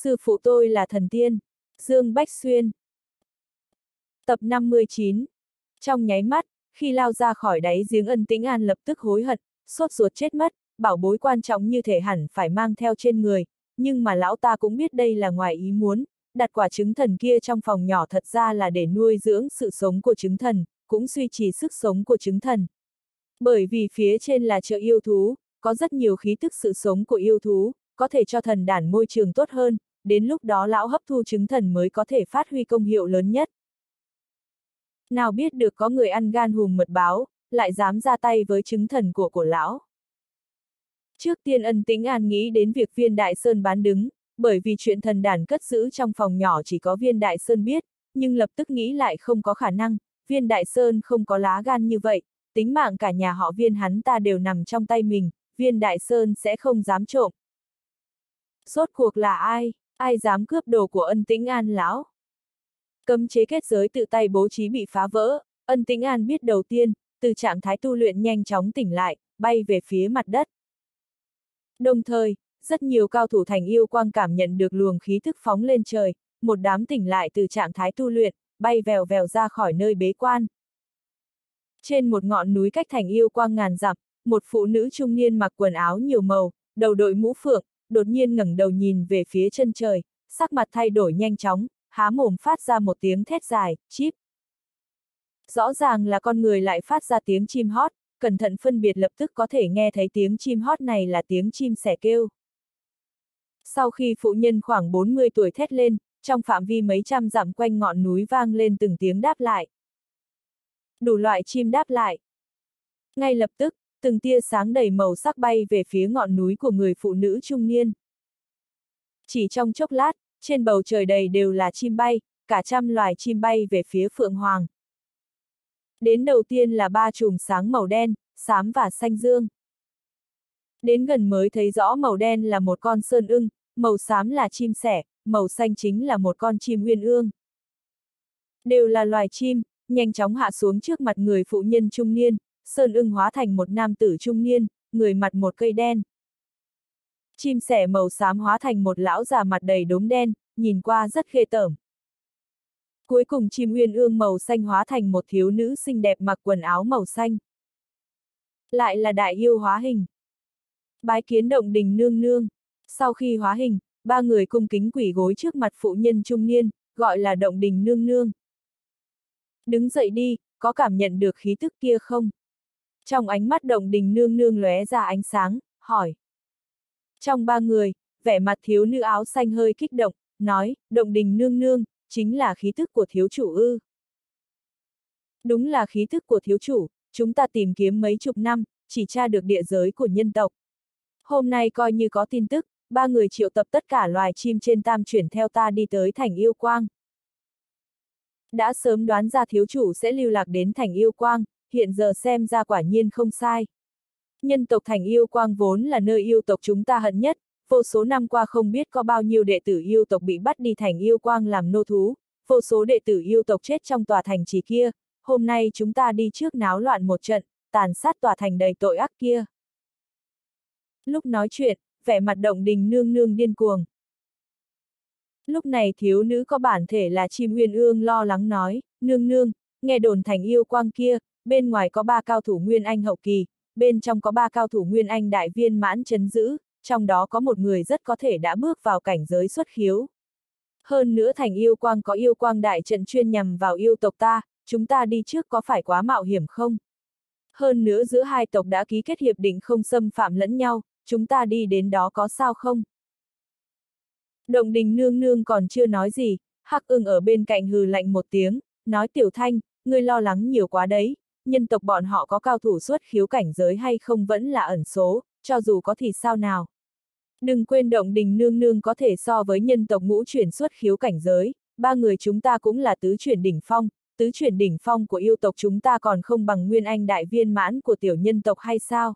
Sư phụ tôi là thần tiên. Dương Bách Xuyên. Tập 59. Trong nháy mắt, khi lao ra khỏi đáy giếng Ân Tĩnh An lập tức hối hận, sốt ruột chết mất, bảo bối quan trọng như thể hẳn phải mang theo trên người, nhưng mà lão ta cũng biết đây là ngoài ý muốn, đặt quả trứng thần kia trong phòng nhỏ thật ra là để nuôi dưỡng sự sống của trứng thần, cũng duy trì sức sống của trứng thần. Bởi vì phía trên là chợ yêu thú, có rất nhiều khí tức sự sống của yêu thú, có thể cho thần đản môi trường tốt hơn, đến lúc đó lão hấp thu trứng thần mới có thể phát huy công hiệu lớn nhất. Nào biết được có người ăn gan hùm mật báo, lại dám ra tay với trứng thần của lão. Trước tiên Ân Tĩnh An nghĩ đến việc Viên Đại Sơn bán đứng, bởi vì chuyện thần đản cất giữ trong phòng nhỏ chỉ có Viên Đại Sơn biết, nhưng lập tức nghĩ lại không có khả năng, Viên Đại Sơn không có lá gan như vậy, tính mạng cả nhà họ Viên hắn ta đều nằm trong tay mình, Viên Đại Sơn sẽ không dám trộm. Rốt cuộc là ai? Ai dám cướp đồ của Ân Tĩnh An lão? Cấm chế kết giới tự tay bố trí bị phá vỡ, Ân Tĩnh An biết đầu tiên, từ trạng thái tu luyện nhanh chóng tỉnh lại, bay về phía mặt đất. Đồng thời, rất nhiều cao thủ thành yêu quang cảm nhận được luồng khí thức phóng lên trời, một đám tỉnh lại từ trạng thái tu luyện, bay vèo vèo ra khỏi nơi bế quan. Trên một ngọn núi cách thành yêu quang ngàn dặm, một phụ nữ trung niên mặc quần áo nhiều màu, đầu đội mũ phượng, đột nhiên ngẩng đầu nhìn về phía chân trời, sắc mặt thay đổi nhanh chóng, há mồm phát ra một tiếng thét dài, chíp. Rõ ràng là con người lại phát ra tiếng chim hót, cẩn thận phân biệt lập tức có thể nghe thấy tiếng chim hót này là tiếng chim sẻ kêu. Sau khi phụ nhân khoảng 40 tuổi thét lên, trong phạm vi mấy trăm dặm quanh ngọn núi vang lên từng tiếng đáp lại. Đủ loại chim đáp lại. Ngay lập tức, từng tia sáng đầy màu sắc bay về phía ngọn núi của người phụ nữ trung niên. Chỉ trong chốc lát, trên bầu trời đầy đều là chim bay, cả trăm loài chim bay về phía Phượng Hoàng. Đến đầu tiên là ba chùm sáng màu đen, xám và xanh dương. Đến gần mới thấy rõ màu đen là một con sơn ưng, màu xám là chim sẻ, màu xanh chính là một con chim uyên ương. Đều là loài chim, nhanh chóng hạ xuống trước mặt người phụ nhân trung niên, sơn ưng hóa thành một nam tử trung niên, người mặt một cây đen. Chim sẻ màu xám hóa thành một lão già mặt đầy đốm đen, nhìn qua rất ghê tởm. Cuối cùng chim uyên ương màu xanh hóa thành một thiếu nữ xinh đẹp mặc quần áo màu xanh. Lại là đại yêu hóa hình. Bái kiến Động Đình nương nương. Sau khi hóa hình, ba người cung kính quỳ gối trước mặt phụ nhân trung niên, gọi là Động Đình nương nương. Đứng dậy đi, có cảm nhận được khí tức kia không? Trong ánh mắt Động Đình nương nương lóe ra ánh sáng, hỏi. Trong ba người, vẻ mặt thiếu nữ áo xanh hơi kích động, nói, Động Đình nương nương, chính là khí tức của thiếu chủ ư. Đúng là khí tức của thiếu chủ, chúng ta tìm kiếm mấy chục năm, chỉ tra được địa giới của nhân tộc. Hôm nay coi như có tin tức, ba người triệu tập tất cả loài chim trên tam chuyển theo ta đi tới thành yêu quang. Đã sớm đoán ra thiếu chủ sẽ lưu lạc đến thành yêu quang, hiện giờ xem ra quả nhiên không sai. Nhân tộc thành yêu quang vốn là nơi yêu tộc chúng ta hận nhất, vô số năm qua không biết có bao nhiêu đệ tử yêu tộc bị bắt đi thành yêu quang làm nô thú, vô số đệ tử yêu tộc chết trong tòa thành trì kia, hôm nay chúng ta đi trước náo loạn một trận, tàn sát tòa thành đầy tội ác kia. Lúc nói chuyện, vẻ mặt Động Đình nương nương điên cuồng. Lúc này thiếu nữ có bản thể là chim uyên ương lo lắng nói, nương nương, nghe đồn thành yêu quang kia, bên ngoài có 3 cao thủ Nguyên Anh hậu kỳ, bên trong có 3 cao thủ Nguyên Anh đại viên mãn trấn giữ, trong đó có một người rất có thể đã bước vào cảnh giới xuất khiếu. Hơn nữa thành yêu quang có yêu quang đại trận chuyên nhằm vào yêu tộc ta, chúng ta đi trước có phải quá mạo hiểm không? Hơn nữa giữa hai tộc đã ký kết hiệp định không xâm phạm lẫn nhau, chúng ta đi đến đó có sao không? Động Đình nương nương còn chưa nói gì, Hắc Ưng ở bên cạnh hừ lạnh một tiếng, nói Tiểu Thanh, ngươi lo lắng nhiều quá đấy, nhân tộc bọn họ có cao thủ xuất khiếu cảnh giới hay không vẫn là ẩn số, cho dù có thì sao nào. Đừng quên Động Đình nương nương có thể so với nhân tộc ngũ chuyển xuất khiếu cảnh giới, ba người chúng ta cũng là tứ chuyển đỉnh phong của yêu tộc chúng ta còn không bằng Nguyên Anh đại viên mãn của tiểu nhân tộc hay sao?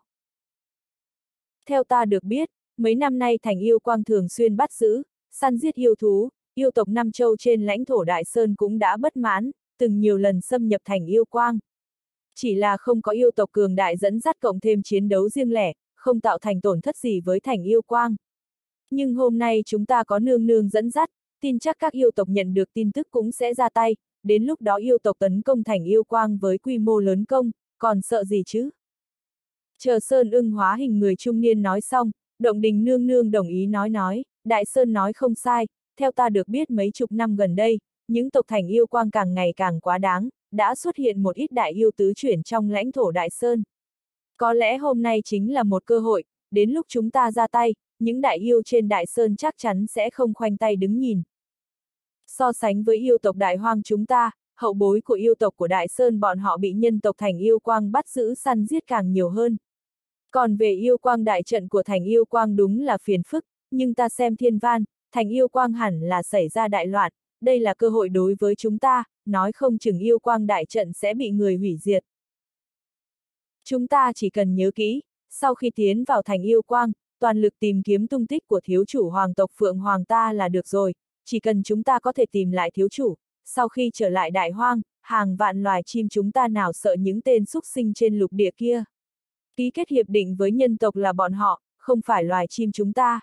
Theo ta được biết, mấy năm nay thành yêu quang thường xuyên bắt giữ, săn giết yêu thú, yêu tộc Nam Châu trên lãnh thổ Đại Sơn cũng đã bất mãn, từng nhiều lần xâm nhập thành yêu quang. Chỉ là không có yêu tộc cường đại dẫn dắt cộng thêm chiến đấu riêng lẻ, không tạo thành tổn thất gì với thành yêu quang. Nhưng hôm nay chúng ta có nương nương dẫn dắt, tin chắc các yêu tộc nhận được tin tức cũng sẽ ra tay, đến lúc đó yêu tộc tấn công thành yêu quang với quy mô lớn công, còn sợ gì chứ? Chờ Sơn Ưng hóa hình người trung niên nói xong, Động Đình nương nương đồng ý nói, Đại Sơn nói không sai, theo ta được biết mấy chục năm gần đây, những tộc thành yêu quang càng ngày càng quá đáng, đã xuất hiện một ít đại yêu tứ chuyển trong lãnh thổ Đại Sơn. Có lẽ hôm nay chính là một cơ hội, đến lúc chúng ta ra tay, những đại yêu trên Đại Sơn chắc chắn sẽ không khoanh tay đứng nhìn. So sánh với yêu tộc Đại Hoang chúng ta, hậu bối của yêu tộc của Đại Sơn bọn họ bị nhân tộc thành yêu quang bắt giữ săn giết càng nhiều hơn. Còn về yêu quang đại trận của thành yêu quang đúng là phiền phức, nhưng ta xem thiên van, thành yêu quang hẳn là xảy ra đại loạn, đây là cơ hội đối với chúng ta, nói không chừng yêu quang đại trận sẽ bị người hủy diệt. Chúng ta chỉ cần nhớ kỹ, sau khi tiến vào thành yêu quang, toàn lực tìm kiếm tung tích của thiếu chủ hoàng tộc Phượng Hoàng ta là được rồi, chỉ cần chúng ta có thể tìm lại thiếu chủ, sau khi trở lại đại hoang, hàng vạn loài chim chúng ta nào sợ những tên súc sinh trên lục địa kia. Ký kết hiệp định với nhân tộc là bọn họ, không phải loài chim chúng ta.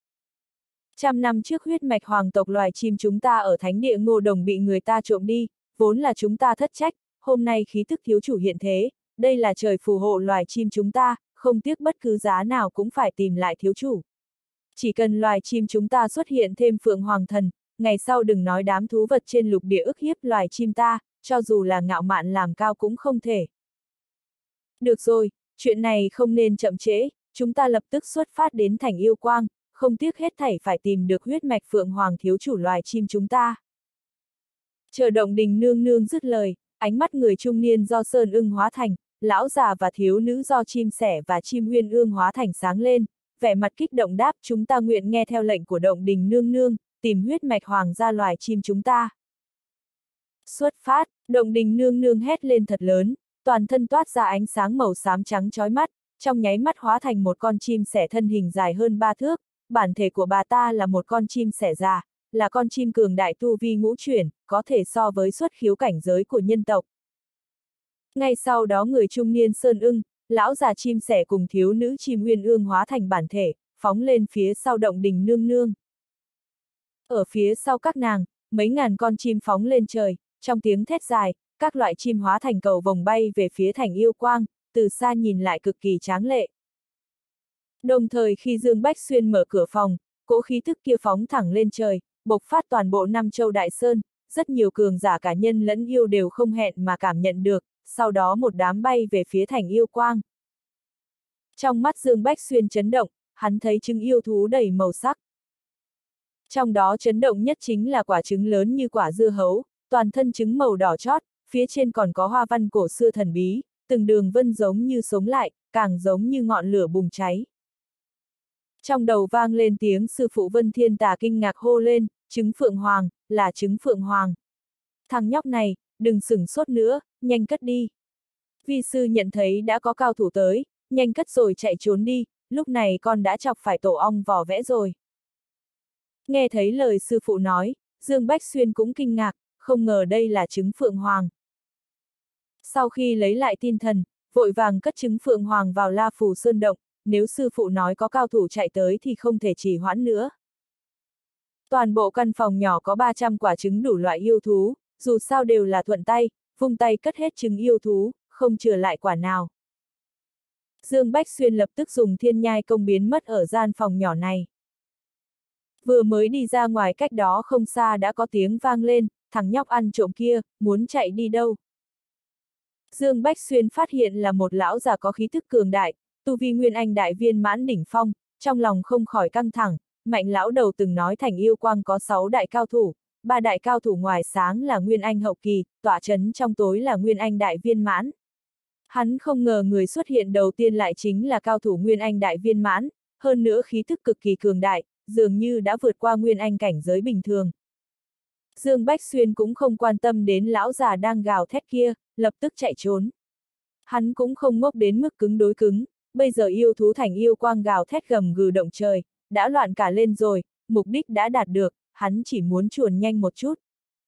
100 năm trước huyết mạch hoàng tộc loài chim chúng ta ở thánh địa Ngô Đồng bị người ta trộm đi, vốn là chúng ta thất trách, hôm nay khí tức thiếu chủ hiện thế, đây là trời phù hộ loài chim chúng ta, không tiếc bất cứ giá nào cũng phải tìm lại thiếu chủ. Chỉ cần loài chim chúng ta xuất hiện thêm Phượng Hoàng thần, ngày sau đừng nói đám thú vật trên lục địa ức hiếp loài chim ta, cho dù là ngạo mạn làm cao cũng không thể. Được rồi, chuyện này không nên chậm trễ, chúng ta lập tức xuất phát đến thành yêu quang, không tiếc hết thảy phải tìm được huyết mạch Phượng Hoàng thiếu chủ loài chim chúng ta. Chờ Động Đình nương nương dứt lời, ánh mắt người trung niên do Sơn Ưng hóa thành, lão già và thiếu nữ do chim sẻ và chim uyên ương hóa thành sáng lên, vẻ mặt kích động đáp chúng ta nguyện nghe theo lệnh của Động Đình nương nương, tìm huyết mạch hoàng gia loài chim chúng ta. Xuất phát, Động Đình nương nương hét lên thật lớn, toàn thân toát ra ánh sáng màu xám trắng chói mắt, trong nháy mắt hóa thành một con chim sẻ thân hình dài hơn 3 thước, bản thể của bà ta là một con chim sẻ già, là con chim cường đại tu vi ngũ chuyển, có thể so với xuất khiếu cảnh giới của nhân tộc. Ngay sau đó người trung niên Sơn Ưng, lão già chim sẻ cùng thiếu nữ chim uyên ương hóa thành bản thể, phóng lên phía sau Động Đình nương nương. Ở phía sau các nàng, mấy ngàn con chim phóng lên trời, trong tiếng thét dài, các loại chim hóa thành cầu vồng bay về phía thành yêu quang, từ xa nhìn lại cực kỳ tráng lệ. Đồng thời khi Dương Bách Xuyên mở cửa phòng, cỗ khí thức kia phóng thẳng lên trời, bộc phát toàn bộ Nam Châu Đại Sơn, rất nhiều cường giả cả nhân lẫn yêu đều không hẹn mà cảm nhận được, sau đó một đám bay về phía thành yêu quang. Trong mắt Dương Bách Xuyên chấn động, hắn thấy trứng yêu thú đầy màu sắc. Trong đó chấn động nhất chính là quả trứng lớn như quả dưa hấu, toàn thân trứng màu đỏ chót, phía trên còn có hoa văn cổ xưa thần bí, từng đường vân giống như sống lại, càng giống như ngọn lửa bùng cháy. Trong đầu vang lên tiếng sư phụ Vân Thiên Tà kinh ngạc hô lên, trứng Phượng Hoàng, là trứng Phượng Hoàng. Thằng nhóc này, đừng sửng sốt nữa, nhanh cất đi. Vi sư nhận thấy đã có cao thủ tới, nhanh cất rồi chạy trốn đi, lúc này con đã chọc phải tổ ong vỏ vẽ rồi. Nghe thấy lời sư phụ nói, Dương Bách Xuyên cũng kinh ngạc, không ngờ đây là trứng Phượng Hoàng. Sau khi lấy lại tinh thần, vội vàng cất trứng Phượng Hoàng vào La Phù Sơn Động, nếu sư phụ nói có cao thủ chạy tới thì không thể trì hoãn nữa. Toàn bộ căn phòng nhỏ có 300 quả trứng đủ loại yêu thú, dù sao đều là thuận tay, vung tay cất hết trứng yêu thú, không chừa lại quả nào. Dương Bách Xuyên lập tức dùng thiên nhai công biến mất ở gian phòng nhỏ này. Vừa mới đi ra ngoài cách đó không xa đã có tiếng vang lên, thằng nhóc ăn trộm kia, muốn chạy đi đâu. Dương Bách Xuyên phát hiện là một lão già có khí thức cường đại, tu vi nguyên anh đại viên mãn đỉnh phong, trong lòng không khỏi căng thẳng, mạnh lão đầu từng nói thành yêu quang có 6 đại cao thủ, 3 đại cao thủ ngoài sáng là nguyên anh hậu kỳ, tọa chấn trong tối là nguyên anh đại viên mãn. Hắn không ngờ người xuất hiện đầu tiên lại chính là cao thủ nguyên anh đại viên mãn, hơn nữa khí thức cực kỳ cường đại, dường như đã vượt qua nguyên anh cảnh giới bình thường. Dương Bách Xuyên cũng không quan tâm đến lão già đang gào thét kia, lập tức chạy trốn. Hắn cũng không ngốc đến mức cứng đối cứng, bây giờ yêu thú thành yêu quang gào thét gầm gừ động trời, đã loạn cả lên rồi, mục đích đã đạt được, hắn chỉ muốn chuồn nhanh một chút.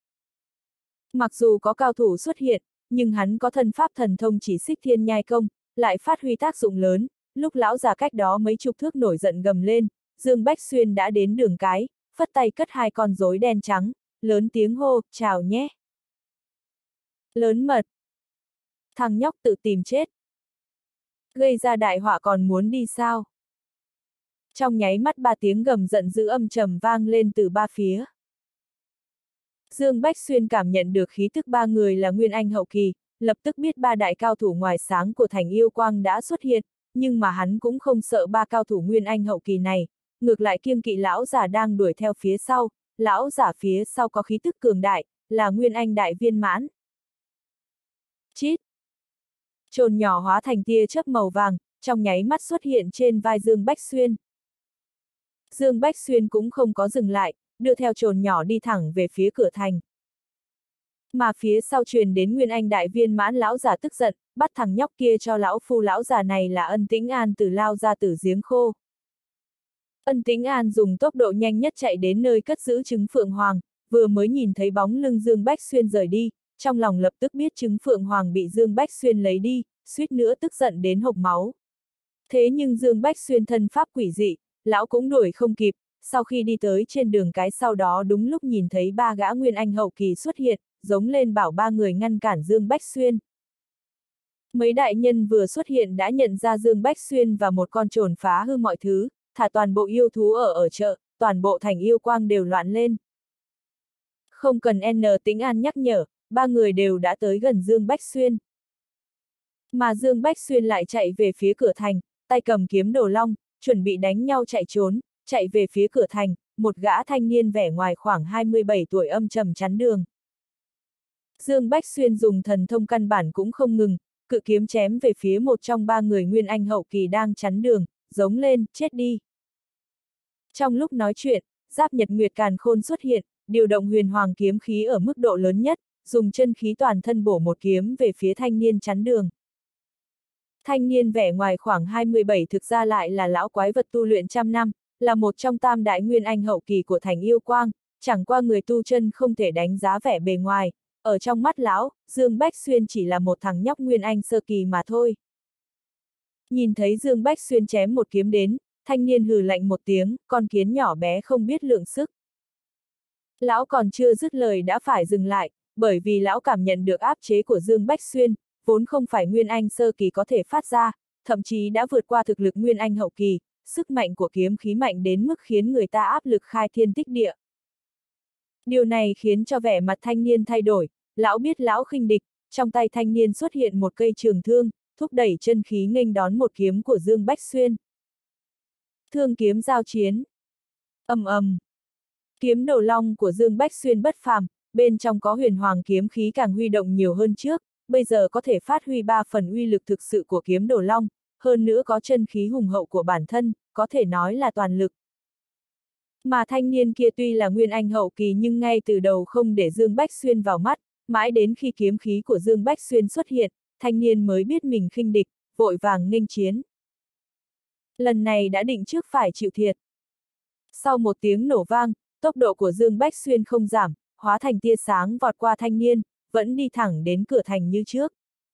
Mặc dù có cao thủ xuất hiện, nhưng hắn có thân pháp thần thông chỉ xích thiên nhai công, lại phát huy tác dụng lớn, lúc lão già cách đó mấy chục thước nổi giận gầm lên, Dương Bách Xuyên đã đến đường cái, phất tay cất hai con rối đen trắng, lớn tiếng hô, chào nhé. Lớn mật. Thằng nhóc tự tìm chết. Gây ra đại họa còn muốn đi sao? Trong nháy mắt ba tiếng gầm giận dữ âm trầm vang lên từ ba phía. Dương Bách Xuyên cảm nhận được khí tức ba người là Nguyên Anh hậu kỳ, lập tức biết ba đại cao thủ ngoài sáng của thành yêu quang đã xuất hiện, nhưng mà hắn cũng không sợ ba cao thủ Nguyên Anh hậu kỳ này, ngược lại kiêng kỵ lão giả đang đuổi theo phía sau, lão giả phía sau có khí tức cường đại, là Nguyên Anh đại viên mãn. Chít! Chồn nhỏ hóa thành tia chớp màu vàng, trong nháy mắt xuất hiện trên vai Dương Bách Xuyên. Dương Bách Xuyên cũng không có dừng lại, đưa theo chồn nhỏ đi thẳng về phía cửa thành. Mà phía sau truyền đến Nguyên Anh đại viên mãn lão già tức giận, bắt thằng nhóc kia cho lão phu lão già này là Ân Tĩnh An từ lao ra từ giếng khô. Ân Tĩnh An dùng tốc độ nhanh nhất chạy đến nơi cất giữ trứng Phượng Hoàng, vừa mới nhìn thấy bóng lưng Dương Bách Xuyên rời đi, trong lòng lập tức biết trứng Phượng Hoàng bị Dương Bách Xuyên lấy đi, suýt nữa tức giận đến hộc máu. Thế nhưng Dương Bách Xuyên thân pháp quỷ dị, lão cũng đuổi không kịp, sau khi đi tới trên đường cái sau đó đúng lúc nhìn thấy ba gã Nguyên Anh hậu kỳ xuất hiện, giống lên bảo ba người ngăn cản Dương Bách Xuyên. Mấy đại nhân vừa xuất hiện đã nhận ra Dương Bách Xuyên và một con trồn phá hư mọi thứ, thả toàn bộ yêu thú ở chợ, toàn bộ thành yêu quang đều loạn lên. Không cần Tĩnh An nhắc nhở, ba người đều đã tới gần Dương Bách Xuyên. Mà Dương Bách Xuyên lại chạy về phía cửa thành, tay cầm kiếm đồ long, chuẩn bị đánh nhau chạy trốn, chạy về phía cửa thành, một gã thanh niên vẻ ngoài khoảng 27 tuổi âm trầm chắn đường. Dương Bách Xuyên dùng thần thông căn bản cũng không ngừng, cự kiếm chém về phía một trong ba người Nguyên Anh hậu kỳ đang chắn đường, giống lên, chết đi. Trong lúc nói chuyện, Giáp Nhật Nguyệt Càn Khôn xuất hiện, điều động huyền hoàng kiếm khí ở mức độ lớn nhất, dùng chân khí toàn thân bổ một kiếm về phía thanh niên chắn đường. Thanh niên vẻ ngoài khoảng 27 thực ra lại là lão quái vật tu luyện trăm năm, là một trong tam đại Nguyên Anh hậu kỳ của thành yêu quang, chẳng qua người tu chân không thể đánh giá vẻ bề ngoài, ở trong mắt lão, Dương Bách Xuyên chỉ là một thằng nhóc Nguyên Anh sơ kỳ mà thôi. Nhìn thấy Dương Bách Xuyên chém một kiếm đến, thanh niên hừ lạnh một tiếng, con kiến nhỏ bé không biết lượng sức. Lão còn chưa dứt lời đã phải dừng lại, bởi vì lão cảm nhận được áp chế của Dương Bách Xuyên, vốn không phải Nguyên Anh sơ kỳ có thể phát ra, thậm chí đã vượt qua thực lực Nguyên Anh hậu kỳ, sức mạnh của kiếm khí mạnh đến mức khiến người ta áp lực khai thiên tích địa. Điều này khiến cho vẻ mặt thanh niên thay đổi, lão biết lão khinh địch, trong tay thanh niên xuất hiện một cây trường thương, thúc đẩy chân khí nghênh đón một kiếm của Dương Bách Xuyên. Thương kiếm giao chiến. Ầm ầm. Kiếm đầu long của Dương Bách Xuyên bất phàm, bên trong có huyền hoàng kiếm khí càng huy động nhiều hơn trước, bây giờ có thể phát huy 3 phần uy lực thực sự của kiếm đầu long, hơn nữa có chân khí hùng hậu của bản thân, có thể nói là toàn lực. Mà thanh niên kia tuy là Nguyên Anh hậu kỳ nhưng ngay từ đầu không để Dương Bách Xuyên vào mắt, mãi đến khi kiếm khí của Dương Bách Xuyên xuất hiện, thanh niên mới biết mình khinh địch, vội vàng nghênh chiến. Lần này đã định trước phải chịu thiệt. Sau một tiếng nổ vang, tốc độ của Dương Bách Xuyên không giảm, hóa thành tia sáng vọt qua thanh niên, vẫn đi thẳng đến cửa thành như trước.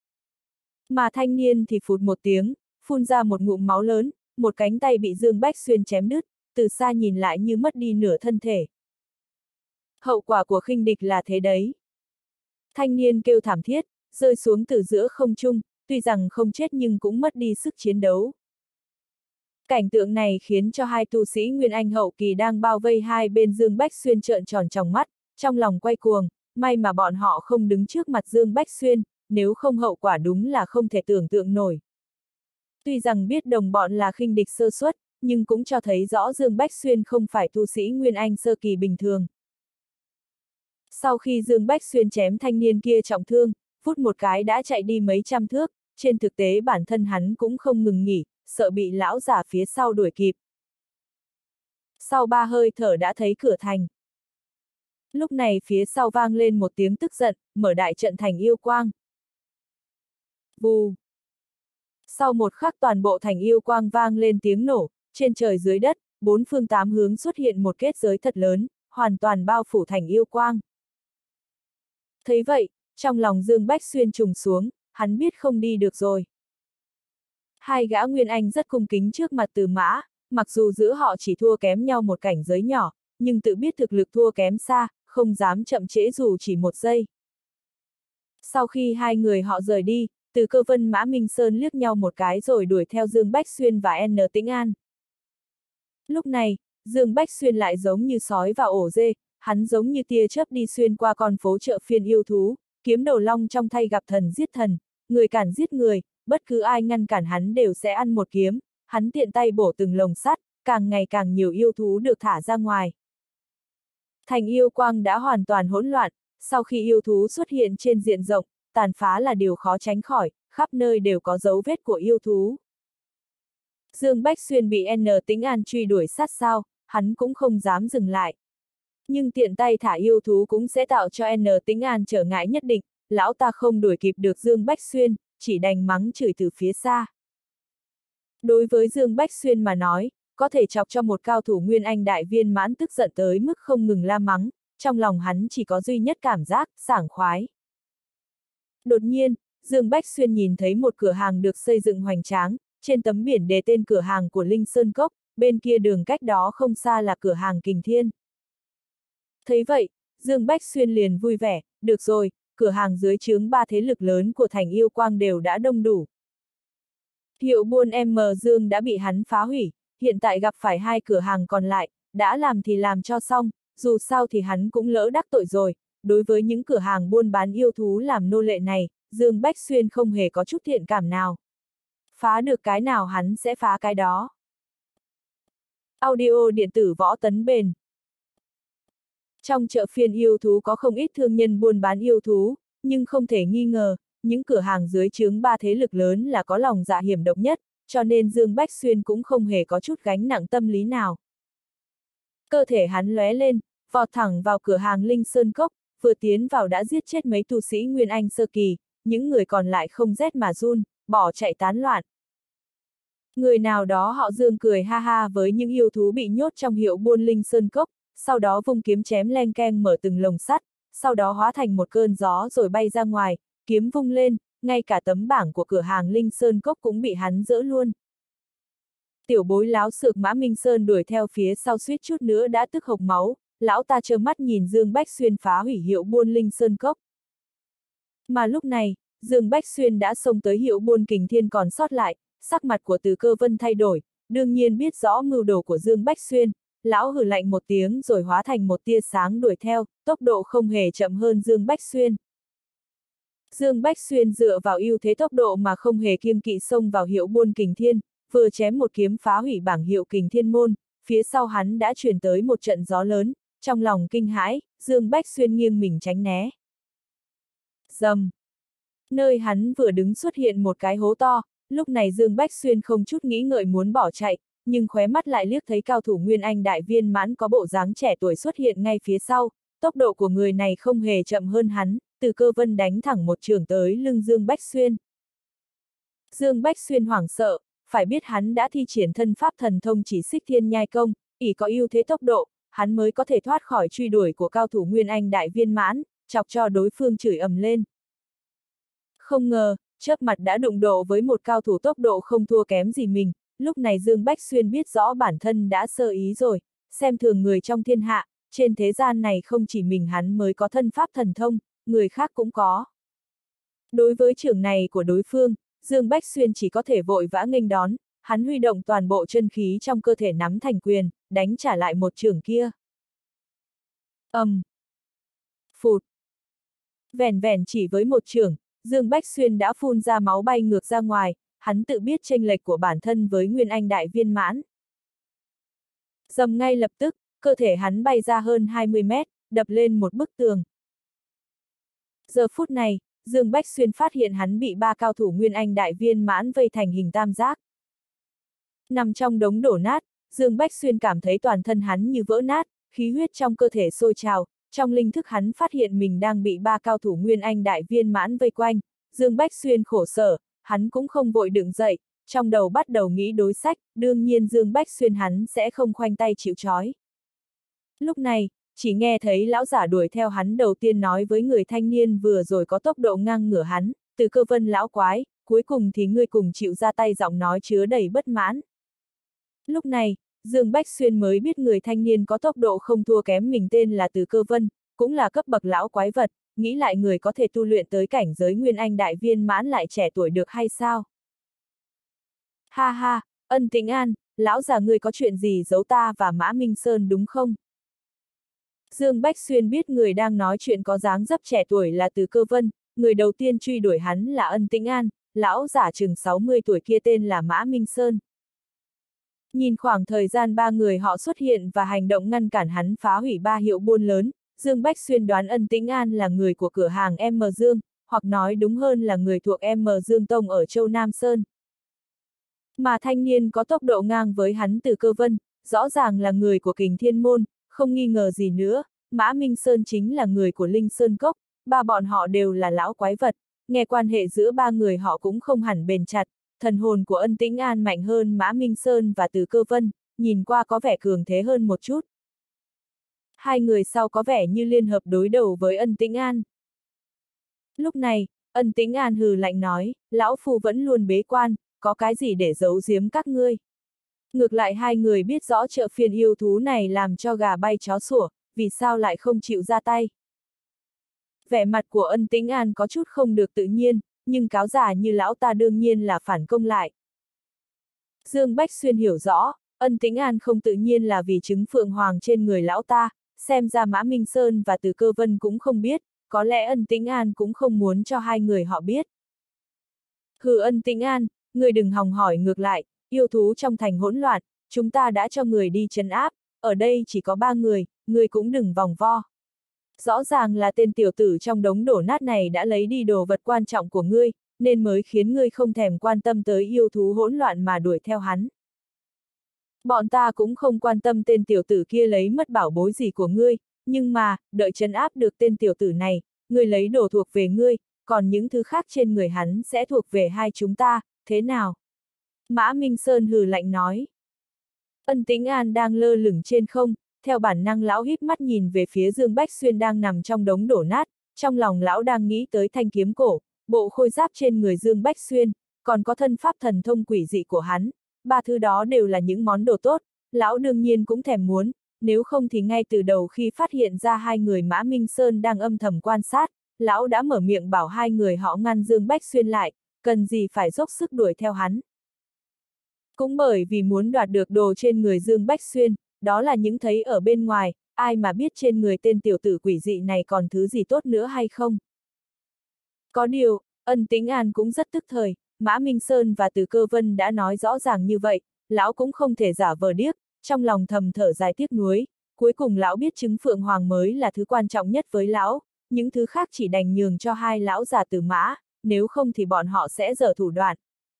Mà thanh niên thì phụt một tiếng, phun ra một ngụm máu lớn, một cánh tay bị Dương Bách Xuyên chém đứt, từ xa nhìn lại như mất đi nửa thân thể. Hậu quả của khinh địch là thế đấy. Thanh niên kêu thảm thiết, rơi xuống từ giữa không trung, tuy rằng không chết nhưng cũng mất đi sức chiến đấu. Cảnh tượng này khiến cho hai tu sĩ Nguyên Anh hậu kỳ đang bao vây hai bên Dương Bách Xuyên trợn tròn tròng mắt, trong lòng quay cuồng, may mà bọn họ không đứng trước mặt Dương Bách Xuyên, nếu không hậu quả đúng là không thể tưởng tượng nổi. Tuy rằng biết đồng bọn là khinh địch sơ suất, nhưng cũng cho thấy rõ Dương Bách Xuyên không phải tu sĩ Nguyên Anh sơ kỳ bình thường. Sau khi Dương Bách Xuyên chém thanh niên kia trọng thương, phút một cái đã chạy đi mấy trăm thước, trên thực tế bản thân hắn cũng không ngừng nghỉ, sợ bị lão già phía sau đuổi kịp. Sau 3 hơi thở đã thấy cửa thành. Lúc này phía sau vang lên một tiếng tức giận, mở đại trận thành yêu quang. Vù. Sau một khắc toàn bộ thành yêu quang vang lên tiếng nổ, trên trời dưới đất, 4 phương 8 hướng xuất hiện một kết giới thật lớn, hoàn toàn bao phủ thành yêu quang. Thấy vậy, trong lòng Dương Bách Xuyên trùng xuống, hắn biết không đi được rồi. Hai gã Nguyên Anh rất cung kính trước mặt Từ Mã, mặc dù giữa họ chỉ thua kém nhau một cảnh giới nhỏ, nhưng tự biết thực lực thua kém xa, không dám chậm trễ dù chỉ một giây. Sau khi hai người họ rời đi, Từ Cơ Vân Mã Minh Sơn liếc nhau một cái rồi đuổi theo Dương Bách Xuyên và N Tĩnh An. Lúc này, Dương Bách Xuyên lại giống như sói vào ổ dê, hắn giống như tia chớp đi xuyên qua con phố chợ phiên yêu thú, kiếm đầu long trong tay gặp thần giết thần, người cản giết người, bất cứ ai ngăn cản hắn đều sẽ ăn một kiếm, hắn tiện tay bổ từng lồng sắt, càng ngày càng nhiều yêu thú được thả ra ngoài. Thành yêu quang đã hoàn toàn hỗn loạn, sau khi yêu thú xuất hiện trên diện rộng, tàn phá là điều khó tránh khỏi, khắp nơi đều có dấu vết của yêu thú. Dương Bách Xuyên bị N Tĩnh An truy đuổi sát sao, hắn cũng không dám dừng lại. Nhưng tiện tay thả yêu thú cũng sẽ tạo cho N Tĩnh An trở ngại nhất định, lão ta không đuổi kịp được Dương Bách Xuyên, chỉ đành mắng chửi từ phía xa. Đối với Dương Bách Xuyên mà nói, có thể chọc cho một cao thủ Nguyên Anh đại viên mãn tức giận tới mức không ngừng la mắng, trong lòng hắn chỉ có duy nhất cảm giác, sảng khoái. Đột nhiên, Dương Bách Xuyên nhìn thấy một cửa hàng được xây dựng hoành tráng, trên tấm biển đề tên cửa hàng của Linh Sơn Cốc, bên kia đường cách đó không xa là cửa hàng Kình Thiên. Thấy vậy, Dương Bách Xuyên liền vui vẻ, được rồi, cửa hàng dưới trướng ba thế lực lớn của thành yêu quang đều đã đông đủ. Hiệu buôn M Dương đã bị hắn phá hủy, hiện tại gặp phải hai cửa hàng còn lại, đã làm thì làm cho xong, dù sao thì hắn cũng lỡ đắc tội rồi, đối với những cửa hàng buôn bán yêu thú làm nô lệ này, Dương Bách Xuyên không hề có chút thiện cảm nào. Phá được cái nào hắn sẽ phá cái đó. Audio điện tử Võ Tấn Bền. Trong chợ phiên yêu thú có không ít thương nhân buôn bán yêu thú, nhưng không thể nghi ngờ, những cửa hàng dưới trướng ba thế lực lớn là có lòng dạ hiểm độc nhất, cho nên Dương Bách Xuyên cũng không hề có chút gánh nặng tâm lý nào. Cơ thể hắn lóe lên, vọt thẳng vào cửa hàng Linh Sơn Cốc, vừa tiến vào đã giết chết mấy tu sĩ Nguyên Anh sơ kỳ, những người còn lại không rét mà run, bỏ chạy tán loạn. Người nào đó họ Dương cười ha ha với những yêu thú bị nhốt trong hiệu buôn Linh Sơn Cốc, sau đó vung kiếm chém leng keng mở từng lồng sắt, sau đó hóa thành một cơn gió rồi bay ra ngoài, kiếm vung lên, ngay cả tấm bảng của cửa hàng Linh Sơn Cốc cũng bị hắn dỡ luôn. Tiểu bối láo xược Mã Minh Sơn đuổi theo phía sau suýt chút nữa đã tức hộc máu, lão ta trơ mắt nhìn Dương Bách Xuyên phá hủy hiệu buôn Linh Sơn Cốc. Mà lúc này, Dương Bách Xuyên đã xông tới hiệu buôn Kình Thiên còn sót lại, sắc mặt của Từ Cơ Vân thay đổi, đương nhiên biết rõ mưu đồ của Dương Bách Xuyên, lão hừ lạnh một tiếng rồi hóa thành một tia sáng đuổi theo, tốc độ không hề chậm hơn Dương Bách Xuyên. Dương Bách Xuyên dựa vào ưu thế tốc độ mà không hề kiêng kỵ xông vào hiệu buôn Kình Thiên, vừa chém một kiếm phá hủy bảng hiệu Kình Thiên môn, phía sau hắn đã truyền tới một trận gió lớn, trong lòng kinh hãi, Dương Bách Xuyên nghiêng mình tránh né. Rầm. Nơi hắn vừa đứng xuất hiện một cái hố to, lúc này Dương Bách Xuyên không chút nghĩ ngợi muốn bỏ chạy, nhưng khóe mắt lại liếc thấy cao thủ Nguyên Anh đại viên mãn có bộ dáng trẻ tuổi xuất hiện ngay phía sau, tốc độ của người này không hề chậm hơn hắn, Từ Cơ Vân đánh thẳng một chưởng tới lưng Dương Bách Xuyên. Dương Bách Xuyên hoảng sợ, phải biết hắn đã thi triển thân pháp thần thông chỉ xích thiên nhai công, ỷ có ưu thế tốc độ, hắn mới có thể thoát khỏi truy đuổi của cao thủ Nguyên Anh đại viên mãn, chọc cho đối phương chửi ầm lên. Không ngờ, chớp mặt đã đụng độ với một cao thủ tốc độ không thua kém gì mình, lúc này Dương Bách Xuyên biết rõ bản thân đã sơ ý rồi, xem thường người trong thiên hạ, trên thế gian này không chỉ mình hắn mới có thân pháp thần thông, người khác cũng có. Đối với chưởng này của đối phương, Dương Bách Xuyên chỉ có thể vội vã nghênh đón, hắn huy động toàn bộ chân khí trong cơ thể nắm thành quyền, đánh trả lại một chưởng kia. Phụt. Vẻn vẻn chỉ với một chưởng, Dương Bách Xuyên đã phun ra máu bay ngược ra ngoài, hắn tự biết chênh lệch của bản thân với Nguyên Anh đại viên mãn. Dầm ngay lập tức, cơ thể hắn bay ra hơn 20 mét, đập lên một bức tường. Giờ phút này, Dương Bách Xuyên phát hiện hắn bị ba cao thủ Nguyên Anh đại viên mãn vây thành hình tam giác. Nằm trong đống đổ nát, Dương Bách Xuyên cảm thấy toàn thân hắn như vỡ nát, khí huyết trong cơ thể sôi trào, trong linh thức hắn phát hiện mình đang bị ba cao thủ Nguyên Anh đại viên mãn vây quanh, Dương Bách Xuyên khổ sở, hắn cũng không vội đứng dậy, trong đầu bắt đầu nghĩ đối sách, đương nhiên Dương Bách Xuyên hắn sẽ không khoanh tay chịu trói. Lúc này, chỉ nghe thấy lão giả đuổi theo hắn đầu tiên nói với người thanh niên vừa rồi có tốc độ ngang ngửa hắn, Từ Cơ Vân lão quái, cuối cùng thì ngươi cùng chịu ra tay, giọng nói chứa đầy bất mãn. Lúc này, Dương Bách Xuyên mới biết người thanh niên có tốc độ không thua kém mình tên là Từ Cơ Vân, cũng là cấp bậc lão quái vật, nghĩ lại người có thể tu luyện tới cảnh giới Nguyên Anh đại viên mãn lại trẻ tuổi được hay sao? Ha ha, Ân Tĩnh An, lão già ngươi có chuyện gì giấu ta và Mã Minh Sơn đúng không? Dương Bách Xuyên biết người đang nói chuyện có dáng dấp trẻ tuổi là Từ Cơ Vân, người đầu tiên truy đuổi hắn là Ân Tĩnh An, lão giả chừng 60 tuổi kia tên là Mã Minh Sơn. Nhìn khoảng thời gian ba người họ xuất hiện và hành động ngăn cản hắn phá hủy ba hiệu buôn lớn, Dương Bách Xuyên đoán Ân Tĩnh An là người của cửa hàng M Dương, hoặc nói đúng hơn là người thuộc M Dương Tông ở Châu Nam Sơn. Mà thanh niên có tốc độ ngang với hắn Từ Cơ Vân, rõ ràng là người của Kình Thiên Môn, không nghi ngờ gì nữa, Mã Minh Sơn chính là người của Linh Sơn Cốc, ba bọn họ đều là lão quái vật, nghe quan hệ giữa ba người họ cũng không hẳn bền chặt, thần hồn của Ân Tĩnh An mạnh hơn Mã Minh Sơn và Từ Cơ Vân, nhìn qua có vẻ cường thế hơn một chút. Hai người sau có vẻ như liên hợp đối đầu với Ân Tĩnh An. Lúc này, Ân Tĩnh An hừ lạnh nói, lão phu vẫn luôn bế quan, có cái gì để giấu giếm các ngươi. Ngược lại hai người biết rõ chợ phiên yêu thú này làm cho gà bay chó sủa, vì sao lại không chịu ra tay. Vẻ mặt của Ân Tĩnh An có chút không được tự nhiên, nhưng cáo giả như lão ta đương nhiên là phản công lại. Dương Bách Xuyên hiểu rõ, Ân Tĩnh An không tự nhiên là vì trứng phượng hoàng trên người lão ta, xem ra Mã Minh Sơn và Từ Cơ Vân cũng không biết, có lẽ Ân Tĩnh An cũng không muốn cho hai người họ biết. Hừ Ân Tĩnh An, người đừng hòng hỏi ngược lại, yêu thú trong thành hỗn loạn, chúng ta đã cho người đi trấn áp, ở đây chỉ có ba người cũng đừng vòng vo. Rõ ràng là tên tiểu tử trong đống đổ nát này đã lấy đi đồ vật quan trọng của ngươi, nên mới khiến ngươi không thèm quan tâm tới yêu thú hỗn loạn mà đuổi theo hắn. Bọn ta cũng không quan tâm tên tiểu tử kia lấy mất bảo bối gì của ngươi, nhưng mà, đợi trấn áp được tên tiểu tử này, ngươi lấy đồ thuộc về ngươi, còn những thứ khác trên người hắn sẽ thuộc về hai chúng ta, thế nào? Mã Minh Sơn hừ lạnh nói. Ân Tĩnh An đang lơ lửng trên không, theo bản năng lão híp mắt nhìn về phía Dương Bách Xuyên đang nằm trong đống đổ nát, trong lòng lão đang nghĩ tới thanh kiếm cổ, bộ khôi giáp trên người Dương Bách Xuyên, còn có thân pháp thần thông quỷ dị của hắn, ba thứ đó đều là những món đồ tốt, lão đương nhiên cũng thèm muốn, nếu không thì ngay từ đầu khi phát hiện ra hai người Mã Minh Sơn đang âm thầm quan sát, lão đã mở miệng bảo hai người họ ngăn Dương Bách Xuyên lại, cần gì phải dốc sức đuổi theo hắn. Cũng bởi vì muốn đoạt được đồ trên người Dương Bách Xuyên, đó là những thấy ở bên ngoài, ai mà biết trên người tên tiểu tử quỷ dị này còn thứ gì tốt nữa hay không. Có điều, Ân Tĩnh An cũng rất tức thời, Mã Minh Sơn và Từ Cơ Vân đã nói rõ ràng như vậy, lão cũng không thể giả vờ điếc, trong lòng thầm thở dài tiếc nuối, cuối cùng lão biết trứng phượng hoàng mới là thứ quan trọng nhất với lão, những thứ khác chỉ đành nhường cho hai lão già Từ Mã, nếu không thì bọn họ sẽ giở thủ đoạn.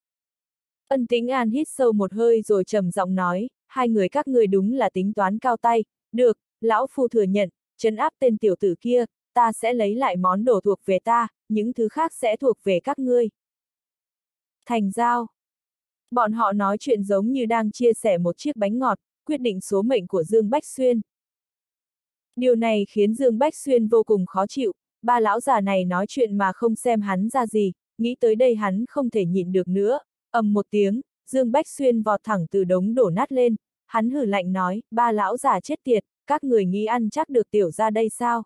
Ân Tĩnh An hít sâu một hơi rồi trầm giọng nói, hai người các ngươi đúng là tính toán cao tay, được, lão phu thừa nhận, trấn áp tên tiểu tử kia, ta sẽ lấy lại món đồ thuộc về ta, những thứ khác sẽ thuộc về các ngươi. Thành giao. Bọn họ nói chuyện giống như đang chia sẻ một chiếc bánh ngọt, quyết định số mệnh của Dương Bách Xuyên. Điều này khiến Dương Bách Xuyên vô cùng khó chịu, ba lão già này nói chuyện mà không xem hắn ra gì, nghĩ tới đây hắn không thể nhịn được nữa. Ầm một tiếng, Dương Bách Xuyên vọt thẳng từ đống đổ nát lên, hắn hừ lạnh nói, ba lão già chết tiệt, các người nghĩ ăn chắc được tiểu ra đây sao?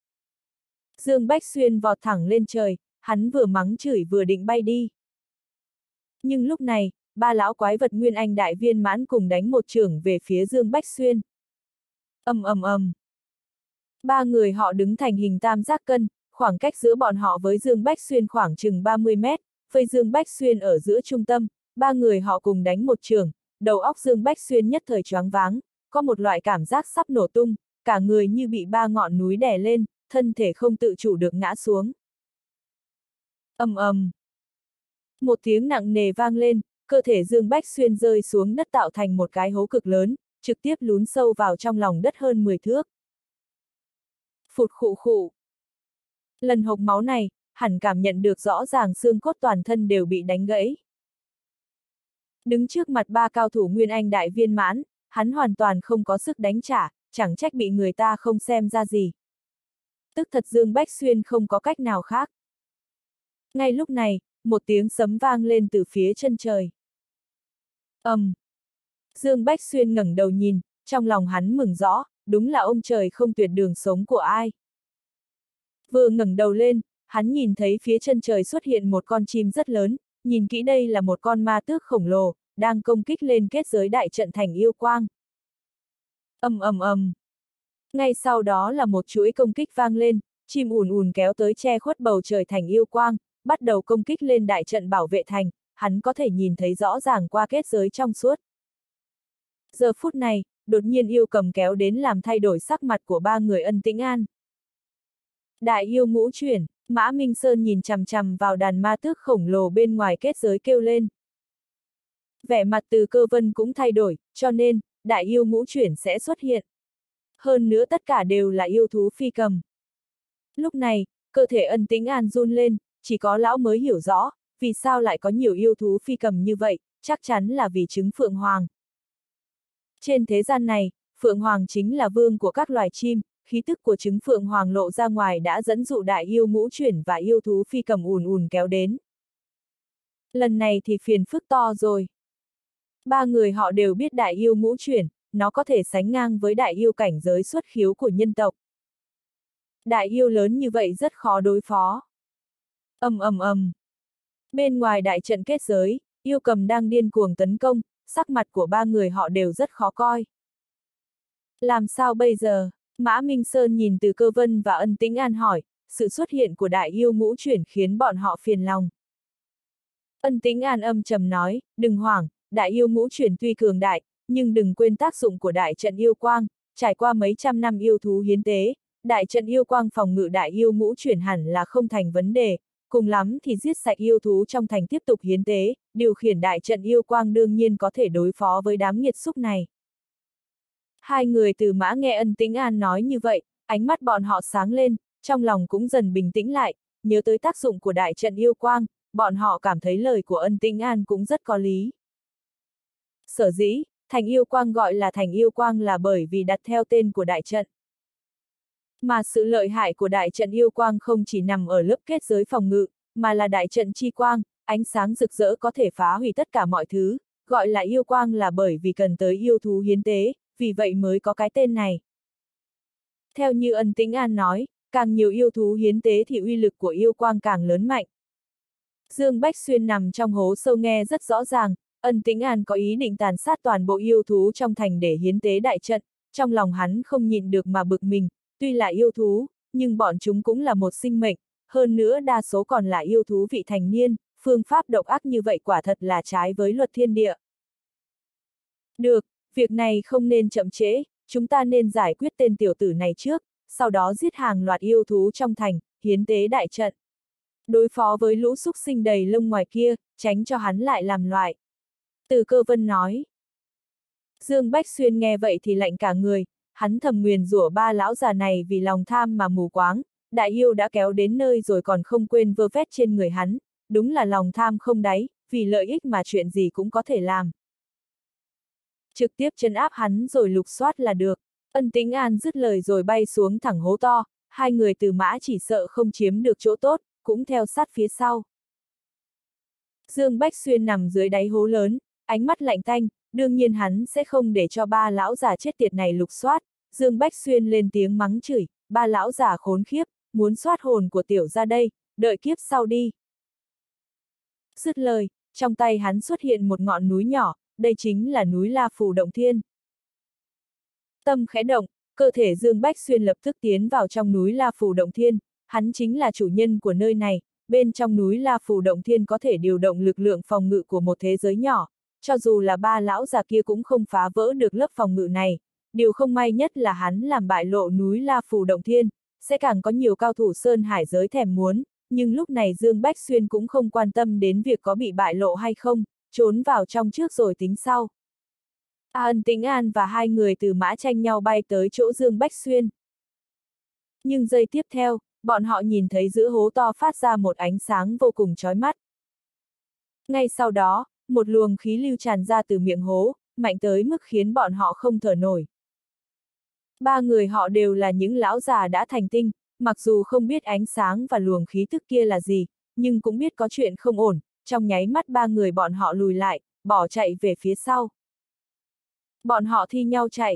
Dương Bách Xuyên vọt thẳng lên trời, hắn vừa mắng chửi vừa định bay đi. Nhưng lúc này, ba lão quái vật Nguyên Anh đại viên mãn cùng đánh một chưởng về phía Dương Bách Xuyên. Ầm ầm ầm. Ba người họ đứng thành hình tam giác cân, khoảng cách giữa bọn họ với Dương Bách Xuyên khoảng chừng 30 mét. Vây Dương Bách Xuyên ở giữa trung tâm, ba người họ cùng đánh một chưởng, đầu óc Dương Bách Xuyên nhất thời choáng váng, có một loại cảm giác sắp nổ tung, cả người như bị ba ngọn núi đè lên, thân thể không tự chủ được ngã xuống. Ầm ầm. Một tiếng nặng nề vang lên, cơ thể Dương Bách Xuyên rơi xuống đất tạo thành một cái hố cực lớn, trực tiếp lún sâu vào trong lòng đất hơn 10 thước. Phụt khụ khụ. Lần hộc máu này, hẳn cảm nhận được rõ ràng xương cốt toàn thân đều bị đánh gãy. Đứng trước mặt ba cao thủ Nguyên Anh đại viên mãn, hắn hoàn toàn không có sức đánh trả, chẳng trách bị người ta không xem ra gì. Tức thật Dương Bách Xuyên không có cách nào khác. Ngay lúc này, một tiếng sấm vang lên từ phía chân trời. Dương Bách Xuyên ngẩng đầu nhìn, trong lòng hắn mừng rõ, đúng là ông trời không tuyệt đường sống của ai. Vừa ngẩng đầu lên, hắn nhìn thấy phía chân trời xuất hiện một con chim rất lớn, nhìn kỹ đây là một con ma tước khổng lồ, đang công kích lên kết giới đại trận thành yêu quang. Ầm ầm ầm. Ngay sau đó là một chuỗi công kích vang lên, chim ùn ùn kéo tới che khuất bầu trời thành yêu quang, bắt đầu công kích lên đại trận bảo vệ thành, hắn có thể nhìn thấy rõ ràng qua kết giới trong suốt. Giờ phút này, đột nhiên yêu cầm kéo đến làm thay đổi sắc mặt của ba người Ân Tĩnh An. Đại yêu ngũ chuyển, Mã Minh Sơn nhìn chằm chằm vào đàn ma tước khổng lồ bên ngoài kết giới kêu lên. Vẻ mặt Từ Cơ Vân cũng thay đổi, cho nên, đại yêu ngũ chuyển sẽ xuất hiện. Hơn nữa tất cả đều là yêu thú phi cầm. Lúc này, cơ thể Ân Tĩnh An run lên, chỉ có lão mới hiểu rõ, vì sao lại có nhiều yêu thú phi cầm như vậy, chắc chắn là vì trứng Phượng Hoàng. Trên thế gian này, Phượng Hoàng chính là vương của các loài chim, khí tức của trứng Phượng Hoàng lộ ra ngoài đã dẫn dụ đại yêu ngũ chuyển và yêu thú phi cầm ùn ùn kéo đến. Lần này thì phiền phức to rồi. Ba người họ đều biết đại yêu ngũ chuyển, nó có thể sánh ngang với đại yêu cảnh giới xuất khiếu của nhân tộc. Đại yêu lớn như vậy rất khó đối phó. Ầm ầm ầm. Bên ngoài đại trận kết giới, yêu cầm đang điên cuồng tấn công, sắc mặt của ba người họ đều rất khó coi. Làm sao bây giờ? Mã Minh Sơn nhìn Từ Cơ Vân và Ân Tĩnh An hỏi, sự xuất hiện của đại yêu ngũ chuyển khiến bọn họ phiền lòng. Ân Tĩnh An âm trầm nói, đừng hoảng, đại yêu ngũ chuyển tuy cường đại, nhưng đừng quên tác dụng của đại trận yêu quang, trải qua mấy trăm năm yêu thú hiến tế, đại trận yêu quang phòng ngự đại yêu ngũ chuyển hẳn là không thành vấn đề, cùng lắm thì giết sạch yêu thú trong thành tiếp tục hiến tế, điều khiển đại trận yêu quang đương nhiên có thể đối phó với đám nghiệt xúc này. Hai người Từ Mã nghe Ân Tĩnh An nói như vậy, ánh mắt bọn họ sáng lên, trong lòng cũng dần bình tĩnh lại, nhớ tới tác dụng của đại trận yêu quang, bọn họ cảm thấy lời của Ân Tĩnh An cũng rất có lý. Sở dĩ, thành yêu quang gọi là thành yêu quang là bởi vì đặt theo tên của đại trận. Mà sự lợi hại của đại trận yêu quang không chỉ nằm ở lớp kết giới phòng ngự, mà là đại trận chi quang, ánh sáng rực rỡ có thể phá hủy tất cả mọi thứ, gọi là yêu quang là bởi vì cần tới yêu thú hiến tế, vì vậy mới có cái tên này. Theo như Ân Tĩnh An nói, càng nhiều yêu thú hiến tế thì uy lực của yêu quang càng lớn mạnh. Dương Bách Xuyên nằm trong hố sâu nghe rất rõ ràng, Ân Tĩnh An có ý định tàn sát toàn bộ yêu thú trong thành để hiến tế đại trận, trong lòng hắn không nhịn được mà bực mình, tuy là yêu thú, nhưng bọn chúng cũng là một sinh mệnh, hơn nữa đa số còn là yêu thú vị thành niên, phương pháp độc ác như vậy quả thật là trái với luật thiên địa. Được, việc này không nên chậm trễ, chúng ta nên giải quyết tên tiểu tử này trước, sau đó giết hàng loạt yêu thú trong thành, hiến tế đại trận. Đối phó với lũ súc sinh đầy lông ngoài kia, tránh cho hắn lại làm loạn. Từ Cơ Vân nói. Dương Bách Xuyên nghe vậy thì lạnh cả người, hắn thầm nguyền rủa ba lão già này vì lòng tham mà mù quáng, đại yêu đã kéo đến nơi rồi còn không quên vơ vét trên người hắn, đúng là lòng tham không đáy, vì lợi ích mà chuyện gì cũng có thể làm. Trực tiếp trấn áp hắn rồi lục soát là được. Ân Tĩnh An dứt lời rồi bay xuống thẳng hố to, hai người Từ Mã chỉ sợ không chiếm được chỗ tốt, cũng theo sát phía sau. Dương Bách Xuyên nằm dưới đáy hố lớn, ánh mắt lạnh tanh, đương nhiên hắn sẽ không để cho ba lão già chết tiệt này lục soát. Dương Bách Xuyên lên tiếng mắng chửi, ba lão già khốn khiếp, muốn soát hồn của tiểu ra đây, đợi kiếp sau đi. Dứt lời, trong tay hắn xuất hiện một ngọn núi nhỏ, đây chính là núi La Phù Động Thiên. Tâm khẽ động, cơ thể Dương Bách Xuyên lập tức tiến vào trong núi La Phù Động Thiên, hắn chính là chủ nhân của nơi này, bên trong núi La Phù Động Thiên có thể điều động lực lượng phòng ngự của một thế giới nhỏ, cho dù là ba lão già kia cũng không phá vỡ được lớp phòng ngự này. Điều không may nhất là hắn làm bại lộ núi La Phù Động Thiên, sẽ càng có nhiều cao thủ sơn hải giới thèm muốn, nhưng lúc này Dương Bách Xuyên cũng không quan tâm đến việc có bị bại lộ hay không, trốn vào trong trước rồi tính sau. Ân Tĩnh An và hai người Từ Mã tranh nhau bay tới chỗ Dương Bách Xuyên. Nhưng giây tiếp theo, bọn họ nhìn thấy giữa hố to phát ra một ánh sáng vô cùng chói mắt. Ngay sau đó, một luồng khí lưu tràn ra từ miệng hố, mạnh tới mức khiến bọn họ không thở nổi. Ba người họ đều là những lão già đã thành tinh, mặc dù không biết ánh sáng và luồng khí tức kia là gì, nhưng cũng biết có chuyện không ổn, trong nháy mắt ba người bọn họ lùi lại, bỏ chạy về phía sau. Bọn họ thi nhau chạy.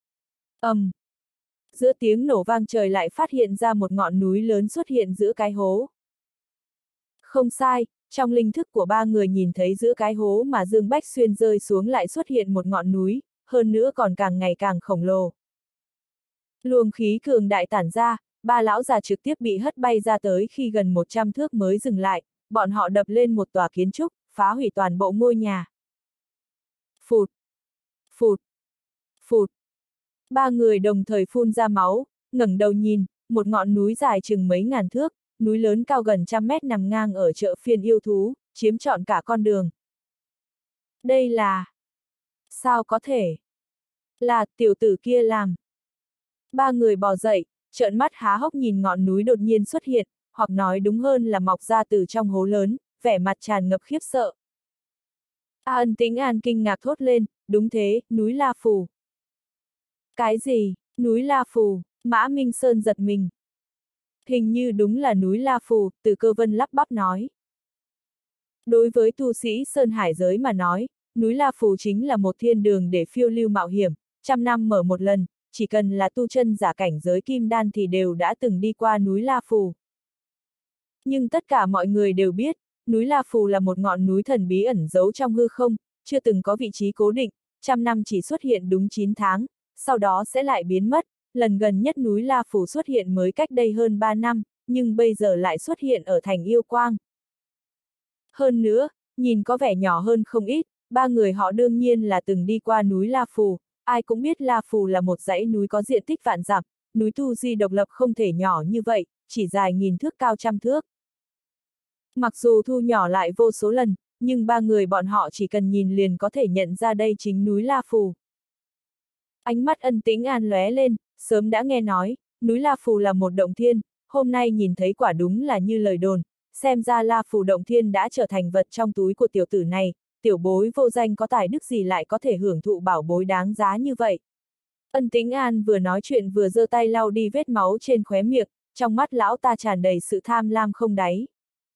Giữa tiếng nổ vang trời lại phát hiện ra một ngọn núi lớn xuất hiện giữa cái hố. Không sai, trong linh thức của ba người nhìn thấy giữa cái hố mà Dương Bách Xuyên rơi xuống lại xuất hiện một ngọn núi, hơn nữa còn càng ngày càng khổng lồ. Luồng khí cường đại tản ra, ba lão già trực tiếp bị hất bay ra tới khi gần 100 thước mới dừng lại, bọn họ đập lên một tòa kiến trúc, phá hủy toàn bộ ngôi nhà. Phụt! Phụt! Phụt! Ba người đồng thời phun ra máu, ngẩng đầu nhìn, một ngọn núi dài chừng mấy ngàn thước, núi lớn cao gần 100 mét nằm ngang ở chợ phiên yêu thú, chiếm trọn cả con đường. Đây là... Sao có thể? Là tiểu tử kia làm. Ba người bò dậy, trợn mắt há hốc nhìn ngọn núi đột nhiên xuất hiện, hoặc nói đúng hơn là mọc ra từ trong hố lớn, vẻ mặt tràn ngập khiếp sợ. Ân Tĩnh An kinh ngạc thốt lên, đúng thế, núi La Phù. Cái gì? Núi La Phù? Mã Minh Sơn giật mình. Hình như đúng là núi La Phù, Từ Cơ Vân lắp bắp nói. Đối với tu sĩ Sơn Hải giới mà nói, núi La Phù chính là một thiên đường để phiêu lưu mạo hiểm, 100 năm mở một lần, chỉ cần là tu chân giả cảnh giới kim đan thì đều đã từng đi qua núi La Phù. Nhưng tất cả mọi người đều biết, núi La Phù là một ngọn núi thần bí ẩn giấu trong hư không, chưa từng có vị trí cố định, 100 năm chỉ xuất hiện đúng 9 tháng, sau đó sẽ lại biến mất, lần gần nhất núi La Phù xuất hiện mới cách đây hơn 3 năm, nhưng bây giờ lại xuất hiện ở thành Yêu Quang. Hơn nữa, nhìn có vẻ nhỏ hơn không ít, ba người họ đương nhiên là từng đi qua núi La Phù, ai cũng biết La Phù là một dãy núi có diện tích vạn dặm, núi tu di độc lập không thể nhỏ như vậy, chỉ dài 1000 thước cao 100 thước. Mặc dù thu nhỏ lại vô số lần, nhưng ba người bọn họ chỉ cần nhìn liền có thể nhận ra đây chính núi La Phù. Ánh mắt Ân Tĩnh An lóe lên, sớm đã nghe nói, núi La Phù là một động thiên, hôm nay nhìn thấy quả đúng là như lời đồn, xem ra La Phù động thiên đã trở thành vật trong túi của tiểu tử này, tiểu bối vô danh có tài đức gì lại có thể hưởng thụ bảo bối đáng giá như vậy. Ân Tĩnh An vừa nói chuyện vừa giơ tay lau đi vết máu trên khóe miệng, trong mắt lão ta tràn đầy sự tham lam không đáy.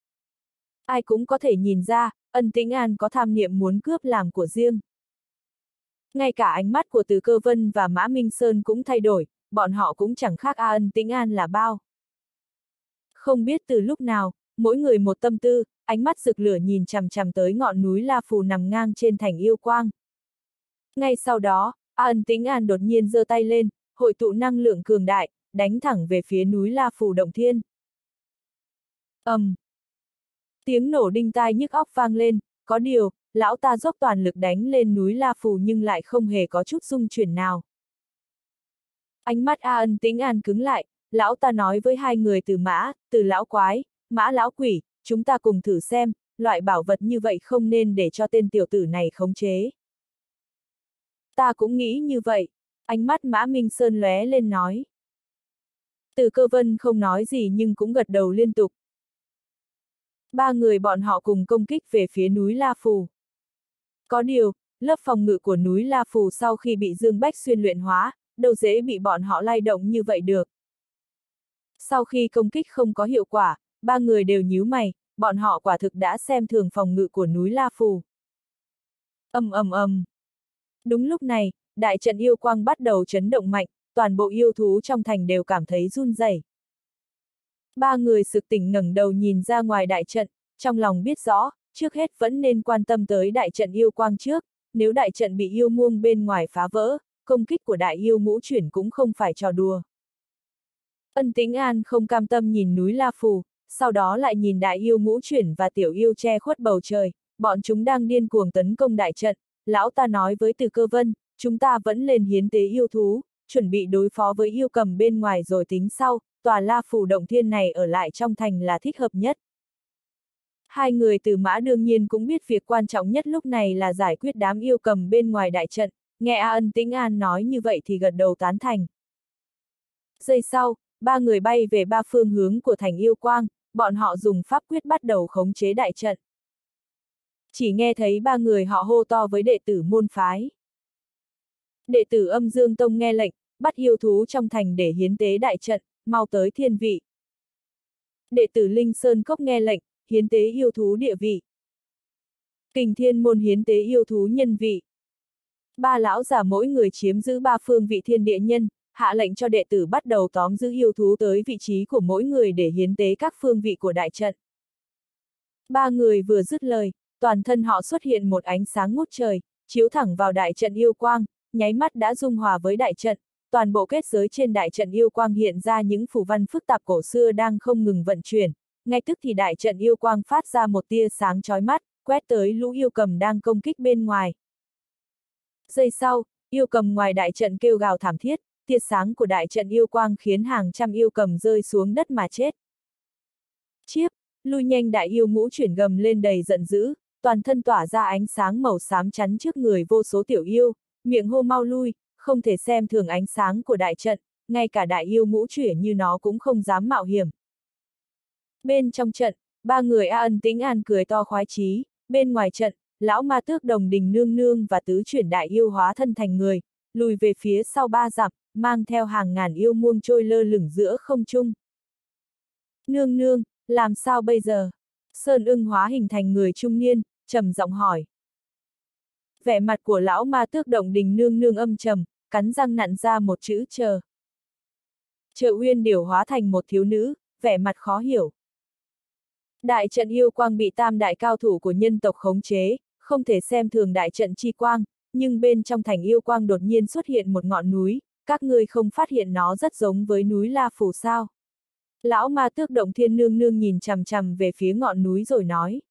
Ai cũng có thể nhìn ra, Ân Tĩnh An có tham niệm muốn cướp làm của riêng. Ngay cả ánh mắt của Từ Cơ Vân và Mã Minh Sơn cũng thay đổi, bọn họ cũng chẳng khác Ân Tĩnh An là bao. Không biết từ lúc nào, mỗi người một tâm tư, ánh mắt rực lửa nhìn chằm chằm tới ngọn núi La Phù nằm ngang trên thành Yêu Quang. Ngay sau đó, Ân Tĩnh An đột nhiên giơ tay lên, hội tụ năng lượng cường đại, đánh thẳng về phía núi La Phù động thiên. Tiếng nổ đinh tai nhức óc vang lên, có điều, lão ta dốc toàn lực đánh lên núi La Phù nhưng lại không hề có chút rung chuyển nào. Ánh mắt Ân Tĩnh An cứng lại, lão ta nói với hai người Từ lão quái, Mã lão quỷ, chúng ta cùng thử xem, loại bảo vật như vậy không nên để cho tên tiểu tử này khống chế. Ta cũng nghĩ như vậy, ánh mắt Mã Minh Sơn lóe lên nói. Từ Cơ Vân không nói gì nhưng cũng gật đầu liên tục. Ba người bọn họ cùng công kích về phía núi La Phù. Có điều, lớp phòng ngự của núi La Phù sau khi bị Dương Bách Xuyên luyện hóa, đâu dễ bị bọn họ lay động như vậy được. Sau khi công kích không có hiệu quả, ba người đều nhíu mày, bọn họ quả thực đã xem thường phòng ngự của núi La Phù. Đúng lúc này, đại trận yêu quang bắt đầu chấn động mạnh, toàn bộ yêu thú trong thành đều cảm thấy run rẩy. Ba người sực tỉnh ngẩng đầu nhìn ra ngoài đại trận, trong lòng biết rõ, trước hết vẫn nên quan tâm tới đại trận yêu quang trước, nếu đại trận bị yêu muông bên ngoài phá vỡ, công kích của đại yêu ngũ chuyển cũng không phải trò đùa. Ân Tĩnh An không cam tâm nhìn núi La Phù, sau đó lại nhìn đại yêu ngũ chuyển và tiểu yêu che khuất bầu trời, bọn chúng đang điên cuồng tấn công đại trận, lão ta nói với Từ Cơ Vân, chúng ta vẫn lên hiến tế yêu thú, chuẩn bị đối phó với yêu cầm bên ngoài rồi tính sau, tòa La Phù động thiên này ở lại trong thành là thích hợp nhất. Hai người Từ Mã đương nhiên cũng biết việc quan trọng nhất lúc này là giải quyết đám yêu cầm bên ngoài đại trận, nghe Ân Tĩnh An nói như vậy thì gật đầu tán thành. Giây sau, ba người bay về ba phương hướng của thành Yêu Quang, bọn họ dùng pháp quyết bắt đầu khống chế đại trận. Chỉ nghe thấy ba người họ hô to với đệ tử môn phái. Đệ tử Âm Dương Tông nghe lệnh, bắt yêu thú trong thành để hiến tế đại trận, mau tới thiên vị. Đệ tử Linh Sơn Cốc nghe lệnh, hiến tế yêu thú địa vị. Kình Thiên Môn hiến tế yêu thú nhân vị. Ba lão già mỗi người chiếm giữ ba phương vị thiên địa nhân, hạ lệnh cho đệ tử bắt đầu tóm giữ yêu thú tới vị trí của mỗi người để hiến tế các phương vị của đại trận. Ba người vừa dứt lời, toàn thân họ xuất hiện một ánh sáng ngút trời, chiếu thẳng vào đại trận yêu quang, nháy mắt đã dung hòa với đại trận, toàn bộ kết giới trên đại trận yêu quang hiện ra những phù văn phức tạp cổ xưa đang không ngừng vận chuyển, ngay tức thì đại trận yêu quang phát ra một tia sáng chói mắt, quét tới lũ yêu cầm đang công kích bên ngoài. Giây sau, yêu cầm ngoài đại trận kêu gào thảm thiết, tia sáng của đại trận yêu quang khiến hàng trăm yêu cầm rơi xuống đất mà chết. Chiếp, lui nhanh, đại yêu ngũ chuyển gầm lên đầy giận dữ, toàn thân tỏa ra ánh sáng màu xám chắn trước người vô số tiểu yêu, miệng hô mau lui, không thể xem thường ánh sáng của đại trận, ngay cả đại yêu ngũ chuyển như nó cũng không dám mạo hiểm. Bên trong trận, ba người A Ân Tĩnh An cười to khoái chí, bên ngoài trận, lão ma tước Đồng Đình Nương Nương và tứ chuyển đại yêu hóa thân thành người, lùi về phía sau 3 dặm, mang theo hàng ngàn yêu muông trôi lơ lửng giữa không trung. Nương nương, làm sao bây giờ? Sơn Ưng hóa hình thành người trung niên, trầm giọng hỏi. Vẻ mặt của lão ma tước Đồng Đình Nương Nương âm trầm, cắn răng nặn ra một chữ chờ. Trợ Uyên Điểu hóa thành một thiếu nữ, vẻ mặt khó hiểu. Đại trận yêu quang bị tam đại cao thủ của nhân tộc khống chế, không thể xem thường đại trận chi quang, nhưng bên trong thành yêu quang đột nhiên xuất hiện một ngọn núi, các ngươi không phát hiện nó rất giống với núi La Phù sao? Lão ma tước Động Thiên Nương Nương nhìn chằm chằm về phía ngọn núi rồi nói.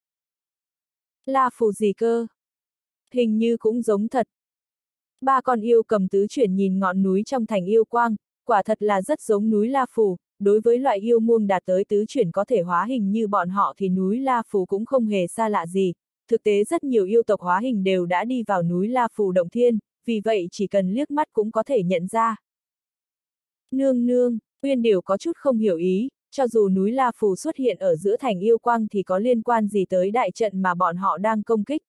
La Phù gì cơ? Hình như cũng giống thật. Ba con yêu cầm tứ chuyển nhìn ngọn núi trong thành yêu quang, quả thật là rất giống núi La Phù. Đối với loại yêu muông đạt tới tứ chuyển có thể hóa hình như bọn họ thì núi La Phù cũng không hề xa lạ gì. Thực tế rất nhiều yêu tộc hóa hình đều đã đi vào núi La Phù Động Thiên, vì vậy chỉ cần liếc mắt cũng có thể nhận ra. Nương nương, Uyên Điểu có chút không hiểu ý, cho dù núi La Phù xuất hiện ở giữa thành yêu quang thì có liên quan gì tới đại trận mà bọn họ đang công kích.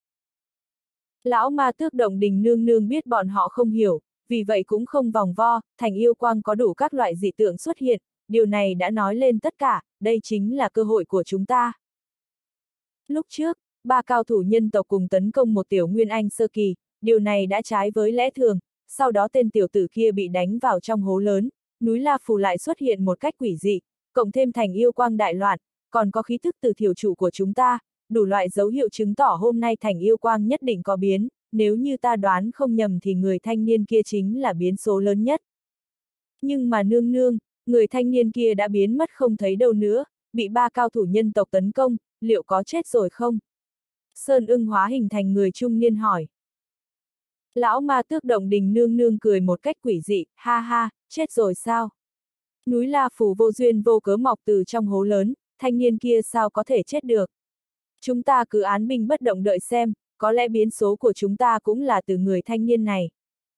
Lão ma tước Động Đình Nương Nương biết bọn họ không hiểu, vì vậy cũng không vòng vo, thành yêu quang có đủ các loại dị tượng xuất hiện. Điều này đã nói lên tất cả, đây chính là cơ hội của chúng ta. Lúc trước, ba cao thủ nhân tộc cùng tấn công một tiểu nguyên anh sơ kỳ, điều này đã trái với lẽ thường, sau đó tên tiểu tử kia bị đánh vào trong hố lớn, núi La Phù lại xuất hiện một cách quỷ dị, cộng thêm thành yêu quang đại loạn, còn có khí thức từ thiểu trụ của chúng ta, đủ loại dấu hiệu chứng tỏ hôm nay thành yêu quang nhất định có biến, nếu như ta đoán không nhầm thì người thanh niên kia chính là biến số lớn nhất. Nhưng mà nương nương, người thanh niên kia đã biến mất không thấy đâu nữa, bị ba cao thủ nhân tộc tấn công, liệu có chết rồi không? Sơn Ưng hóa hình thành người trung niên hỏi. Lão ma tước Động Đình Nương Nương cười một cách quỷ dị, ha ha, chết rồi sao? Núi La Phù vô duyên vô cớ mọc từ trong hố lớn, thanh niên kia sao có thể chết được? Chúng ta cứ án binh bất động đợi xem, có lẽ biến số của chúng ta cũng là từ người thanh niên này.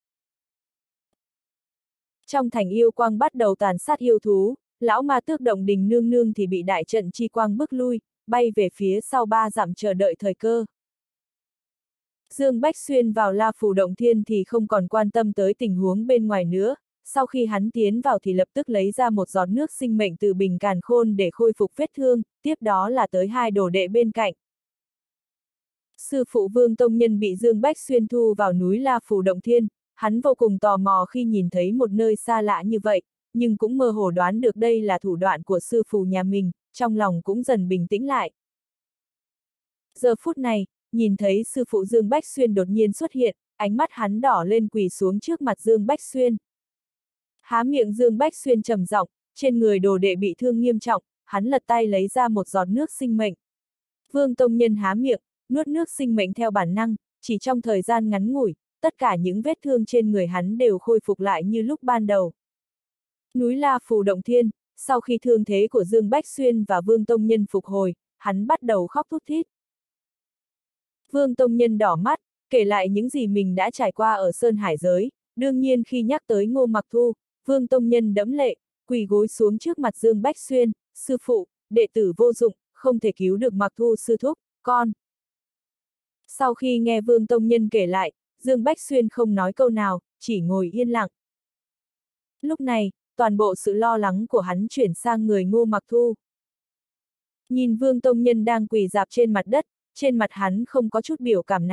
Trong thành yêu quang bắt đầu tàn sát yêu thú, lão ma tước Động Đình Nương Nương thì bị đại trận chi quang bức lui, bay về phía sau 3 dặm chờ đợi thời cơ. Dương Bách Xuyên vào La Phù Động Thiên thì không còn quan tâm tới tình huống bên ngoài nữa, sau khi hắn tiến vào thì lập tức lấy ra một giọt nước sinh mệnh từ bình càn khôn để khôi phục vết thương, tiếp đó là tới 2 đồ đệ bên cạnh. Sư phụ Vương Tông Nhân bị Dương Bách Xuyên thu vào núi La Phù Động Thiên, hắn vô cùng tò mò khi nhìn thấy một nơi xa lạ như vậy, nhưng cũng mơ hồ đoán được đây là thủ đoạn của sư phụ nhà mình, trong lòng cũng dần bình tĩnh lại. Giờ phút này, nhìn thấy sư phụ Dương Bách Xuyên đột nhiên xuất hiện, ánh mắt hắn đỏ lên quỳ xuống trước mặt Dương Bách Xuyên. Há miệng Dương Bách Xuyên trầm giọng, trên người đồ đệ bị thương nghiêm trọng, hắn lật tay lấy ra một giọt nước sinh mệnh. Vương Tông Nhân há miệng, nuốt nước sinh mệnh theo bản năng, chỉ trong thời gian ngắn ngủi, tất cả những vết thương trên người hắn đều khôi phục lại như lúc ban đầu. Núi La Phù Động Thiên, sau khi thương thế của Dương Bách Xuyên và Vương Tông Nhân phục hồi, hắn bắt đầu khóc thút thít. Vương Tông Nhân đỏ mắt, kể lại những gì mình đã trải qua ở Sơn Hải giới, đương nhiên khi nhắc tới Ngô Mặc Thu, Vương Tông Nhân đẫm lệ, quỳ gối xuống trước mặt Dương Bách Xuyên, sư phụ, đệ tử vô dụng, không thể cứu được Mặc Thu sư thúc, con. Sau khi nghe Vương Tông Nhân kể lại, Dương Bách Xuyên không nói câu nào, chỉ ngồi yên lặng. Lúc này, toàn bộ sự lo lắng của hắn chuyển sang người Ngô Mặc Thu. Nhìn Vương Tông Nhân đang quỳ rạp trên mặt đất, trên mặt hắn không có chút biểu cảm nào,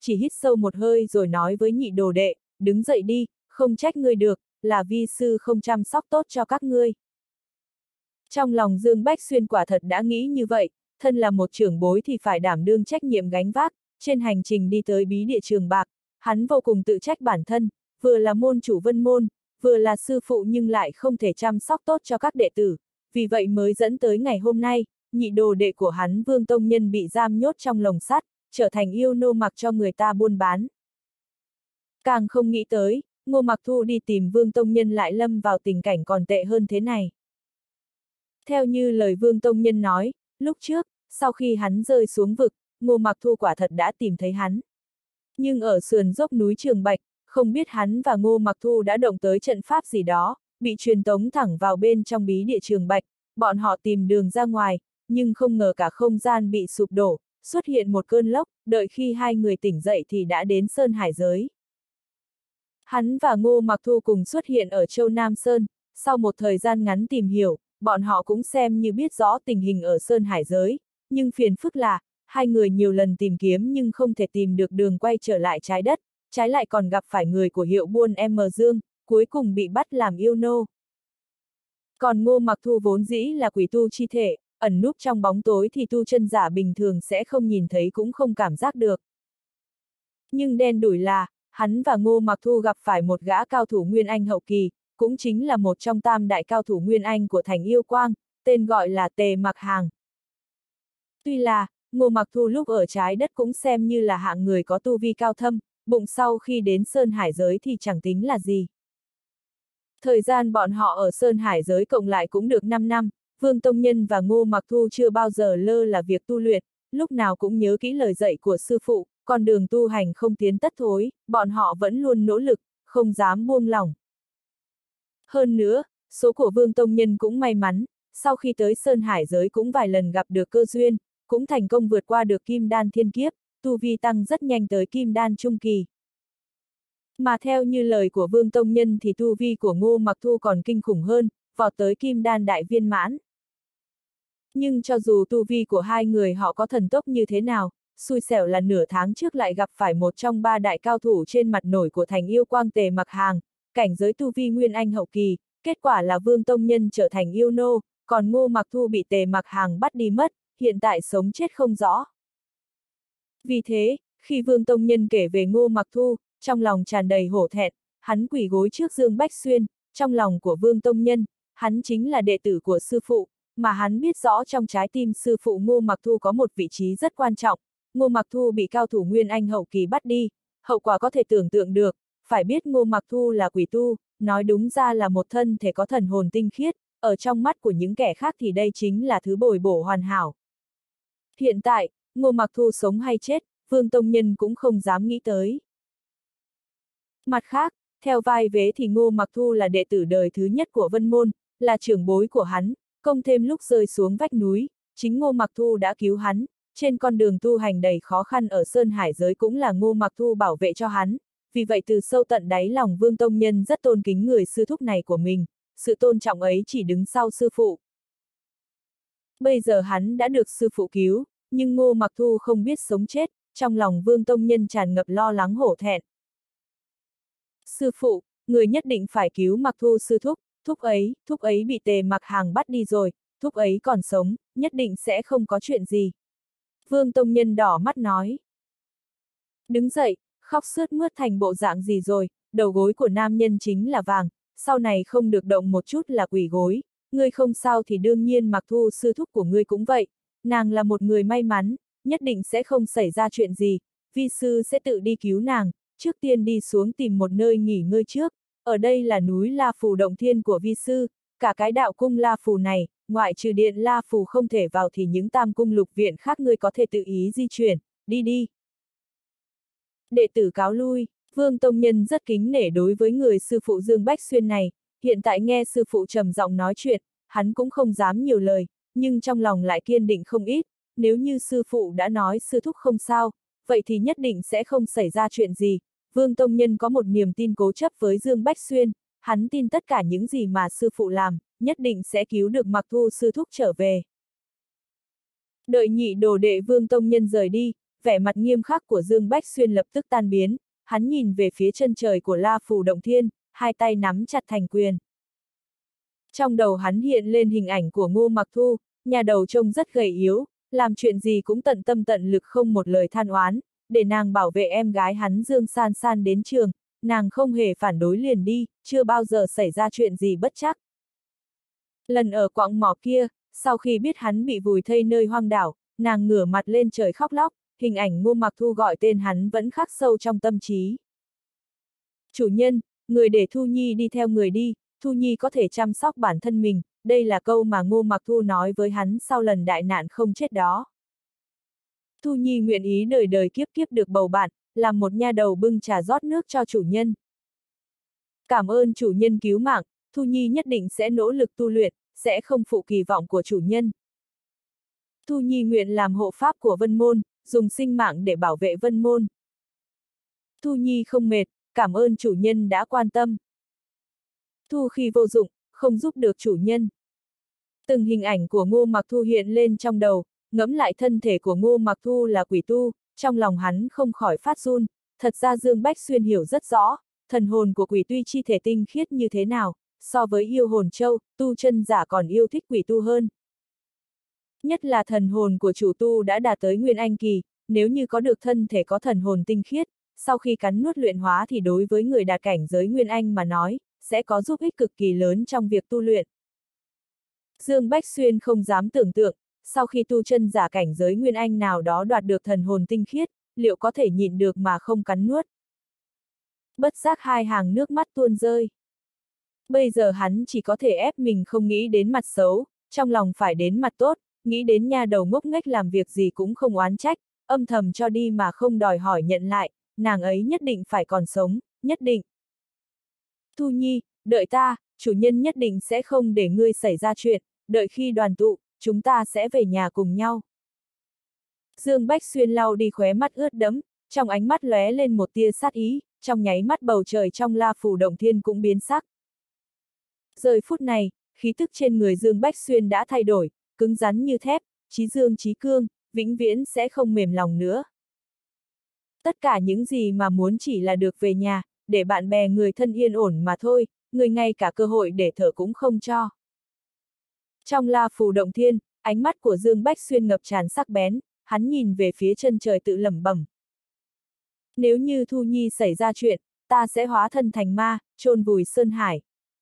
chỉ hít sâu một hơi rồi nói với nhị đồ đệ, đứng dậy đi, không trách ngươi được, là vi sư không chăm sóc tốt cho các ngươi. Trong lòng Dương Bách Xuyên quả thật đã nghĩ như vậy, thân là một trưởng bối thì phải đảm đương trách nhiệm gánh vác, trên hành trình đi tới bí địa Trường Bạc, hắn vô cùng tự trách bản thân, vừa là môn chủ Vân Môn, vừa là sư phụ nhưng lại không thể chăm sóc tốt cho các đệ tử, vì vậy mới dẫn tới ngày hôm nay, nhị đồ đệ của hắn Vương Tông Nhân bị giam nhốt trong lồng sắt, trở thành yêu nô mặc cho người ta buôn bán. Càng không nghĩ tới, Ngô Mặc Thu đi tìm Vương Tông Nhân lại lâm vào tình cảnh còn tệ hơn thế này. Theo như lời Vương Tông Nhân nói, lúc trước, sau khi hắn rơi xuống vực, Ngô Mặc Thu quả thật đã tìm thấy hắn. Nhưng ở sườn dốc núi Trường Bạch, không biết hắn và Ngô Mặc Thu đã động tới trận pháp gì đó, bị truyền tống thẳng vào bên trong bí địa Trường Bạch, bọn họ tìm đường ra ngoài, nhưng không ngờ cả không gian bị sụp đổ, xuất hiện một cơn lốc, đợi khi hai người tỉnh dậy thì đã đến Sơn Hải giới. Hắn và Ngô Mặc Thu cùng xuất hiện ở Châu Nam Sơn, sau một thời gian ngắn tìm hiểu, bọn họ cũng xem như biết rõ tình hình ở Sơn Hải giới, nhưng phiền phức là, hai người nhiều lần tìm kiếm nhưng không thể tìm được đường quay trở lại trái đất, trái lại còn gặp phải người của hiệu buôn M Dương, cuối cùng bị bắt làm yêu nô. Còn Ngô Mặc Thu vốn dĩ là quỷ tu chi thể, ẩn núp trong bóng tối thì tu chân giả bình thường sẽ không nhìn thấy cũng không cảm giác được. Nhưng đen đủi là, hắn và Ngô Mặc Thu gặp phải một gã cao thủ Nguyên Anh hậu kỳ, cũng chính là một trong tam đại cao thủ Nguyên Anh của thành Yêu Quang, tên gọi là Tề Mặc Hàng. Tuy là, Ngô Mặc Thu lúc ở trái đất cũng xem như là hạng người có tu vi cao thâm, bụng sau khi đến Sơn Hải giới thì chẳng tính là gì. Thời gian bọn họ ở Sơn Hải giới cộng lại cũng được 5 năm, Vương Tông Nhân và Ngô Mặc Thu chưa bao giờ lơ là việc tu luyện, lúc nào cũng nhớ kỹ lời dạy của sư phụ, con đường tu hành không tiến tất thối, bọn họ vẫn luôn nỗ lực, không dám buông lỏng. Hơn nữa, số của Vương Tông Nhân cũng may mắn, sau khi tới Sơn Hải giới cũng vài lần gặp được cơ duyên, cũng thành công vượt qua được Kim Đan thiên kiếp, tu vi tăng rất nhanh tới Kim Đan trung kỳ. Mà theo như lời của Vương Tông Nhân thì tu vi của Ngô Mặc Thu còn kinh khủng hơn, vọt tới Kim Đan đại viên mãn. Nhưng cho dù tu vi của hai người họ có thần tốc như thế nào, xui xẻo là nửa tháng trước lại gặp phải một trong ba đại cao thủ trên mặt nổi của thành Yêu Quang Tề Mặc Hàng, cảnh giới tu vi Nguyên Anh hậu kỳ, kết quả là Vương Tông Nhân trở thành yêu nô, còn Ngô Mặc Thu bị Tề Mặc Hàng bắt đi mất, hiện tại sống chết không rõ. Vì thế, khi Vương Tông Nhân kể về Ngô Mặc Thu, trong lòng tràn đầy hổ thẹn, hắn quỳ gối trước Dương Bách Xuyên, trong lòng của Vương Tông Nhân, hắn chính là đệ tử của sư phụ, mà hắn biết rõ trong trái tim sư phụ Ngô Mặc Thu có một vị trí rất quan trọng, Ngô Mặc Thu bị cao thủ Nguyên Anh hậu kỳ bắt đi, hậu quả có thể tưởng tượng được, phải biết Ngô Mặc Thu là quỷ tu, nói đúng ra là một thân thể có thần hồn tinh khiết, ở trong mắt của những kẻ khác thì đây chính là thứ bồi bổ hoàn hảo. Hiện tại, Ngô Mặc Thu sống hay chết, Vương Tông Nhân cũng không dám nghĩ tới. Mặt khác, theo vai vế thì Ngô Mặc Thu là đệ tử đời thứ nhất của Vân Môn, là trưởng bối của hắn, công thêm lúc rơi xuống vách núi, chính Ngô Mặc Thu đã cứu hắn, trên con đường tu hành đầy khó khăn ở Sơn Hải giới cũng là Ngô Mặc Thu bảo vệ cho hắn, vì vậy từ sâu tận đáy lòng Vương Tông Nhân rất tôn kính người sư thúc này của mình, sự tôn trọng ấy chỉ đứng sau sư phụ. Bây giờ hắn đã được sư phụ cứu, nhưng Ngô Mặc Thu không biết sống chết, trong lòng Vương Tông Nhân tràn ngập lo lắng hổ thẹn. Sư phụ, người nhất định phải cứu Mặc Thu sư thúc, thúc ấy bị Tề Mặc Hàng bắt đi rồi, thúc ấy còn sống, nhất định sẽ không có chuyện gì. Vương Tông Nhân đỏ mắt nói. Đứng dậy, khóc sướt mướt thành bộ dạng gì rồi, đầu gối của nam nhân chính là vàng, sau này không được động một chút là quỳ gối, ngươi không sao thì đương nhiên Mặc Thu sư thúc của ngươi cũng vậy, nàng là một người may mắn, nhất định sẽ không xảy ra chuyện gì, vi sư sẽ tự đi cứu nàng, trước tiên đi xuống tìm một nơi nghỉ ngơi trước, ở đây là núi La Phù Động Thiên của vi sư, cả cái đạo cung La Phù này, ngoại trừ điện La Phù không thể vào thì những tam cung lục viện khác ngươi có thể tự ý di chuyển, đi đi. Đệ tử cáo lui, Vương Tông Nhân rất kính nể đối với người sư phụ Dương Bách Xuyên này, hiện tại nghe sư phụ trầm giọng nói chuyện, hắn cũng không dám nhiều lời, nhưng trong lòng lại kiên định không ít, nếu như sư phụ đã nói sư thúc không sao, vậy thì nhất định sẽ không xảy ra chuyện gì. Vương Tông Nhân có một niềm tin cố chấp với Dương Bách Xuyên, hắn tin tất cả những gì mà sư phụ làm, nhất định sẽ cứu được Mặc Thu sư thúc trở về. Đợi nhị đồ đệ Vương Tông Nhân rời đi, vẻ mặt nghiêm khắc của Dương Bách Xuyên lập tức tan biến, hắn nhìn về phía chân trời của La Phù Động Thiên, hai tay nắm chặt thành quyền. Trong đầu hắn hiện lên hình ảnh của Ngô Mặc Thu, nhà đầu trông rất gầy yếu, làm chuyện gì cũng tận tâm tận lực không một lời than oán, để nàng bảo vệ em gái hắn Dương San San đến trường, nàng không hề phản đối liền đi, chưa bao giờ xảy ra chuyện gì bất trắc. Lần ở quặng mỏ kia, sau khi biết hắn bị vùi thây nơi hoang đảo, nàng ngửa mặt lên trời khóc lóc, hình ảnh Ngô Mặc Thu gọi tên hắn vẫn khắc sâu trong tâm trí. Chủ nhân, người để Thu Nhi đi theo người đi, Thu Nhi có thể chăm sóc bản thân mình, đây là câu mà Ngô Mặc Thu nói với hắn sau lần đại nạn không chết đó. Thu Nhi nguyện ý đời đời kiếp kiếp được bầu bạn, làm một nha đầu bưng trà rót nước cho chủ nhân. Cảm ơn chủ nhân cứu mạng, Thu Nhi nhất định sẽ nỗ lực tu luyện, sẽ không phụ kỳ vọng của chủ nhân. Thu Nhi nguyện làm hộ pháp của Vân Môn, dùng sinh mạng để bảo vệ Vân Môn. Thu Nhi không mệt, cảm ơn chủ nhân đã quan tâm. Thu khi vô dụng, không giúp được chủ nhân. Từng hình ảnh của Ngô Mặc Thu hiện lên trong đầu, ngẫm lại thân thể của Ngô Mặc Thu là quỷ tu, trong lòng hắn không khỏi phát run, thật ra Dương Bách Xuyên hiểu rất rõ, thần hồn của quỷ tuy chi thể tinh khiết như thế nào, so với yêu hồn châu, tu chân giả còn yêu thích quỷ tu hơn. Nhất là thần hồn của chủ tu đã đạt tới Nguyên Anh kỳ, nếu như có được thân thể có thần hồn tinh khiết, sau khi cắn nuốt luyện hóa thì đối với người đạt cảnh giới Nguyên Anh mà nói, sẽ có giúp ích cực kỳ lớn trong việc tu luyện. Dương Bách Xuyên không dám tưởng tượng, sau khi tu chân giả cảnh giới Nguyên Anh nào đó đoạt được thần hồn tinh khiết, liệu có thể nhịn được mà không cắn nuốt. Bất giác hai hàng nước mắt tuôn rơi. Bây giờ hắn chỉ có thể ép mình không nghĩ đến mặt xấu, trong lòng phải đến mặt tốt, nghĩ đến nha đầu ngốc nghếch làm việc gì cũng không oán trách, âm thầm cho đi mà không đòi hỏi nhận lại, nàng ấy nhất định phải còn sống, nhất định. Thu Nhi, đợi ta, chủ nhân nhất định sẽ không để ngươi xảy ra chuyện, đợi khi đoàn tụ, chúng ta sẽ về nhà cùng nhau. Dương Bách Xuyên lau đi khóe mắt ướt đẫm, trong ánh mắt lóe lên một tia sát ý, trong nháy mắt bầu trời trong La Phù Động Thiên cũng biến sắc. Giờ phút này, khí tức trên người Dương Bách Xuyên đã thay đổi, cứng rắn như thép, chí dương chí cương, vĩnh viễn sẽ không mềm lòng nữa. Tất cả những gì mà muốn chỉ là được về nhà, để bạn bè người thân yên ổn mà thôi, người ngay cả cơ hội để thở cũng không cho. Trong La Phù Động Thiên, ánh mắt của Dương Bách Xuyên ngập tràn sắc bén, hắn nhìn về phía chân trời tự lẩm bẩm. Nếu như Thu Nhi xảy ra chuyện, ta sẽ hóa thân thành ma, chôn vùi Sơn Hải.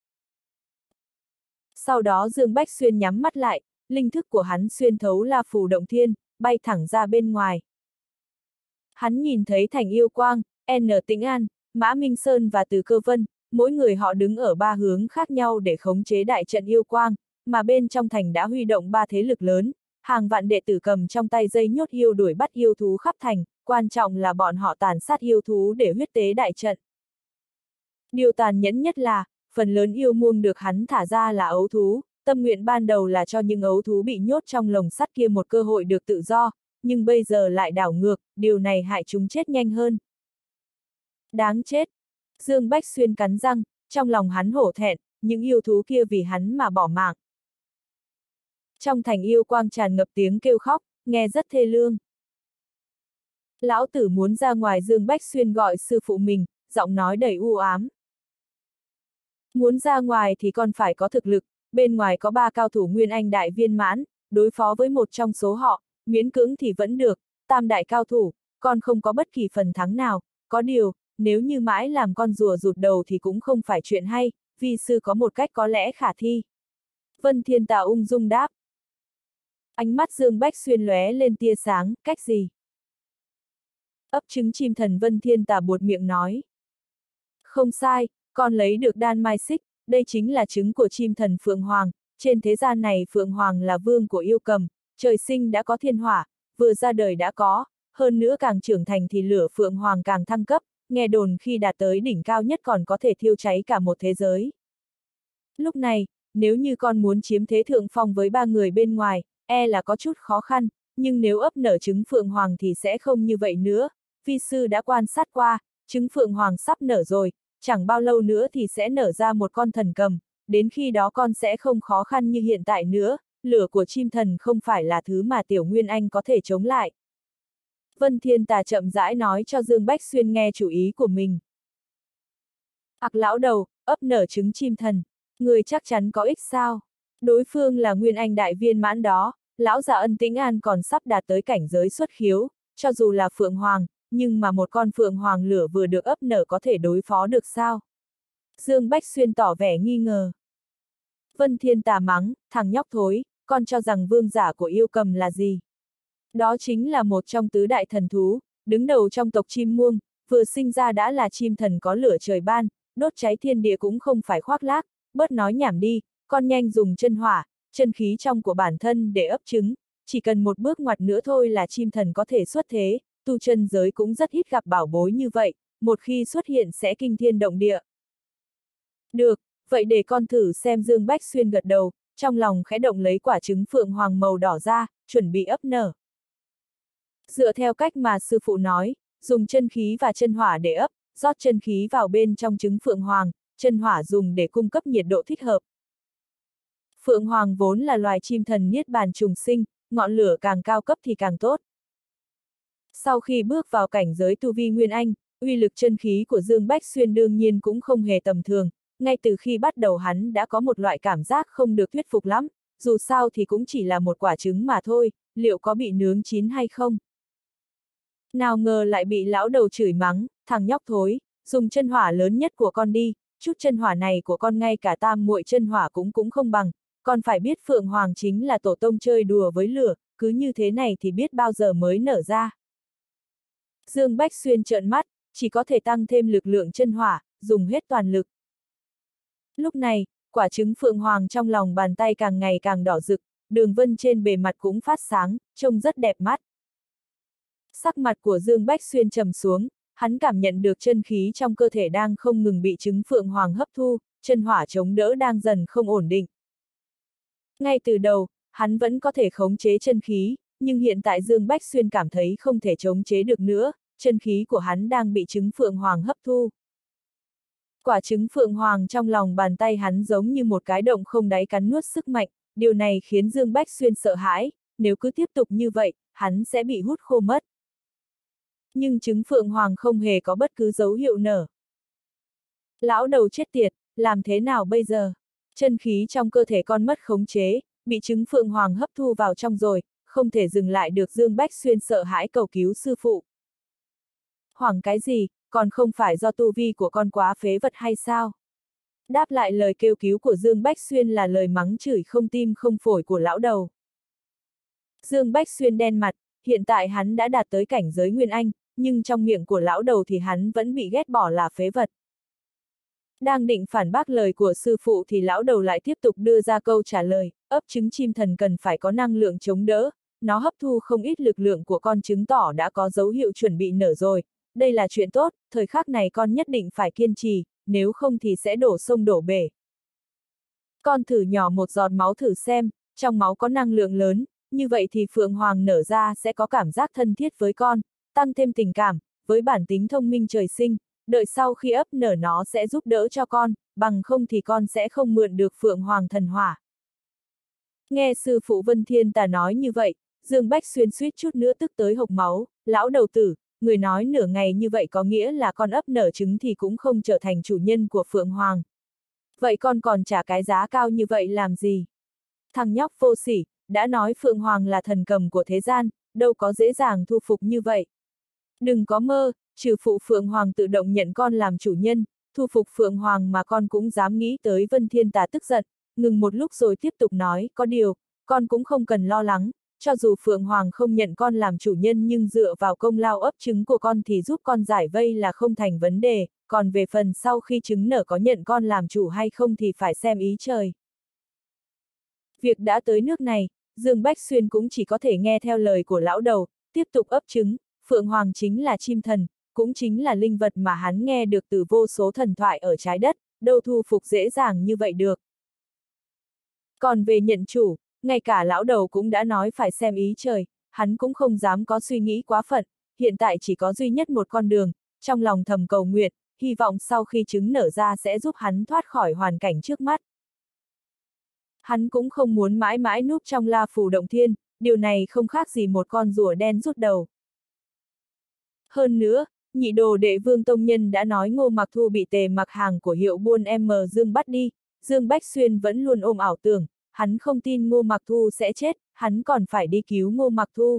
Sau đó Dương Bách Xuyên nhắm mắt lại, linh thức của hắn xuyên thấu La Phù Động Thiên, bay thẳng ra bên ngoài. Hắn nhìn thấy Thành Yêu Quang, N Tĩnh An, Mã Minh Sơn và Từ Cơ Vân, mỗi người họ đứng ở ba hướng khác nhau để khống chế đại trận yêu quang, mà bên trong thành đã huy động ba thế lực lớn, hàng vạn đệ tử cầm trong tay dây nhốt yêu đuổi bắt yêu thú khắp thành, quan trọng là bọn họ tàn sát yêu thú để huyết tế đại trận. Điều tàn nhẫn nhất là, phần lớn yêu muông được hắn thả ra là ấu thú, tâm nguyện ban đầu là cho những ấu thú bị nhốt trong lồng sắt kia một cơ hội được tự do, nhưng bây giờ lại đảo ngược, điều này hại chúng chết nhanh hơn. Đáng chết! Dương Bách Xuyên cắn răng, trong lòng hắn hổ thẹn, những yêu thú kia vì hắn mà bỏ mạng. Trong thành yêu quang tràn ngập tiếng kêu khóc, nghe rất thê lương. Lão tử muốn ra ngoài, Dương Bách Xuyên gọi sư phụ mình, giọng nói đầy u ám. Muốn ra ngoài thì còn phải có thực lực, bên ngoài có ba cao thủ Nguyên Anh đại viên mãn, đối phó với một trong số họ, miễn cưỡng thì vẫn được, tam đại cao thủ, còn không có bất kỳ phần thắng nào, có điều, nếu như mãi làm con rùa rụt đầu thì cũng không phải chuyện hay, vi sư có một cách có lẽ khả thi. Vân Thiên Tà ung dung đáp. Ánh mắt Dương Bách Xuyên lóe lên tia sáng, cách gì? Ấp trứng chim thần Vân Thiên Tà buột miệng nói. Không sai, con lấy được đan mai xích, đây chính là trứng của chim thần Phượng Hoàng, trên thế gian này Phượng Hoàng là vương của yêu cầm, trời sinh đã có thiên hỏa, vừa ra đời đã có, hơn nữa càng trưởng thành thì lửa Phượng Hoàng càng thăng cấp, nghe đồn khi đạt tới đỉnh cao nhất còn có thể thiêu cháy cả một thế giới. Lúc này, nếu như con muốn chiếm thế thượng phong với ba người bên ngoài, e là có chút khó khăn, nhưng nếu ấp nở trứng Phượng Hoàng thì sẽ không như vậy nữa, vi sư đã quan sát qua, trứng Phượng Hoàng sắp nở rồi, chẳng bao lâu nữa thì sẽ nở ra một con thần cầm, đến khi đó con sẽ không khó khăn như hiện tại nữa, lửa của chim thần không phải là thứ mà Tiểu Nguyên Anh có thể chống lại. Vân Thiên Tà chậm rãi nói cho Dương Bách Xuyên nghe chủ ý của mình. Ặc lão đầu, ấp nở trứng chim thần, người chắc chắn có ích sao? Đối phương là Nguyên Anh đại viên mãn đó, lão già Ân Tĩnh An còn sắp đạt tới cảnh giới xuất khiếu, cho dù là Phượng Hoàng, nhưng mà một con Phượng Hoàng lửa vừa được ấp nở có thể đối phó được sao? Dương Bách Xuyên tỏ vẻ nghi ngờ. Vân Thiên Tà mắng, thằng nhóc thối, con cho rằng vương giả của yêu cầm là gì? Đó chính là một trong tứ đại thần thú, đứng đầu trong tộc chim muông, vừa sinh ra đã là chim thần có lửa trời ban, đốt cháy thiên địa cũng không phải khoác lác, bớt nói nhảm đi, con nhanh dùng chân hỏa, chân khí trong của bản thân để ấp trứng, chỉ cần một bước ngoặt nữa thôi là chim thần có thể xuất thế, tu chân giới cũng rất ít gặp bảo bối như vậy, một khi xuất hiện sẽ kinh thiên động địa. Được, vậy để con thử xem. Dương Bách Xuyên gật đầu, trong lòng khẽ động lấy quả trứng phượng hoàng màu đỏ ra, chuẩn bị ấp nở. Dựa theo cách mà sư phụ nói, dùng chân khí và chân hỏa để ấp, rót chân khí vào bên trong trứng phượng hoàng, chân hỏa dùng để cung cấp nhiệt độ thích hợp. Phượng hoàng vốn là loài chim thần niết bàn trùng sinh, ngọn lửa càng cao cấp thì càng tốt. Sau khi bước vào cảnh giới tu vi Nguyên Anh, uy lực chân khí của Dương Bách Xuyên đương nhiên cũng không hề tầm thường, ngay từ khi bắt đầu hắn đã có một loại cảm giác không được thuyết phục lắm, dù sao thì cũng chỉ là một quả trứng mà thôi, liệu có bị nướng chín hay không? Nào ngờ lại bị lão đầu chửi mắng, thằng nhóc thối, dùng chân hỏa lớn nhất của con đi, chút chân hỏa này của con ngay cả tam muội chân hỏa cũng không bằng, con phải biết Phượng Hoàng chính là tổ tông chơi đùa với lửa, cứ như thế này thì biết bao giờ mới nở ra. Dương Bách Xuyên trợn mắt, chỉ có thể tăng thêm lực lượng chân hỏa, dùng hết toàn lực. Lúc này, quả trứng Phượng Hoàng trong lòng bàn tay càng ngày càng đỏ rực, đường vân trên bề mặt cũng phát sáng, trông rất đẹp mắt. Sắc mặt của Dương Bách Xuyên trầm xuống, hắn cảm nhận được chân khí trong cơ thể đang không ngừng bị trứng Phượng Hoàng hấp thu, chân hỏa chống đỡ đang dần không ổn định. Ngay từ đầu, hắn vẫn có thể khống chế chân khí, nhưng hiện tại Dương Bách Xuyên cảm thấy không thể khống chế được nữa, chân khí của hắn đang bị trứng Phượng Hoàng hấp thu. Quả trứng Phượng Hoàng trong lòng bàn tay hắn giống như một cái động không đáy cắn nuốt sức mạnh, điều này khiến Dương Bách Xuyên sợ hãi, nếu cứ tiếp tục như vậy, hắn sẽ bị hút khô mất. Nhưng trứng Phượng Hoàng không hề có bất cứ dấu hiệu nở. Lão đầu chết tiệt, làm thế nào bây giờ? Chân khí trong cơ thể con mất khống chế, bị trứng Phượng Hoàng hấp thu vào trong rồi, không thể dừng lại được. Dương Bách Xuyên sợ hãi cầu cứu sư phụ. Hoảng cái gì, còn không phải do tu vi của con quá phế vật hay sao? Đáp lại lời kêu cứu của Dương Bách Xuyên là lời mắng chửi không tim không phổi của lão đầu. Dương Bách Xuyên đen mặt, hiện tại hắn đã đạt tới cảnh giới Nguyên Anh, nhưng trong miệng của lão đầu thì hắn vẫn bị ghét bỏ là phế vật. Đang định phản bác lời của sư phụ thì lão đầu lại tiếp tục đưa ra câu trả lời, ấp trứng chim thần cần phải có năng lượng chống đỡ, nó hấp thu không ít lực lượng của con trứng tỏ đã có dấu hiệu chuẩn bị nở rồi, đây là chuyện tốt, thời khắc này con nhất định phải kiên trì, nếu không thì sẽ đổ sông đổ bể. Con thử nhỏ một giọt máu thử xem, trong máu có năng lượng lớn, như vậy thì Phượng Hoàng nở ra sẽ có cảm giác thân thiết với con, tăng thêm tình cảm, với bản tính thông minh trời sinh, đợi sau khi ấp nở nó sẽ giúp đỡ cho con, bằng không thì con sẽ không mượn được Phượng Hoàng thần hỏa. Nghe sư phụ Vân Thiên Tà nói như vậy, Dương Bách Xuyên suýt chút nữa tức tới hộc máu, lão đầu tử, người nói nửa ngày như vậy có nghĩa là con ấp nở trứng thì cũng không trở thành chủ nhân của Phượng Hoàng. Vậy con còn trả cái giá cao như vậy làm gì? Thằng nhóc vô sỉ, đã nói Phượng Hoàng là thần cầm của thế gian, đâu có dễ dàng thu phục như vậy. Đừng có mơ, trừ phụ Phượng Hoàng tự động nhận con làm chủ nhân, thu phục Phượng Hoàng mà con cũng dám nghĩ tới. Vân Thiên Tà tức giận, ngừng một lúc rồi tiếp tục nói, có điều, con cũng không cần lo lắng, cho dù Phượng Hoàng không nhận con làm chủ nhân nhưng dựa vào công lao ấp trứng của con thì giúp con giải vây là không thành vấn đề, còn về phần sau khi trứng nở có nhận con làm chủ hay không thì phải xem ý trời. Việc đã tới nước này, Dương Bách Xuyên cũng chỉ có thể nghe theo lời của lão đầu, tiếp tục ấp trứng. Phượng Hoàng chính là chim thần, cũng chính là linh vật mà hắn nghe được từ vô số thần thoại ở trái đất, đâu thu phục dễ dàng như vậy được. Còn về nhận chủ, ngay cả lão đầu cũng đã nói phải xem ý trời, hắn cũng không dám có suy nghĩ quá phận, hiện tại chỉ có duy nhất một con đường, trong lòng thầm cầu nguyện, hy vọng sau khi trứng nở ra sẽ giúp hắn thoát khỏi hoàn cảnh trước mắt. Hắn cũng không muốn mãi mãi núp trong La Phủ Động Thiên, điều này không khác gì một con rùa đen rút đầu. Hơn nữa, nhị đồ đệ Vương Tông Nhân đã nói Ngô Mặc Thu bị Tề Mặc hàng của hiệu buôn M Dương bắt đi, Dương Bách Xuyên vẫn luôn ôm ảo tưởng, hắn không tin Ngô Mặc Thu sẽ chết, hắn còn phải đi cứu Ngô Mặc Thu.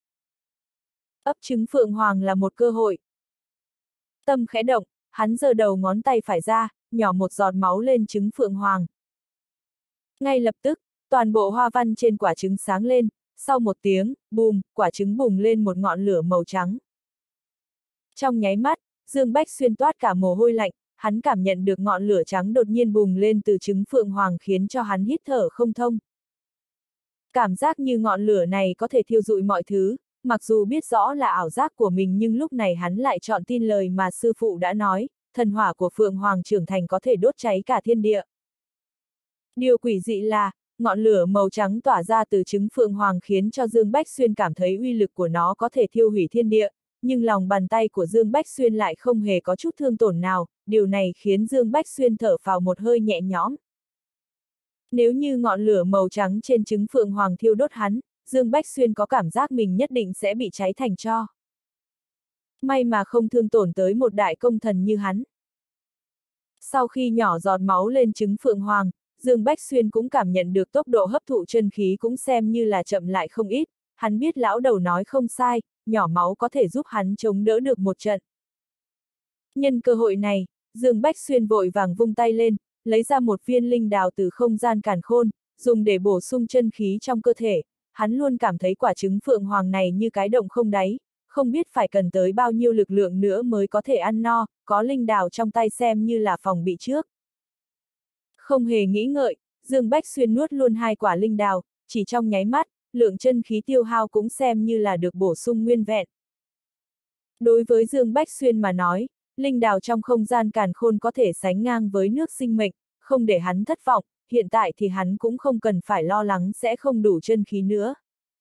Ấp trứng Phượng Hoàng là một cơ hội. Tâm khẽ động, hắn giơ đầu ngón tay phải ra, nhỏ một giọt máu lên trứng Phượng Hoàng. Ngay lập tức, toàn bộ hoa văn trên quả trứng sáng lên, sau một tiếng, bùm, quả trứng bùng lên một ngọn lửa màu trắng. Trong nháy mắt, Dương Bách Xuyên toát cả mồ hôi lạnh, hắn cảm nhận được ngọn lửa trắng đột nhiên bùng lên từ trứng Phượng Hoàng khiến cho hắn hít thở không thông. Cảm giác như ngọn lửa này có thể thiêu rụi mọi thứ, mặc dù biết rõ là ảo giác của mình nhưng lúc này hắn lại chọn tin lời mà sư phụ đã nói, thần hỏa của Phượng Hoàng trưởng thành có thể đốt cháy cả thiên địa. Điều quỷ dị là, ngọn lửa màu trắng tỏa ra từ trứng Phượng Hoàng khiến cho Dương Bách Xuyên cảm thấy uy lực của nó có thể thiêu hủy thiên địa, nhưng lòng bàn tay của Dương Bách Xuyên lại không hề có chút thương tổn nào, điều này khiến Dương Bách Xuyên thở phào một hơi nhẹ nhõm. Nếu như ngọn lửa màu trắng trên trứng Phượng Hoàng thiêu đốt hắn, Dương Bách Xuyên có cảm giác mình nhất định sẽ bị cháy thành tro. May mà không thương tổn tới một đại công thần như hắn. Sau khi nhỏ giọt máu lên trứng Phượng Hoàng, Dương Bách Xuyên cũng cảm nhận được tốc độ hấp thụ chân khí cũng xem như là chậm lại không ít, hắn biết lão đầu nói không sai, nhỏ máu có thể giúp hắn chống đỡ được một trận. Nhân cơ hội này, Dương Bách Xuyên vội vàng vung tay lên, lấy ra một viên linh đào từ không gian càn khôn, dùng để bổ sung chân khí trong cơ thể, hắn luôn cảm thấy quả trứng Phượng Hoàng này như cái động không đáy, không biết phải cần tới bao nhiêu lực lượng nữa mới có thể ăn no, có linh đào trong tay xem như là phòng bị trước. Không hề nghĩ ngợi, Dương Bách Xuyên nuốt luôn 2 quả linh đào, chỉ trong nháy mắt, lượng chân khí tiêu hao cũng xem như là được bổ sung nguyên vẹn. Đối với Dương Bách Xuyên mà nói, linh đào trong không gian càn khôn có thể sánh ngang với nước sinh mệnh, không để hắn thất vọng, hiện tại thì hắn cũng không cần phải lo lắng sẽ không đủ chân khí nữa.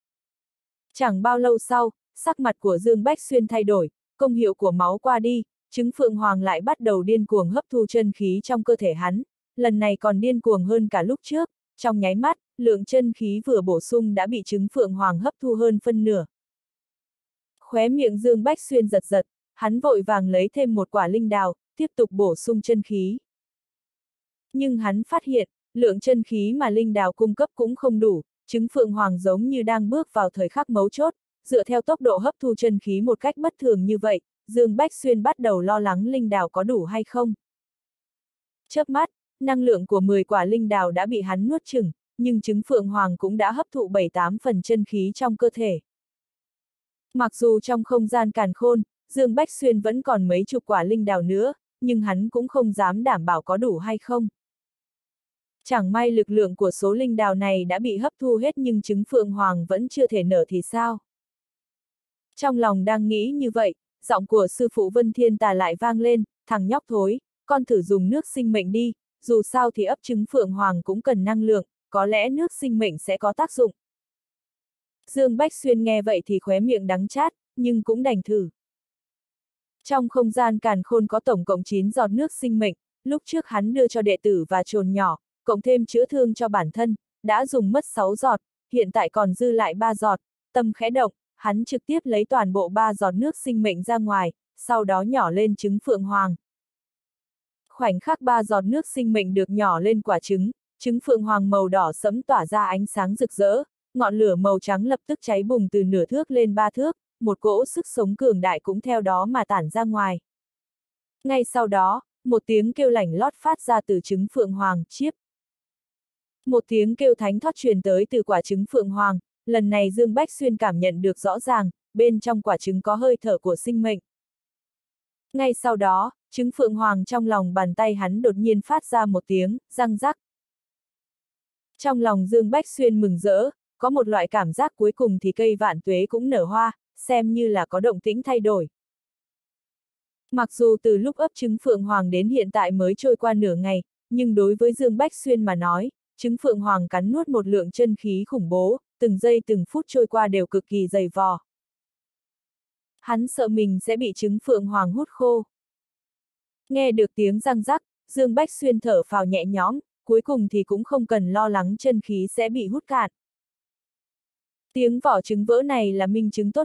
Chẳng bao lâu sau, sắc mặt của Dương Bách Xuyên thay đổi, công hiệu của máu qua đi, trứng Phượng Hoàng lại bắt đầu điên cuồng hấp thu chân khí trong cơ thể hắn, lần này còn điên cuồng hơn cả lúc trước, trong nháy mắt, lượng chân khí vừa bổ sung đã bị trứng Phượng Hoàng hấp thu hơn phân nửa. Khóe miệng Dương Bách Xuyên giật giật, hắn vội vàng lấy thêm một quả linh đào, tiếp tục bổ sung chân khí. Nhưng hắn phát hiện, lượng chân khí mà linh đào cung cấp cũng không đủ, trứng Phượng Hoàng giống như đang bước vào thời khắc mấu chốt, dựa theo tốc độ hấp thu chân khí một cách bất thường như vậy, Dương Bách Xuyên bắt đầu lo lắng linh đào có đủ hay không. Chớp mắt, năng lượng của 10 quả linh đào đã bị hắn nuốt chửng, nhưng trứng Phượng Hoàng cũng đã hấp thụ 7-8 phần chân khí trong cơ thể. Mặc dù trong không gian càn khôn, Dương Bách Xuyên vẫn còn mấy chục quả linh đào nữa, nhưng hắn cũng không dám đảm bảo có đủ hay không. Chẳng may lực lượng của số linh đào này đã bị hấp thu hết nhưng trứng Phượng Hoàng vẫn chưa thể nở thì sao? Trong lòng đang nghĩ như vậy, giọng của sư phụ Vân Thiên Tà lại vang lên, thằng nhóc thối, con thử dùng nước sinh mệnh đi, dù sao thì ấp trứng Phượng Hoàng cũng cần năng lượng, có lẽ nước sinh mệnh sẽ có tác dụng. Dương Bách Xuyên nghe vậy thì khóe miệng đắng chát, nhưng cũng đành thử. Trong không gian càn khôn có tổng cộng 9 giọt nước sinh mệnh, lúc trước hắn đưa cho đệ tử và trồn nhỏ, cộng thêm chữa thương cho bản thân, đã dùng mất 6 giọt, hiện tại còn dư lại 3 giọt, tâm khẽ động, hắn trực tiếp lấy toàn bộ 3 giọt nước sinh mệnh ra ngoài, sau đó nhỏ lên trứng Phượng Hoàng. Khoảnh khắc 3 giọt nước sinh mệnh được nhỏ lên quả trứng, trứng Phượng Hoàng màu đỏ sẫm tỏa ra ánh sáng rực rỡ, ngọn lửa màu trắng lập tức cháy bùng từ nửa thước lên 3 thước, một cỗ sức sống cường đại cũng theo đó mà tản ra ngoài. Ngay sau đó, một tiếng kêu lảnh lót phát ra từ trứng Phượng Hoàng, chiếp. Một tiếng kêu thánh thót truyền tới từ quả trứng Phượng Hoàng, lần này Dương Bách Xuyên cảm nhận được rõ ràng, bên trong quả trứng có hơi thở của sinh mệnh. Ngay sau đó, trứng Phượng Hoàng trong lòng bàn tay hắn đột nhiên phát ra một tiếng, răng rắc. Trong lòng Dương Bách Xuyên mừng rỡ, có một loại cảm giác cuối cùng thì cây vạn tuế cũng nở hoa, xem như là có động tĩnh thay đổi. Mặc dù từ lúc ấp trứng Phượng Hoàng đến hiện tại mới trôi qua nửa ngày, nhưng đối với Dương Bách Xuyên mà nói, trứng Phượng Hoàng cắn nuốt một lượng chân khí khủng bố, từng giây từng phút trôi qua đều cực kỳ dày vò. Hắn sợ mình sẽ bị trứng Phượng Hoàng hút khô. Nghe được tiếng răng rắc, Dương Bách Xuyên thở phào nhẹ nhõm, cuối cùng thì cũng không cần lo lắng chân khí sẽ bị hút cạn. Tiếng vỏ trứng vỡ này là minh chứng tốt nhất,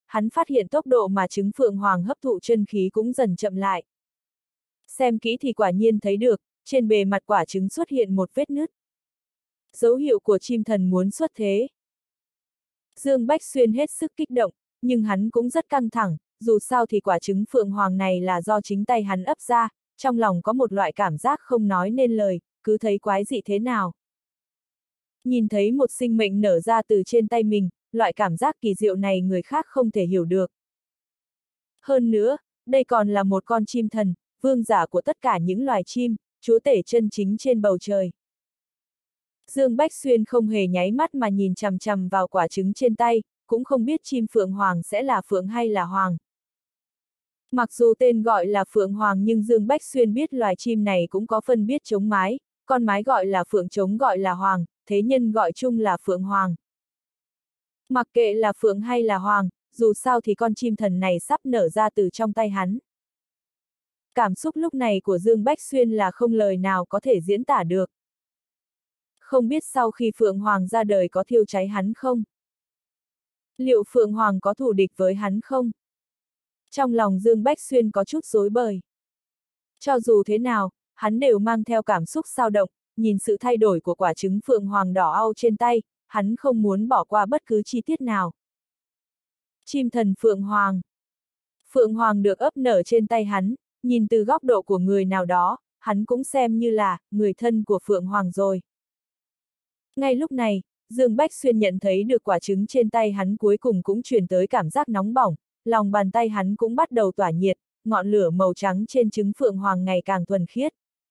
hắn phát hiện tốc độ mà trứng phượng hoàng hấp thụ chân khí cũng dần chậm lại. Xem kỹ thì quả nhiên thấy được, trên bề mặt quả trứng xuất hiện một vết nứt. Dấu hiệu của chim thần muốn xuất thế. Dương Bách Xuyên hết sức kích động, nhưng hắn cũng rất căng thẳng, dù sao thì quả trứng phượng hoàng này là do chính tay hắn ấp ra, trong lòng có một loại cảm giác không nói nên lời, cứ thấy quái dị thế nào. Nhìn thấy một sinh mệnh nở ra từ trên tay mình, loại cảm giác kỳ diệu này người khác không thể hiểu được. Hơn nữa, đây còn là một con chim thần, vương giả của tất cả những loài chim, chúa tể chân chính trên bầu trời. Dương Bách Xuyên không hề nháy mắt mà nhìn chằm chằm vào quả trứng trên tay, cũng không biết chim phượng hoàng sẽ là phượng hay là hoàng. Mặc dù tên gọi là phượng hoàng nhưng Dương Bách Xuyên biết loài chim này cũng có phân biết trống mái, con mái gọi là phượng trống gọi là hoàng, thế nhân gọi chung là phượng hoàng. Mặc kệ là phượng hay là hoàng, dù sao thì con chim thần này sắp nở ra từ trong tay hắn. Cảm xúc lúc này của Dương Bách Xuyên là không lời nào có thể diễn tả được. Không biết sau khi phượng hoàng ra đời có thiêu cháy hắn không? Liệu phượng hoàng có thù địch với hắn không? Trong lòng Dương Bách Xuyên có chút rối bời. Cho dù thế nào, hắn đều mang theo cảm xúc dao động, nhìn sự thay đổi của quả trứng phượng hoàng đỏ au trên tay, hắn không muốn bỏ qua bất cứ chi tiết nào. Chim thần phượng hoàng. Phượng hoàng được ấp nở trên tay hắn, nhìn từ góc độ của người nào đó, hắn cũng xem như là người thân của phượng hoàng rồi. Ngay lúc này, Dương Bách Xuyên nhận thấy được quả trứng trên tay hắn cuối cùng cũng truyền tới cảm giác nóng bỏng, lòng bàn tay hắn cũng bắt đầu tỏa nhiệt, ngọn lửa màu trắng trên trứng phượng hoàng ngày càng thuần khiết.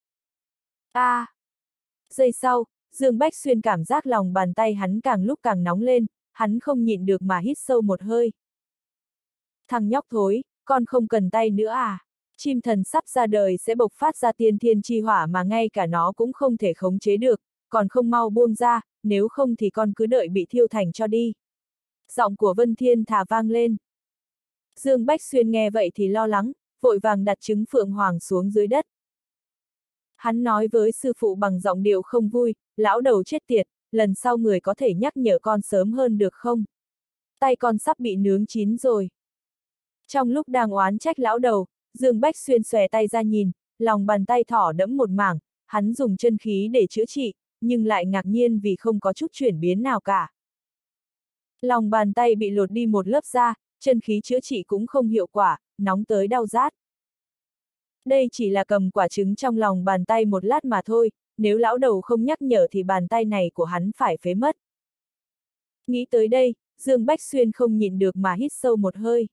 Giây sau, Dương Bách Xuyên cảm giác lòng bàn tay hắn càng lúc càng nóng lên, hắn không nhịn được mà hít sâu một hơi. Thằng nhóc thối, con không cần tay nữa à? Chim thần sắp ra đời sẽ bộc phát ra tiên thiên chi hỏa mà ngay cả nó cũng không thể khống chế được, còn không mau buông ra, nếu không thì con cứ đợi bị thiêu thành cho đi. Giọng của Vân Thiên Thà vang lên. Dương Bách Xuyên nghe vậy thì lo lắng, vội vàng đặt trứng phượng hoàng xuống dưới đất. Hắn nói với sư phụ bằng giọng điệu không vui, lão đầu chết tiệt, lần sau người có thể nhắc nhở con sớm hơn được không? Tay con sắp bị nướng chín rồi. Trong lúc đang oán trách lão đầu, Dương Bách Xuyên xòe tay ra nhìn, lòng bàn tay thỏ đẫm một mảng, hắn dùng chân khí để chữa trị, nhưng lại ngạc nhiên vì không có chút chuyển biến nào cả. Lòng bàn tay bị lột đi một lớp da, chân khí chữa trị cũng không hiệu quả, nóng tới đau rát. Đây chỉ là cầm quả trứng trong lòng bàn tay một lát mà thôi, nếu lão đầu không nhắc nhở thì bàn tay này của hắn phải phế mất. Nghĩ tới đây, Dương Bách Xuyên không nhịn được mà hít sâu một hơi.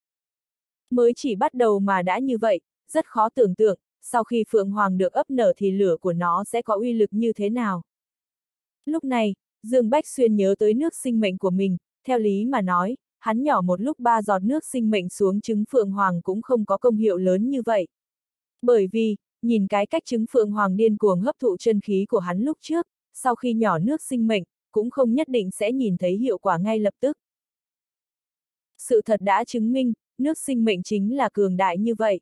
Mới chỉ bắt đầu mà đã như vậy, rất khó tưởng tượng, sau khi phượng hoàng được ấp nở thì lửa của nó sẽ có uy lực như thế nào. Lúc này, Dương Bách Xuyên nhớ tới nước sinh mệnh của mình, theo lý mà nói, hắn nhỏ một lúc 3 giọt nước sinh mệnh xuống trứng phượng hoàng cũng không có công hiệu lớn như vậy. Bởi vì, nhìn cái cách trứng phượng hoàng điên cuồng hấp thụ chân khí của hắn lúc trước, sau khi nhỏ nước sinh mệnh, cũng không nhất định sẽ nhìn thấy hiệu quả ngay lập tức. Sự thật đã chứng minh, nước sinh mệnh chính là cường đại như vậy.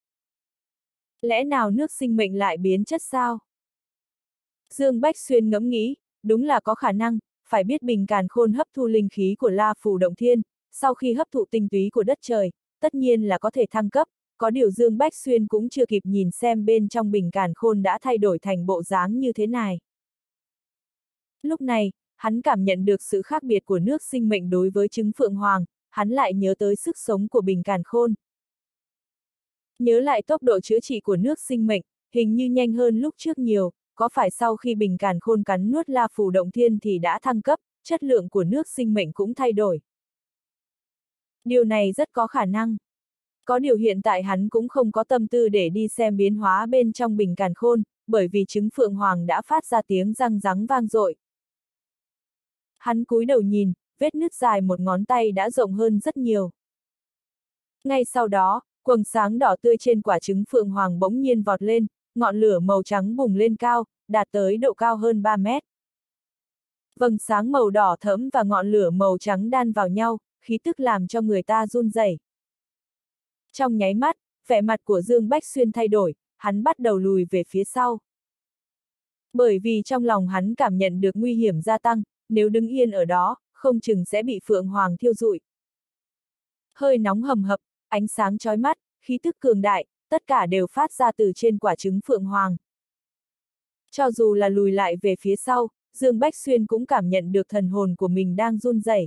Lẽ nào nước sinh mệnh lại biến chất sao? Dương Bách Xuyên ngẫm nghĩ, đúng là có khả năng, phải biết Bình Càn Khôn hấp thu linh khí của La Phù Động Thiên, sau khi hấp thụ tinh túy của đất trời, tất nhiên là có thể thăng cấp, có điều Dương Bách Xuyên cũng chưa kịp nhìn xem bên trong Bình Càn Khôn đã thay đổi thành bộ dáng như thế này. Lúc này, hắn cảm nhận được sự khác biệt của nước sinh mệnh đối với trứng phượng hoàng, hắn lại nhớ tới sức sống của Bình Càn Khôn. Nhớ lại tốc độ chữa trị của nước sinh mệnh, hình như nhanh hơn lúc trước nhiều, có phải sau khi Bình Càn Khôn cắn nuốt La Phù Động Thiên thì đã thăng cấp, chất lượng của nước sinh mệnh cũng thay đổi. Điều này rất có khả năng. Có điều hiện tại hắn cũng không có tâm tư để đi xem biến hóa bên trong Bình Càn Khôn, bởi vì trứng phượng hoàng đã phát ra tiếng răng rắn vang dội. Hắn cúi đầu nhìn, vết nứt dài một ngón tay đã rộng hơn rất nhiều. Ngay sau đó, quầng sáng đỏ tươi trên quả trứng phượng hoàng bỗng nhiên vọt lên, ngọn lửa màu trắng bùng lên cao, đạt tới độ cao hơn 3 mét. Vầng sáng màu đỏ thẫm và ngọn lửa màu trắng đan vào nhau, khí tức làm cho người ta run rẩy. Trong nháy mắt, vẻ mặt của Dương Bách Xuyên thay đổi, hắn bắt đầu lùi về phía sau. Bởi vì trong lòng hắn cảm nhận được nguy hiểm gia tăng, nếu đứng yên ở đó, không chừng sẽ bị phượng hoàng thiêu rụi. Hơi nóng hầm hập, ánh sáng chói mắt, khí tức cường đại, tất cả đều phát ra từ trên quả trứng Phượng Hoàng. Cho dù là lùi lại về phía sau, Dương Bách Xuyên cũng cảm nhận được thần hồn của mình đang run rẩy.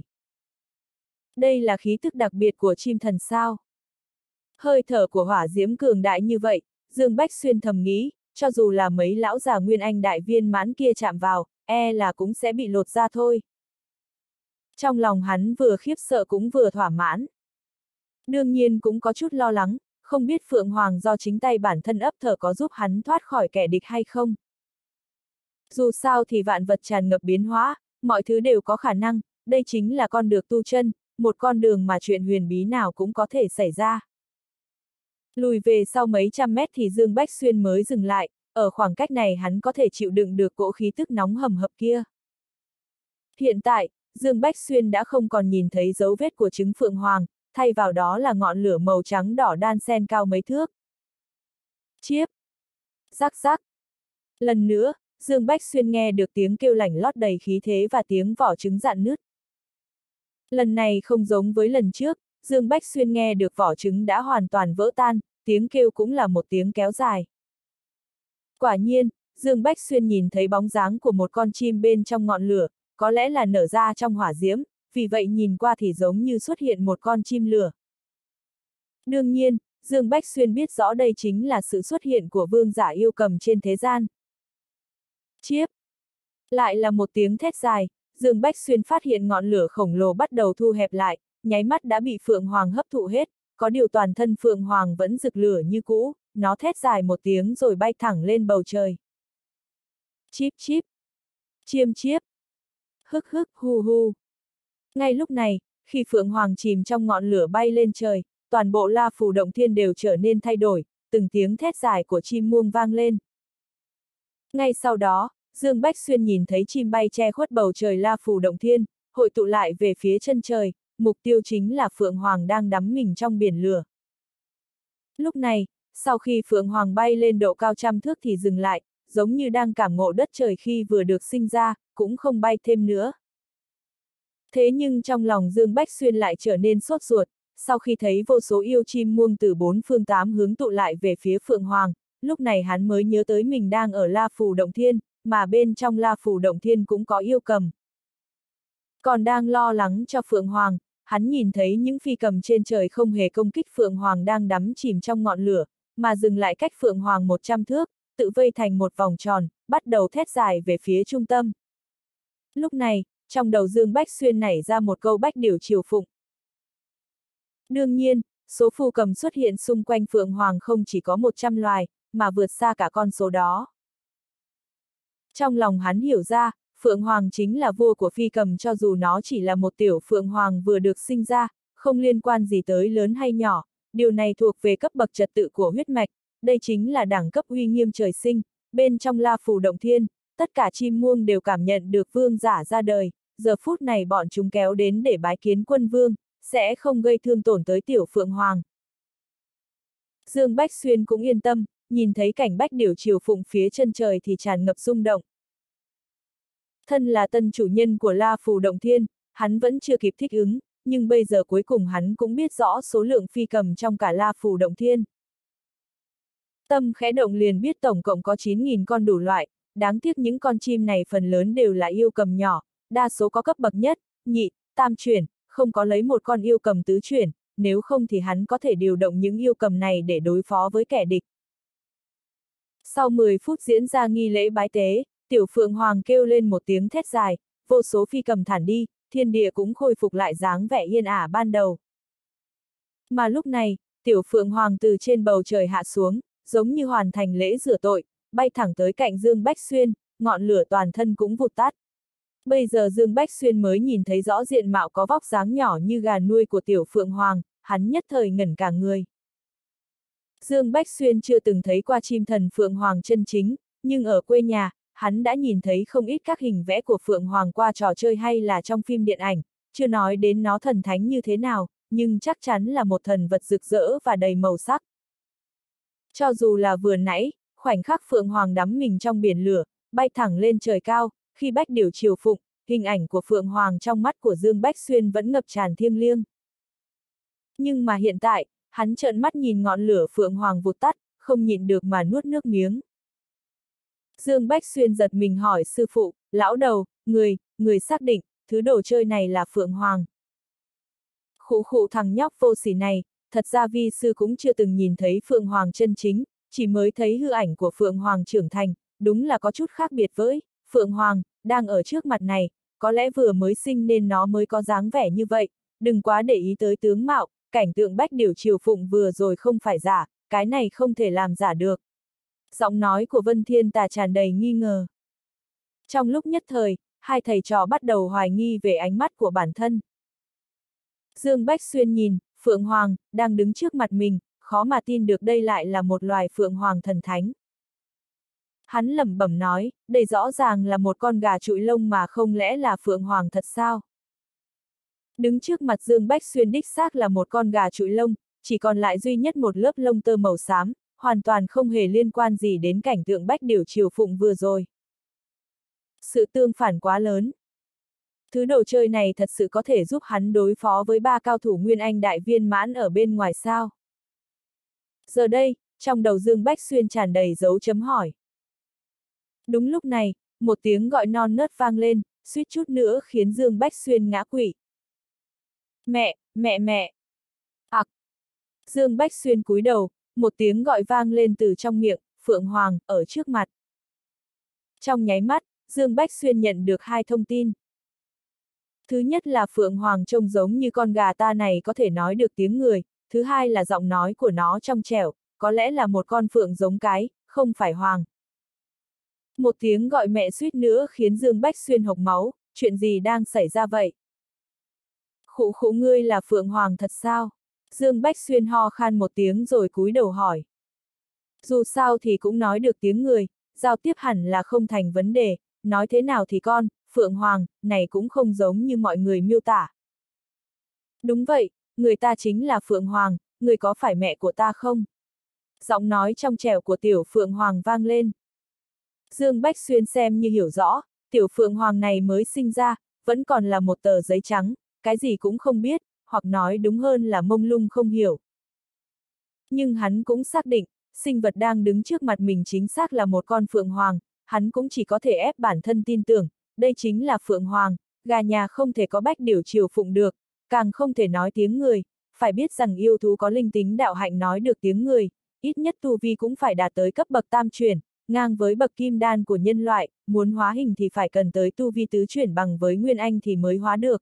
Đây là khí tức đặc biệt của chim thần sao? Hơi thở của hỏa diễm cường đại như vậy, Dương Bách Xuyên thầm nghĩ, cho dù là mấy lão già Nguyên Anh đại viên mãn kia chạm vào, e là cũng sẽ bị lột ra thôi. Trong lòng hắn vừa khiếp sợ cũng vừa thỏa mãn. Đương nhiên cũng có chút lo lắng, không biết Phượng Hoàng do chính tay bản thân ấp thở có giúp hắn thoát khỏi kẻ địch hay không. Dù sao thì vạn vật tràn ngập biến hóa, mọi thứ đều có khả năng, đây chính là con đường tu chân, một con đường mà chuyện huyền bí nào cũng có thể xảy ra. Lùi về sau mấy trăm mét thì Dương Bách Xuyên mới dừng lại, ở khoảng cách này hắn có thể chịu đựng được cỗ khí tức nóng hầm hập kia. Hiện tại, Dương Bách Xuyên đã không còn nhìn thấy dấu vết của trứng Phượng Hoàng, thay vào đó là ngọn lửa màu trắng đỏ đan xen cao mấy thước. Chiếp! Rắc rắc! Lần nữa, Dương Bách Xuyên nghe được tiếng kêu lảnh lót đầy khí thế và tiếng vỏ trứng rạn nứt. Lần này không giống với lần trước, Dương Bách Xuyên nghe được vỏ trứng đã hoàn toàn vỡ tan, tiếng kêu cũng là một tiếng kéo dài. Quả nhiên, Dương Bách Xuyên nhìn thấy bóng dáng của một con chim bên trong ngọn lửa, có lẽ là nở ra trong hỏa diễm, vì vậy nhìn qua thì giống như xuất hiện một con chim lửa. Đương nhiên, Dương Bách Xuyên biết rõ đây chính là sự xuất hiện của vương giả yêu cầm trên thế gian. Chiếp! Lại là một tiếng thét dài, Dương Bách Xuyên phát hiện ngọn lửa khổng lồ bắt đầu thu hẹp lại, nháy mắt đã bị Phượng Hoàng hấp thụ hết, có điều toàn thân Phượng Hoàng vẫn rực lửa như cũ, nó thét dài một tiếng rồi bay thẳng lên bầu trời. Chíp chíp! Chiêm chiếp! Hức hức hu hu! Ngay lúc này, khi Phượng Hoàng chìm trong ngọn lửa bay lên trời, toàn bộ La Phù Động Thiên đều trở nên thay đổi, từng tiếng thét dài của chim muông vang lên. Ngay sau đó, Dương Bách Xuyên nhìn thấy chim bay che khuất bầu trời La Phù Động Thiên, hội tụ lại về phía chân trời, mục tiêu chính là Phượng Hoàng đang đắm mình trong biển lửa. Lúc này, sau khi Phượng Hoàng bay lên độ cao trăm thước thì dừng lại, giống như đang cảm ngộ đất trời khi vừa được sinh ra, cũng không bay thêm nữa. Thế nhưng trong lòng Dương Bách Xuyên lại trở nên sốt ruột, sau khi thấy vô số yêu chim muông từ bốn phương tám hướng tụ lại về phía Phượng Hoàng, lúc này hắn mới nhớ tới mình đang ở La Phù Động Thiên, mà bên trong La Phù Động Thiên cũng có yêu cầm. Còn đang lo lắng cho Phượng Hoàng, hắn nhìn thấy những phi cầm trên trời không hề công kích Phượng Hoàng đang đắm chìm trong ngọn lửa, mà dừng lại cách Phượng Hoàng 100 thước, tự vây thành một vòng tròn, bắt đầu thét dài về phía trung tâm. Lúc này, trong đầu Dương Bách Xuyên nảy ra một câu bách điểu triều phụng. Đương nhiên, số phù cầm xuất hiện xung quanh Phượng Hoàng không chỉ có 100 loài, mà vượt xa cả con số đó. Trong lòng hắn hiểu ra, Phượng Hoàng chính là vua của phi cầm cho dù nó chỉ là một tiểu Phượng Hoàng vừa được sinh ra, không liên quan gì tới lớn hay nhỏ, điều này thuộc về cấp bậc trật tự của huyết mạch, đây chính là đẳng cấp uy nghiêm trời sinh, bên trong La Phù Động Thiên, tất cả chim muông đều cảm nhận được vương giả ra đời, giờ phút này bọn chúng kéo đến để bái kiến quân vương, sẽ không gây thương tổn tới tiểu Phượng Hoàng. Dương Bách Xuyên cũng yên tâm, nhìn thấy cảnh bách điểu triều phụng phía chân trời thì tràn ngập rung động. Thân là tân chủ nhân của La Phù Động Thiên, hắn vẫn chưa kịp thích ứng, nhưng bây giờ cuối cùng hắn cũng biết rõ số lượng phi cầm trong cả La Phù Động Thiên. Tâm khẽ động liền biết tổng cộng có 9.000 con đủ loại, đáng tiếc những con chim này phần lớn đều là yêu cầm nhỏ, đa số có cấp bậc nhất, nhị, tam chuyển, không có lấy một con yêu cầm tứ chuyển, nếu không thì hắn có thể điều động những yêu cầm này để đối phó với kẻ địch. Sau 10 phút diễn ra nghi lễ bái tế, tiểu Phượng Hoàng kêu lên một tiếng thét dài, vô số phi cầm thản đi, thiên địa cũng khôi phục lại dáng vẻ yên ả ban đầu. Mà lúc này, tiểu Phượng Hoàng từ trên bầu trời hạ xuống, giống như hoàn thành lễ rửa tội, bay thẳng tới cạnh Dương Bách Xuyên, ngọn lửa toàn thân cũng vụt tắt. Bây giờ Dương Bách Xuyên mới nhìn thấy rõ diện mạo có vóc dáng nhỏ như gà nuôi của tiểu Phượng Hoàng, hắn nhất thời ngẩn cả người. Dương Bách Xuyên chưa từng thấy qua chim thần Phượng Hoàng chân chính, nhưng ở quê nhà, hắn đã nhìn thấy không ít các hình vẽ của Phượng Hoàng qua trò chơi hay là trong phim điện ảnh, chưa nói đến nó thần thánh như thế nào, nhưng chắc chắn là một thần vật rực rỡ và đầy màu sắc. Cho dù là vừa nãy, khoảnh khắc Phượng Hoàng đắm mình trong biển lửa, bay thẳng lên trời cao, khi bách điểu triều phụng, hình ảnh của Phượng Hoàng trong mắt của Dương Bách Xuyên vẫn ngập tràn thiêng liêng. Nhưng mà hiện tại, hắn trợn mắt nhìn ngọn lửa Phượng Hoàng vụt tắt, không nhịn được mà nuốt nước miếng. Dương Bách Xuyên giật mình hỏi sư phụ, lão đầu, người xác định, thứ đồ chơi này là Phượng Hoàng. Khụ khụ thằng nhóc vô sỉ này, thật ra vi sư cũng chưa từng nhìn thấy Phượng Hoàng chân chính, chỉ mới thấy hư ảnh của Phượng Hoàng trưởng thành, đúng là có chút khác biệt với Phượng Hoàng, đang ở trước mặt này, có lẽ vừa mới sinh nên nó mới có dáng vẻ như vậy, đừng quá để ý tới tướng mạo, cảnh tượng Bách Điểu Triều Phụng vừa rồi không phải giả, cái này không thể làm giả được. Giọng nói của Vân Thiên Tà tràn đầy nghi ngờ. Trong lúc nhất thời, hai thầy trò bắt đầu hoài nghi về ánh mắt của bản thân. Dương Bách Xuyên nhìn, Phượng Hoàng, đang đứng trước mặt mình, khó mà tin được đây lại là một loài Phượng Hoàng thần thánh. Hắn lẩm bẩm nói, đây rõ ràng là một con gà trụi lông mà không lẽ là Phượng Hoàng thật sao? Đứng trước mặt Dương Bách Xuyên đích xác là một con gà trụi lông, chỉ còn lại duy nhất một lớp lông tơ màu xám, hoàn toàn không hề liên quan gì đến cảnh tượng Bách Điểu Triều Phụng vừa rồi. Sự tương phản quá lớn. Thứ đồ chơi này thật sự có thể giúp hắn đối phó với ba cao thủ Nguyên Anh đại viên mãn ở bên ngoài sao? Giờ đây, trong đầu Dương Bách Xuyên tràn đầy dấu chấm hỏi. Đúng lúc này, một tiếng gọi non nớt vang lên, suýt chút nữa khiến Dương Bách Xuyên ngã quỵ. Mẹ! Ặc! Dương Bách Xuyên cúi đầu, một tiếng gọi vang lên từ trong miệng, Phượng Hoàng, ở trước mặt. Trong nháy mắt, Dương Bách Xuyên nhận được hai thông tin. Thứ nhất là Phượng Hoàng trông giống như con gà ta này có thể nói được tiếng người, thứ hai là giọng nói của nó trong trẻo, có lẽ là một con phượng giống cái, không phải hoàng. Một tiếng gọi mẹ suýt nữa khiến Dương Bách Xuyên hộc máu, chuyện gì đang xảy ra vậy? Khụ khụ ngươi là Phượng Hoàng thật sao? Dương Bách Xuyên ho khan một tiếng rồi cúi đầu hỏi. Dù sao thì cũng nói được tiếng người, giao tiếp hẳn là không thành vấn đề, nói thế nào thì con, Phượng Hoàng, này cũng không giống như mọi người miêu tả. Đúng vậy, người ta chính là Phượng Hoàng, người có phải mẹ của ta không? Giọng nói trong trẻo của tiểu Phượng Hoàng vang lên. Dương Bách Xuyên xem như hiểu rõ, tiểu Phượng Hoàng này mới sinh ra, vẫn còn là một tờ giấy trắng, cái gì cũng không biết, hoặc nói đúng hơn là mông lung không hiểu. Nhưng hắn cũng xác định, sinh vật đang đứng trước mặt mình chính xác là một con Phượng Hoàng, hắn cũng chỉ có thể ép bản thân tin tưởng, đây chính là Phượng Hoàng, gà nhà không thể có Bách Điểu Triều Phụng được, càng không thể nói tiếng người, phải biết rằng yêu thú có linh tính đạo hạnh nói được tiếng người, ít nhất tu vi cũng phải đạt tới cấp bậc tam chuyển, ngang với bậc kim đan của nhân loại, muốn hóa hình thì phải cần tới tu vi tứ chuyển bằng với Nguyên Anh thì mới hóa được.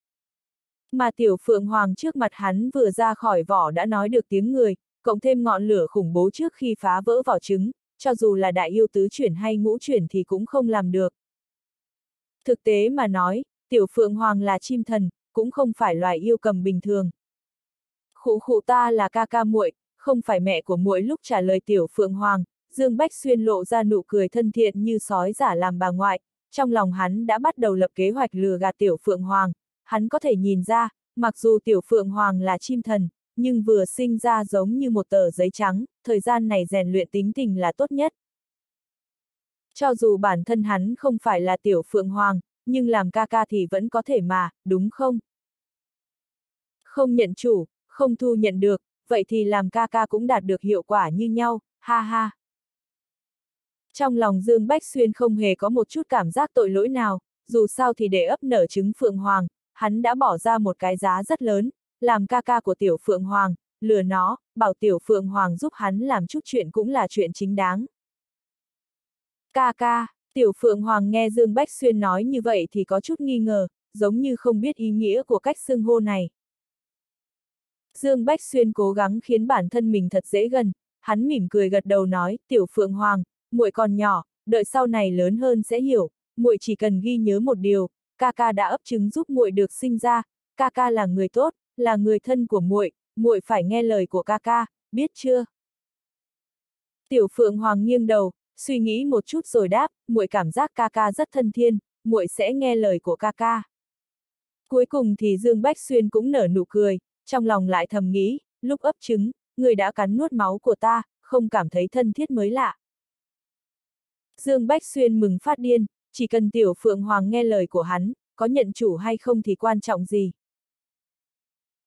Mà tiểu Phượng Hoàng trước mặt hắn vừa ra khỏi vỏ đã nói được tiếng người, cộng thêm ngọn lửa khủng bố trước khi phá vỡ vỏ trứng, cho dù là đại yêu tứ chuyển hay ngũ chuyển thì cũng không làm được. Thực tế mà nói, tiểu Phượng Hoàng là chim thần, cũng không phải loài yêu cầm bình thường. Khụ khụ ta là ca ca muội, không phải mẹ của muội. Lúc trả lời tiểu Phượng Hoàng, Dương Bách Xuyên lộ ra nụ cười thân thiện như sói giả làm bà ngoại, trong lòng hắn đã bắt đầu lập kế hoạch lừa gạt tiểu Phượng Hoàng, hắn có thể nhìn ra, mặc dù tiểu Phượng Hoàng là chim thần, nhưng vừa sinh ra giống như một tờ giấy trắng, thời gian này rèn luyện tính tình là tốt nhất. Cho dù bản thân hắn không phải là tiểu Phượng Hoàng, nhưng làm ca ca thì vẫn có thể mà, đúng không? Không nhận chủ, không thu nhận được, vậy thì làm ca ca cũng đạt được hiệu quả như nhau, ha ha. Trong lòng Dương Bách Xuyên không hề có một chút cảm giác tội lỗi nào, dù sao thì để ấp nở trứng Phượng Hoàng, hắn đã bỏ ra một cái giá rất lớn, làm ca ca của tiểu Phượng Hoàng, lừa nó, bảo tiểu Phượng Hoàng giúp hắn làm chút chuyện cũng là chuyện chính đáng. Ca ca, tiểu Phượng Hoàng nghe Dương Bách Xuyên nói như vậy thì có chút nghi ngờ, giống như không biết ý nghĩa của cách xưng hô này. Dương Bách Xuyên cố gắng khiến bản thân mình thật dễ gần, hắn mỉm cười gật đầu nói, tiểu Phượng Hoàng, muội còn nhỏ, đợi sau này lớn hơn sẽ hiểu, muội chỉ cần ghi nhớ một điều, ca ca đã ấp trứng giúp muội được sinh ra, ca ca là người tốt, là người thân của muội, muội phải nghe lời của ca ca, biết chưa? Tiểu Phượng Hoàng nghiêng đầu, suy nghĩ một chút rồi đáp, muội cảm giác ca ca rất thân thiên, muội sẽ nghe lời của ca ca. Cuối cùng thì Dương Bách Xuyên cũng nở nụ cười, trong lòng lại thầm nghĩ, lúc ấp trứng, người đã cắn nuốt máu của ta, không cảm thấy thân thiết mới lạ. Dương Bách Xuyên mừng phát điên, chỉ cần tiểu Phượng Hoàng nghe lời của hắn, có nhận chủ hay không thì quan trọng gì.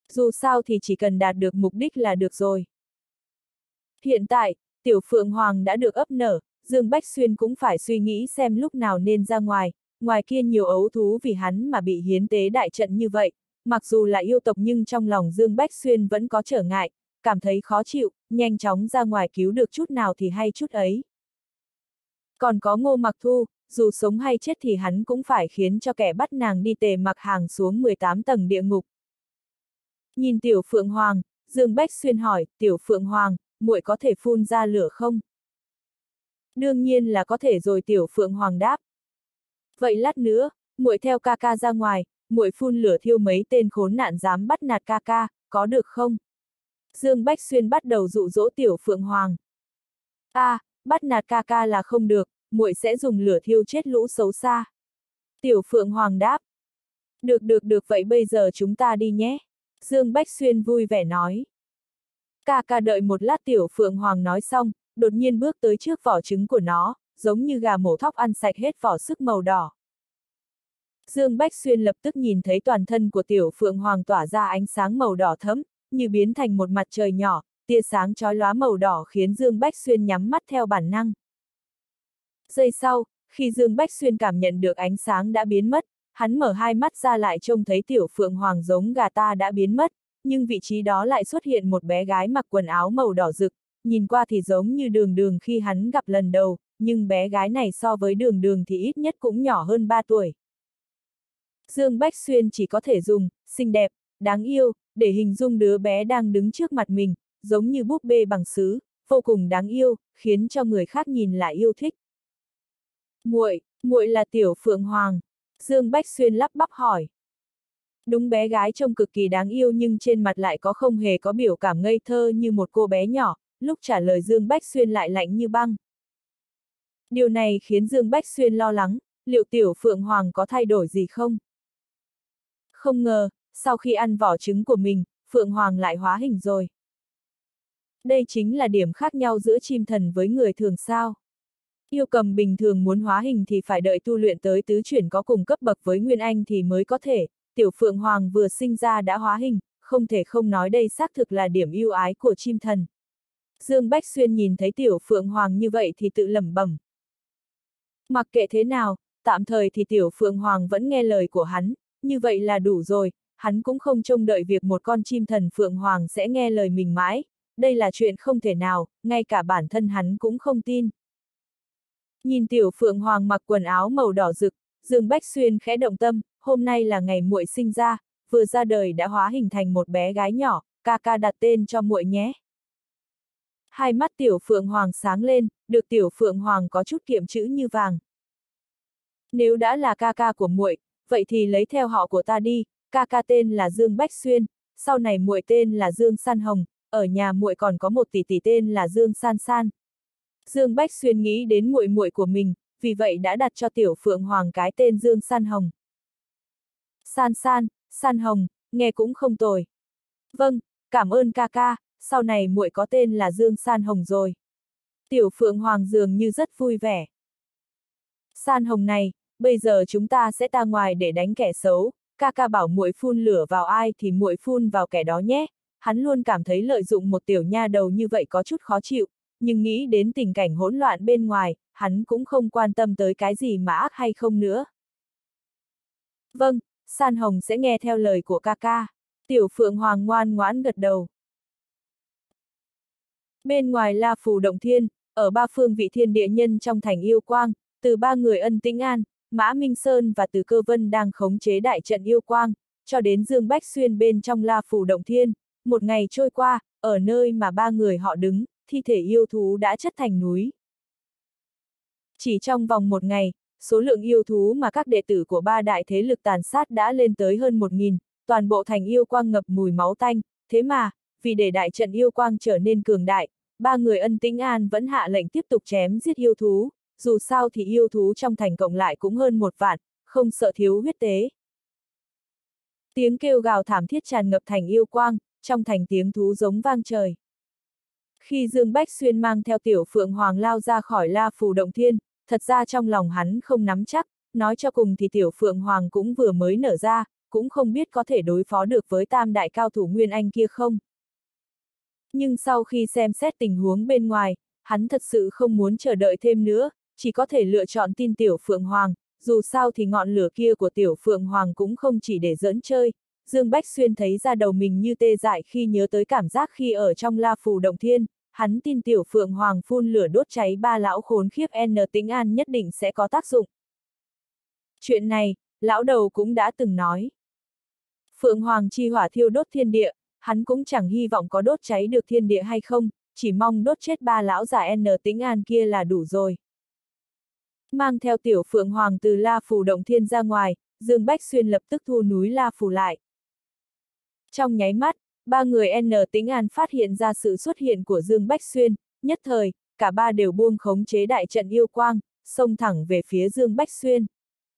Dù sao thì chỉ cần đạt được mục đích là được rồi. Hiện tại, tiểu Phượng Hoàng đã được ấp nở, Dương Bách Xuyên cũng phải suy nghĩ xem lúc nào nên ra ngoài kia nhiều ấu thú vì hắn mà bị hiến tế đại trận như vậy, mặc dù là yêu tộc nhưng trong lòng Dương Bách Xuyên vẫn có trở ngại, cảm thấy khó chịu, nhanh chóng ra ngoài cứu được chút nào thì hay chút ấy. Còn có Ngô Mặc Thu, dù sống hay chết thì hắn cũng phải khiến cho kẻ bắt nàng đi Tề Mặc Hàng xuống 18 tầng địa ngục. Nhìn tiểu Phượng Hoàng, Dương Bách Xuyên hỏi, tiểu Phượng Hoàng, muội có thể phun ra lửa không? Đương nhiên là có thể rồi, tiểu Phượng Hoàng đáp. Vậy lát nữa, muội theo ca ca ra ngoài, muội phun lửa thiêu mấy tên khốn nạn dám bắt nạt ca ca, có được không? Dương Bách Xuyên bắt đầu dụ dỗ tiểu Phượng Hoàng. Bắt nạt ca ca là không được, muội sẽ dùng lửa thiêu chết lũ xấu xa. Tiểu Phượng Hoàng đáp. Được vậy bây giờ chúng ta đi nhé. Dương Bách Xuyên vui vẻ nói. Ca ca đợi một lát, tiểu Phượng Hoàng nói xong, đột nhiên bước tới trước vỏ trứng của nó, giống như gà mổ thóc ăn sạch hết vỏ sức màu đỏ. Dương Bách Xuyên lập tức nhìn thấy toàn thân của tiểu Phượng Hoàng tỏa ra ánh sáng màu đỏ thẫm, như biến thành một mặt trời nhỏ, tia sáng chói lóa màu đỏ khiến Dương Bách Xuyên nhắm mắt theo bản năng. Giây sau, khi Dương Bách Xuyên cảm nhận được ánh sáng đã biến mất, hắn mở hai mắt ra lại trông thấy tiểu Phượng Hoàng giống gà ta đã biến mất, nhưng vị trí đó lại xuất hiện một bé gái mặc quần áo màu đỏ rực, nhìn qua thì giống như Đường Đường khi hắn gặp lần đầu, nhưng bé gái này so với Đường Đường thì ít nhất cũng nhỏ hơn 3 tuổi. Dương Bách Xuyên chỉ có thể dùng xinh đẹp, đáng yêu để hình dung đứa bé đang đứng trước mặt mình, giống như búp bê bằng sứ, vô cùng đáng yêu, khiến cho người khác nhìn lại yêu thích. Muội là tiểu Phượng Hoàng. Dương Bách Xuyên lắp bắp hỏi. Đúng, bé gái trông cực kỳ đáng yêu nhưng trên mặt lại không hề có biểu cảm ngây thơ như một cô bé nhỏ, lúc trả lời Dương Bách Xuyên lại lạnh như băng. Điều này khiến Dương Bách Xuyên lo lắng, liệu tiểu Phượng Hoàng có thay đổi gì không? Không ngờ, sau khi ăn vỏ trứng của mình, Phượng Hoàng lại hóa hình rồi. Đây chính là điểm khác nhau giữa chim thần với người thường sao. Yêu cầm bình thường muốn hóa hình thì phải đợi tu luyện tới tứ chuyển có cùng cấp bậc với Nguyên Anh thì mới có thể, tiểu Phượng Hoàng vừa sinh ra đã hóa hình, không thể không nói đây xác thực là điểm ưu ái của chim thần. Dương Bách Xuyên nhìn thấy tiểu Phượng Hoàng như vậy thì tự lẩm bẩm. Mặc kệ thế nào, tạm thời thì tiểu Phượng Hoàng vẫn nghe lời của hắn, như vậy là đủ rồi, hắn cũng không trông đợi việc một con chim thần Phượng Hoàng sẽ nghe lời mình mãi, đây là chuyện không thể nào, ngay cả bản thân hắn cũng không tin. Nhìn tiểu Phượng Hoàng mặc quần áo màu đỏ rực, Dương Bách Xuyên khẽ động tâm, hôm nay là ngày muội sinh ra, vừa ra đời đã hóa hình thành một bé gái nhỏ, ca ca đặt tên cho muội nhé. Hai mắt tiểu Phượng Hoàng sáng lên, được tiểu Phượng Hoàng có chút kiệm chữ như vàng. Nếu đã là ca ca của muội, vậy thì lấy theo họ của ta đi, ca ca tên là Dương Bách Xuyên, sau này muội tên là Dương San Hồng, ở nhà muội còn có một tỷ tỷ tên là Dương San San. Dương Bách Xuyên nghĩ đến muội muội của mình, vì vậy đã đặt cho tiểu Phượng Hoàng cái tên Dương San Hồng. San San, San Hồng, nghe cũng không tồi. Vâng, cảm ơn ca ca, sau này muội có tên là Dương San Hồng rồi. Tiểu Phượng Hoàng dường như rất vui vẻ. San Hồng này, bây giờ chúng ta sẽ ra ngoài để đánh kẻ xấu, ca ca bảo muội phun lửa vào ai thì muội phun vào kẻ đó nhé. Hắn luôn cảm thấy lợi dụng một tiểu nha đầu như vậy có chút khó chịu, nhưng nghĩ đến tình cảnh hỗn loạn bên ngoài, hắn cũng không quan tâm tới cái gì mà ác hay không nữa. Vâng, San Hồng sẽ nghe theo lời của ca ca. Tiểu Phượng Hoàng ngoan ngoãn gật đầu. Bên ngoài La Phù Động Thiên, ở ba phương vị thiên địa nhân trong thành yêu quang, từ ba người Ân Tĩnh An, Mã Minh Sơn và Từ Cơ Vân đang khống chế đại trận yêu quang, cho đến Dương Bách Xuyên bên trong La Phù Động Thiên. Một ngày trôi qua, ở nơi mà ba người họ đứng, thi thể yêu thú đã chất thành núi. Chỉ trong vòng một ngày, số lượng yêu thú mà các đệ tử của ba đại thế lực tàn sát đã lên tới hơn 1.000, toàn bộ thành yêu quang ngập mùi máu tanh, thế mà, vì để đại trận yêu quang trở nên cường đại, ba người Ân Tĩnh An vẫn hạ lệnh tiếp tục chém giết yêu thú, dù sao thì yêu thú trong thành cộng lại cũng hơn 1 vạn, không sợ thiếu huyết tế. Tiếng kêu gào thảm thiết tràn ngập thành yêu quang, trong thành tiếng thú giống vang trời. Khi Dương Bách Xuyên mang theo tiểu Phượng Hoàng lao ra khỏi La Phù Động Thiên, thật ra trong lòng hắn không nắm chắc, nói cho cùng thì tiểu Phượng Hoàng cũng vừa mới nở ra, cũng không biết có thể đối phó được với tam đại cao thủ Nguyên Anh kia không. Nhưng sau khi xem xét tình huống bên ngoài, hắn thật sự không muốn chờ đợi thêm nữa, chỉ có thể lựa chọn tin Tiểu Phượng Hoàng, dù sao thì ngọn lửa kia của Tiểu Phượng Hoàng cũng không chỉ để giỡn chơi. Dương Bách Xuyên thấy ra đầu mình như tê dại khi nhớ tới cảm giác khi ở trong La Phù Động Thiên, hắn tin Tiểu Phượng Hoàng phun lửa đốt cháy ba lão khốn khiếp N Tĩnh An nhất định sẽ có tác dụng. Chuyện này, lão đầu cũng đã từng nói. Phượng Hoàng chi hỏa thiêu đốt thiên địa, hắn cũng chẳng hy vọng có đốt cháy được thiên địa hay không, chỉ mong đốt chết ba lão già N Tĩnh An kia là đủ rồi. Mang theo Tiểu Phượng Hoàng từ La Phù Động Thiên ra ngoài, Dương Bách Xuyên lập tức thu núi La Phù lại. Trong nháy mắt, ba người N Tĩnh An phát hiện ra sự xuất hiện của Dương Bách Xuyên, nhất thời, cả ba đều buông khống chế đại trận yêu quang, xông thẳng về phía Dương Bách Xuyên.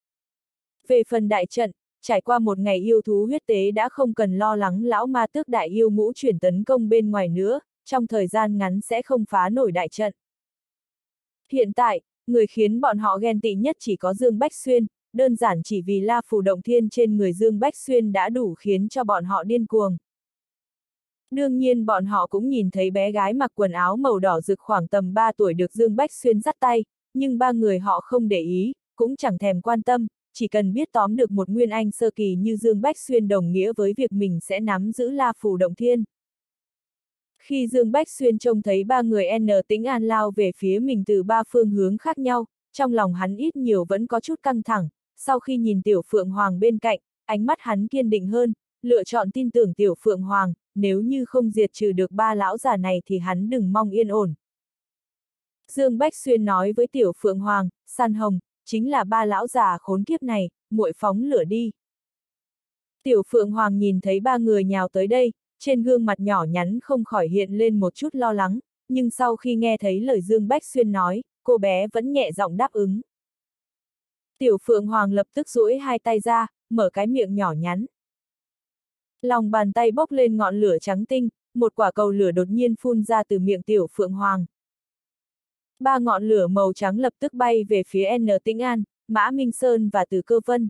Về phần đại trận, trải qua một ngày yêu thú huyết tế đã không cần lo lắng lão ma tước đại yêu ngũ chuyển tấn công bên ngoài nữa, trong thời gian ngắn sẽ không phá nổi đại trận. Hiện tại, người khiến bọn họ ghen tị nhất chỉ có Dương Bách Xuyên, đơn giản chỉ vì La Phù Động Thiên trên người Dương Bách Xuyên đã đủ khiến cho bọn họ điên cuồng. Đương nhiên bọn họ cũng nhìn thấy bé gái mặc quần áo màu đỏ rực khoảng tầm 3 tuổi được Dương Bách Xuyên dắt tay, nhưng ba người họ không để ý, cũng chẳng thèm quan tâm, chỉ cần biết tóm được một Nguyên Anh sơ kỳ như Dương Bách Xuyên đồng nghĩa với việc mình sẽ nắm giữ La Phù Động Thiên. Khi Dương Bách Xuyên trông thấy ba người N Tĩnh An lao về phía mình từ ba phương hướng khác nhau, trong lòng hắn ít nhiều vẫn có chút căng thẳng, sau khi nhìn Tiểu Phượng Hoàng bên cạnh, ánh mắt hắn kiên định hơn, lựa chọn tin tưởng Tiểu Phượng Hoàng, nếu như không diệt trừ được ba lão già này thì hắn đừng mong yên ổn. Dương Bách Xuyên nói với Tiểu Phượng Hoàng, San Hồng, chính là ba lão già khốn kiếp này, muội phóng lửa đi. Tiểu Phượng Hoàng nhìn thấy ba người nhào tới đây, trên gương mặt nhỏ nhắn không khỏi hiện lên một chút lo lắng, nhưng sau khi nghe thấy lời Dương Bách Xuyên nói, cô bé vẫn nhẹ giọng đáp ứng. Tiểu Phượng Hoàng lập tức duỗi hai tay ra, mở cái miệng nhỏ nhắn. Lòng bàn tay bốc lên ngọn lửa trắng tinh, một quả cầu lửa đột nhiên phun ra từ miệng Tiểu Phượng Hoàng. Ba ngọn lửa màu trắng lập tức bay về phía N Tĩnh An, Mã Minh Sơn và Từ Cơ Vân.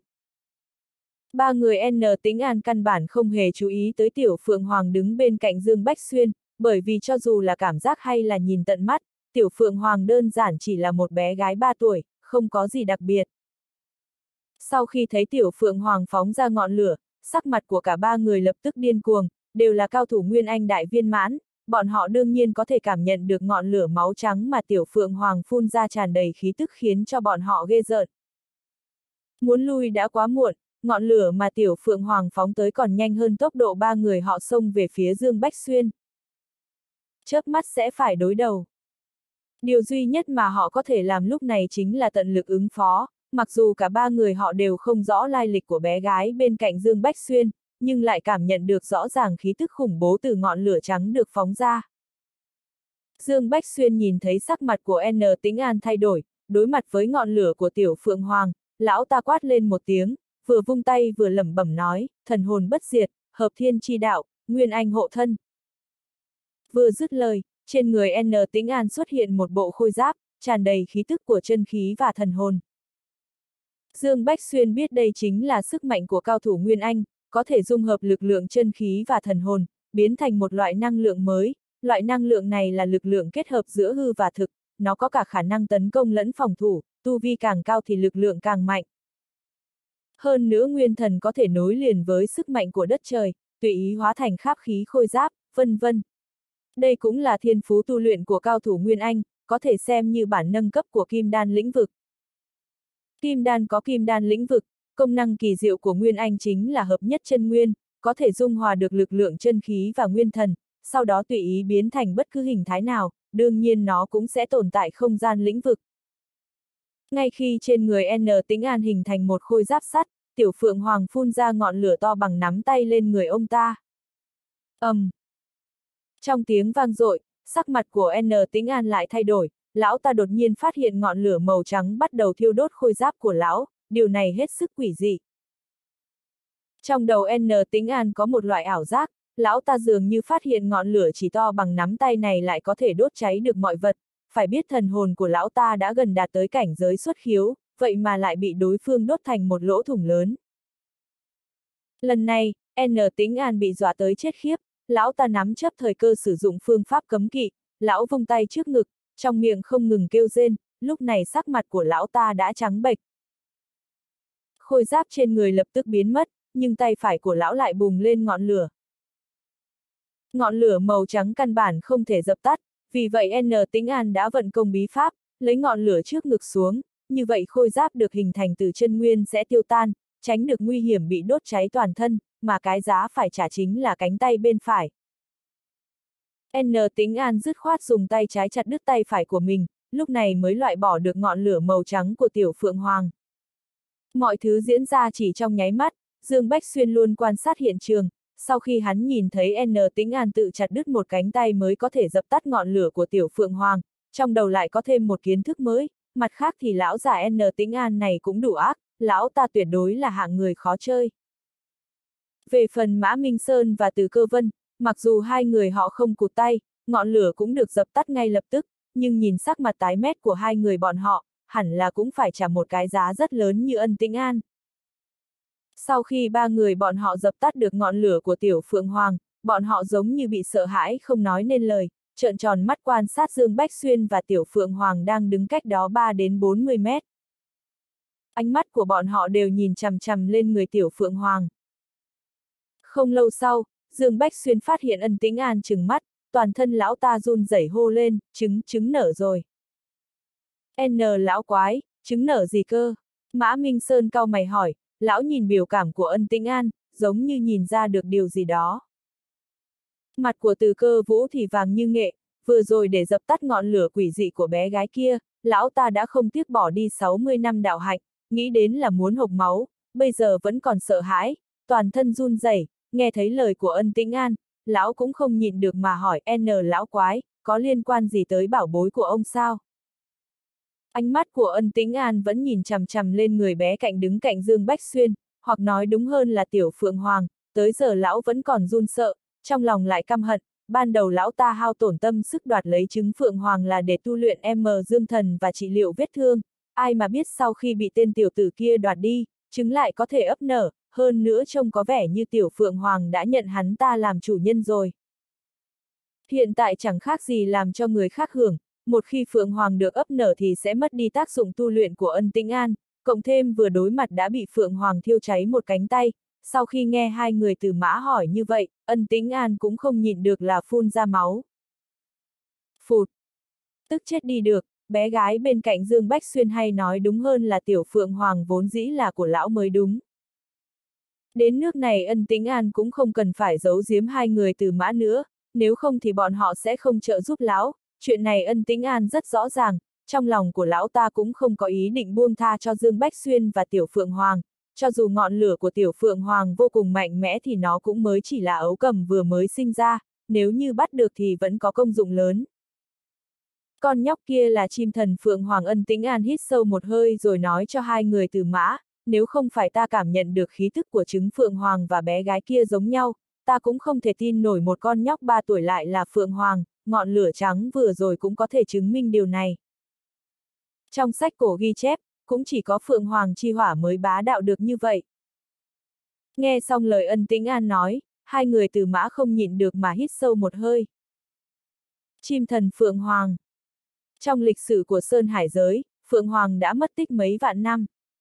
Ba người N Tĩnh An căn bản không hề chú ý tới Tiểu Phượng Hoàng đứng bên cạnh Dương Bách Xuyên, bởi vì cho dù là cảm giác hay là nhìn tận mắt, Tiểu Phượng Hoàng đơn giản chỉ là một bé gái 3 tuổi, không có gì đặc biệt. Sau khi thấy Tiểu Phượng Hoàng phóng ra ngọn lửa, sắc mặt của cả ba người lập tức điên cuồng, đều là cao thủ Nguyên Anh đại viên mãn, bọn họ đương nhiên có thể cảm nhận được ngọn lửa máu trắng mà Tiểu Phượng Hoàng phun ra tràn đầy khí tức khiến cho bọn họ ghê rợn. Muốn lui đã quá muộn, ngọn lửa mà Tiểu Phượng Hoàng phóng tới còn nhanh hơn tốc độ ba người họ xông về phía Dương Bách Xuyên. Chớp mắt sẽ phải đối đầu. Điều duy nhất mà họ có thể làm lúc này chính là tận lực ứng phó, mặc dù cả ba người họ đều không rõ lai lịch của bé gái bên cạnh Dương Bách Xuyên, nhưng lại cảm nhận được rõ ràng khí tức khủng bố từ ngọn lửa trắng được phóng ra. Dương Bách Xuyên nhìn thấy sắc mặt của N Tĩnh An thay đổi, đối mặt với ngọn lửa của Tiểu Phượng Hoàng, lão ta quát lên một tiếng, vừa vung tay vừa lẩm bẩm nói, thần hồn bất diệt, hợp thiên chi đạo, Nguyên Anh hộ thân. Vừa dứt lời, trên người N Tĩnh An xuất hiện một bộ khôi giáp, tràn đầy khí tức của chân khí và thần hồn. Dương Bách Xuyên biết đây chính là sức mạnh của cao thủ Nguyên Anh, có thể dung hợp lực lượng chân khí và thần hồn, biến thành một loại năng lượng mới. Loại năng lượng này là lực lượng kết hợp giữa hư và thực, nó có cả khả năng tấn công lẫn phòng thủ, tu vi càng cao thì lực lượng càng mạnh. Hơn nữa nguyên thần có thể nối liền với sức mạnh của đất trời, tùy ý hóa thành kháp khí khôi giáp, vân vân. Đây cũng là thiên phú tu luyện của cao thủ Nguyên Anh, có thể xem như bản nâng cấp của kim đan lĩnh vực. Kim đan có kim đan lĩnh vực, công năng kỳ diệu của Nguyên Anh chính là hợp nhất chân nguyên, có thể dung hòa được lực lượng chân khí và nguyên thần, sau đó tùy ý biến thành bất cứ hình thái nào, đương nhiên nó cũng sẽ tồn tại không gian lĩnh vực. Ngay khi trên người N Tĩnh An hình thành một khôi giáp sắt, Tiểu Phượng Hoàng phun ra ngọn lửa to bằng nắm tay lên người ông ta. Trong tiếng vang dội, sắc mặt của N Tĩnh An lại thay đổi, lão ta đột nhiên phát hiện ngọn lửa màu trắng bắt đầu thiêu đốt khôi giáp của lão, điều này hết sức quỷ dị. Trong đầu N Tĩnh An có một loại ảo giác, lão ta dường như phát hiện ngọn lửa chỉ to bằng nắm tay này lại có thể đốt cháy được mọi vật, phải biết thần hồn của lão ta đã gần đạt tới cảnh giới xuất khiếu, vậy mà lại bị đối phương đốt thành một lỗ thủng lớn. Lần này, N Tĩnh An bị dọa tới chết khiếp, lão ta nắm chấp thời cơ sử dụng phương pháp cấm kỵ, lão vung tay trước ngực, trong miệng không ngừng kêu rên, lúc này sắc mặt của lão ta đã trắng bệch. Khôi giáp trên người lập tức biến mất, nhưng tay phải của lão lại bùng lên ngọn lửa. Ngọn lửa màu trắng căn bản không thể dập tắt, vì vậy N Tĩnh An đã vận công bí pháp, lấy ngọn lửa trước ngực xuống, như vậy khôi giáp được hình thành từ chân nguyên sẽ tiêu tan, tránh được nguy hiểm bị đốt cháy toàn thân, mà cái giá phải trả chính là cánh tay bên phải. N Tĩnh An dứt khoát dùng tay trái chặt đứt tay phải của mình, lúc này mới loại bỏ được ngọn lửa màu trắng của Tiểu Phượng Hoàng. Mọi thứ diễn ra chỉ trong nháy mắt, Dương Bách Xuyên luôn quan sát hiện trường, sau khi hắn nhìn thấy N Tĩnh An tự chặt đứt một cánh tay mới có thể dập tắt ngọn lửa của Tiểu Phượng Hoàng, trong đầu lại có thêm một kiến thức mới, mặt khác thì lão già N Tĩnh An này cũng đủ ác, lão ta tuyệt đối là hạng người khó chơi. Về phần Mã Minh Sơn và Từ Cơ Vân, mặc dù hai người họ không cụt tay, ngọn lửa cũng được dập tắt ngay lập tức, nhưng nhìn sắc mặt tái mét của hai người bọn họ, hẳn là cũng phải trả một cái giá rất lớn như Ân Tĩnh An. Sau khi ba người bọn họ dập tắt được ngọn lửa của Tiểu Phượng Hoàng, bọn họ giống như bị sợ hãi không nói nên lời, trợn tròn mắt quan sát Dương Bách Xuyên và Tiểu Phượng Hoàng đang đứng cách đó 3 đến 40 mét. Ánh mắt của bọn họ đều nhìn chằm chằm lên người Tiểu Phượng Hoàng. Không lâu sau, Dương Bách Xuyên phát hiện Ân Tĩnh An trừng mắt, toàn thân lão ta run rẩy hô lên, trứng nở rồi. N lão quái, trứng nở gì cơ? Mã Minh Sơn cau mày hỏi, lão nhìn biểu cảm của Ân Tĩnh An, giống như nhìn ra được điều gì đó. Mặt của Từ Cơ Vũ thì vàng như nghệ, vừa rồi để dập tắt ngọn lửa quỷ dị của bé gái kia, lão ta đã không tiếc bỏ đi 60 năm đạo hạnh, nghĩ đến là muốn hộc máu, bây giờ vẫn còn sợ hãi, toàn thân run rẩy. Nghe thấy lời của Ân Tĩnh An, lão cũng không nhịn được mà hỏi N lão quái, có liên quan gì tới bảo bối của ông sao? Ánh mắt của Ân Tĩnh An vẫn nhìn chằm chằm lên người bé cạnh đứng cạnh Dương Bách Xuyên, hoặc nói đúng hơn là Tiểu Phượng Hoàng, tới giờ lão vẫn còn run sợ, trong lòng lại căm hận, ban đầu lão ta hao tổn tâm sức đoạt lấy trứng Phượng Hoàng là để tu luyện Dương thần và trị liệu vết thương, ai mà biết sau khi bị tên tiểu tử kia đoạt đi, trứng lại có thể ấp nở, hơn nữa trông có vẻ như Tiểu Phượng Hoàng đã nhận hắn ta làm chủ nhân rồi. Hiện tại chẳng khác gì làm cho người khác hưởng, một khi Phượng Hoàng được ấp nở thì sẽ mất đi tác dụng tu luyện của Ân Tĩnh An, cộng thêm vừa đối mặt đã bị Phượng Hoàng thiêu cháy một cánh tay, sau khi nghe hai người Từ Mã hỏi như vậy, Ân Tĩnh An cũng không nhịn được là phun ra máu. Phụt! Tức chết đi được, bé gái bên cạnh Dương Bách Xuyên hay nói đúng hơn là Tiểu Phượng Hoàng vốn dĩ là của lão mới đúng. Đến nước này Ân Tĩnh An cũng không cần phải giấu giếm hai người Từ Mã nữa, nếu không thì bọn họ sẽ không trợ giúp lão, chuyện này Ân Tĩnh An rất rõ ràng, trong lòng của lão ta cũng không có ý định buông tha cho Dương Bách Xuyên và Tiểu Phượng Hoàng, cho dù ngọn lửa của Tiểu Phượng Hoàng vô cùng mạnh mẽ thì nó cũng mới chỉ là ấu cầm vừa mới sinh ra, nếu như bắt được thì vẫn có công dụng lớn. Con nhóc kia là chim thần Phượng Hoàng. Ân Tĩnh An hít sâu một hơi rồi nói cho hai người Từ Mã, nếu không phải ta cảm nhận được khí thức của trứng Phượng Hoàng và bé gái kia giống nhau, ta cũng không thể tin nổi một con nhóc 3 tuổi lại là Phượng Hoàng, ngọn lửa trắng vừa rồi cũng có thể chứng minh điều này. Trong sách cổ ghi chép, cũng chỉ có Phượng Hoàng chi hỏa mới bá đạo được như vậy. Nghe xong lời Ân Tĩnh An nói, hai người Từ Mã không nhịn được mà hít sâu một hơi. Chim thần Phượng Hoàng. Trong lịch sử của Sơn Hải giới, Phượng Hoàng đã mất tích mấy vạn năm.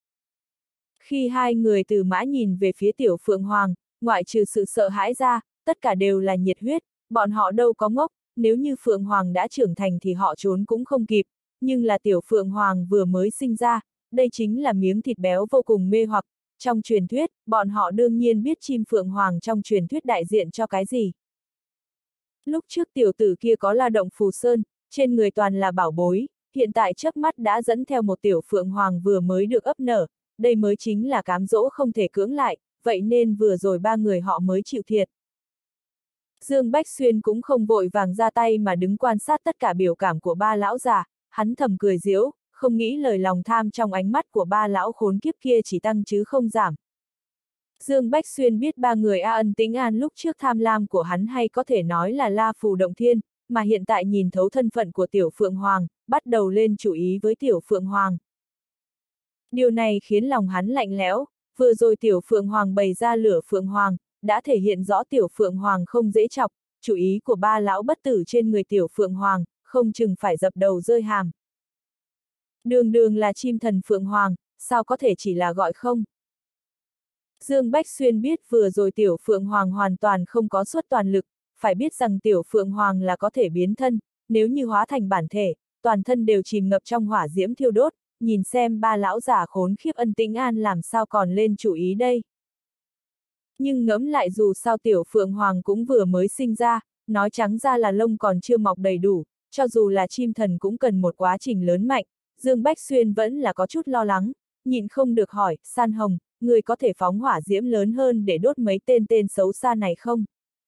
Khi hai người Từ Mã nhìn về phía Tiểu Phượng Hoàng, ngoại trừ sự sợ hãi ra, tất cả đều là nhiệt huyết, bọn họ đâu có ngốc, nếu như Phượng Hoàng đã trưởng thành thì họ trốn cũng không kịp, nhưng là Tiểu Phượng Hoàng vừa mới sinh ra, đây chính là miếng thịt béo vô cùng mê hoặc, trong truyền thuyết, bọn họ đương nhiên biết chim Phượng Hoàng trong truyền thuyết đại diện cho cái gì. Lúc trước tiểu tử kia có La Động Phù Sơn, trên người toàn là bảo bối, hiện tại chớp mắt đã dẫn theo một Tiểu Phượng Hoàng vừa mới được ấp nở, đây mới chính là cám dỗ không thể cưỡng lại, vậy nên vừa rồi ba người họ mới chịu thiệt. Dương Bách Xuyên cũng không vội vàng ra tay mà đứng quan sát tất cả biểu cảm của ba lão già, hắn thầm cười giễu, không nghĩ lời lòng tham trong ánh mắt của ba lão khốn kiếp kia chỉ tăng chứ không giảm. Dương Bách Xuyên biết ba người Ân Tĩnh An lúc trước tham lam của hắn hay có thể nói là La Phù Động Thiên, mà hiện tại nhìn thấu thân phận của Tiểu Phượng Hoàng, bắt đầu lên chủ ý với Tiểu Phượng Hoàng. Điều này khiến lòng hắn lạnh lẽo, Vừa rồi Tiểu Phượng Hoàng bày ra lửa Phượng Hoàng, đã thể hiện rõ Tiểu Phượng Hoàng không dễ chọc, chủ ý của ba lão bất tử trên người Tiểu Phượng Hoàng, không chừng phải dập đầu rơi hàm. Đường đường là chim thần Phượng Hoàng, sao có thể chỉ là gọi không? Dương Bách Xuyên biết vừa rồi Tiểu Phượng Hoàng hoàn toàn không có suất toàn lực, phải biết rằng Tiểu Phượng Hoàng là có thể biến thân, nếu như hóa thành bản thể, toàn thân đều chìm ngập trong hỏa diễm thiêu đốt, nhìn xem ba lão giả khốn khiếp Ân Tĩnh An làm sao còn lên chủ ý đây. Nhưng ngẫm lại dù sao Tiểu Phượng Hoàng cũng vừa mới sinh ra, nói trắng ra là lông còn chưa mọc đầy đủ, cho dù là chim thần cũng cần một quá trình lớn mạnh, Dương Bách Xuyên vẫn là có chút lo lắng, nhịn không được hỏi, San Hồng, người có thể phóng hỏa diễm lớn hơn để đốt mấy tên xấu xa này không?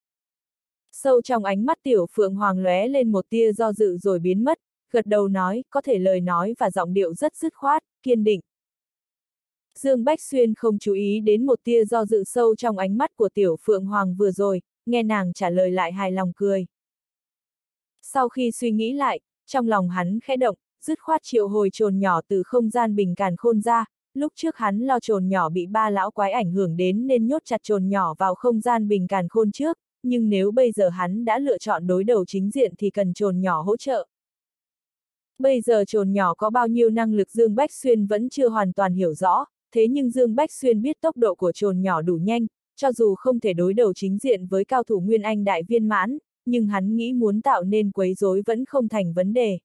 Sâu trong ánh mắt Tiểu Phượng Hoàng lóe lên một tia do dự rồi biến mất, gật đầu nói, có thể lời nói và giọng điệu rất dứt khoát, kiên định. Dương Bách Xuyên không chú ý đến một tia do dự sâu trong ánh mắt của Tiểu Phượng Hoàng vừa rồi, nghe nàng trả lời lại hài lòng cười. Sau khi suy nghĩ lại, trong lòng hắn khẽ động, dứt khoát triệu hồi trồn nhỏ từ không gian bình càn khôn ra, lúc trước hắn lo trồn nhỏ bị ba lão quái ảnh hưởng đến nên nhốt chặt trồn nhỏ vào không gian bình càn khôn trước, nhưng nếu bây giờ hắn đã lựa chọn đối đầu chính diện thì cần trồn nhỏ hỗ trợ. Bây giờ trồn nhỏ có bao nhiêu năng lực Dương Bách Xuyên vẫn chưa hoàn toàn hiểu rõ, thế nhưng Dương Bách Xuyên biết tốc độ của trồn nhỏ đủ nhanh, cho dù không thể đối đầu chính diện với cao thủ Nguyên Anh đại viên mãn, nhưng hắn nghĩ muốn tạo nên quấy rối vẫn không thành vấn đề.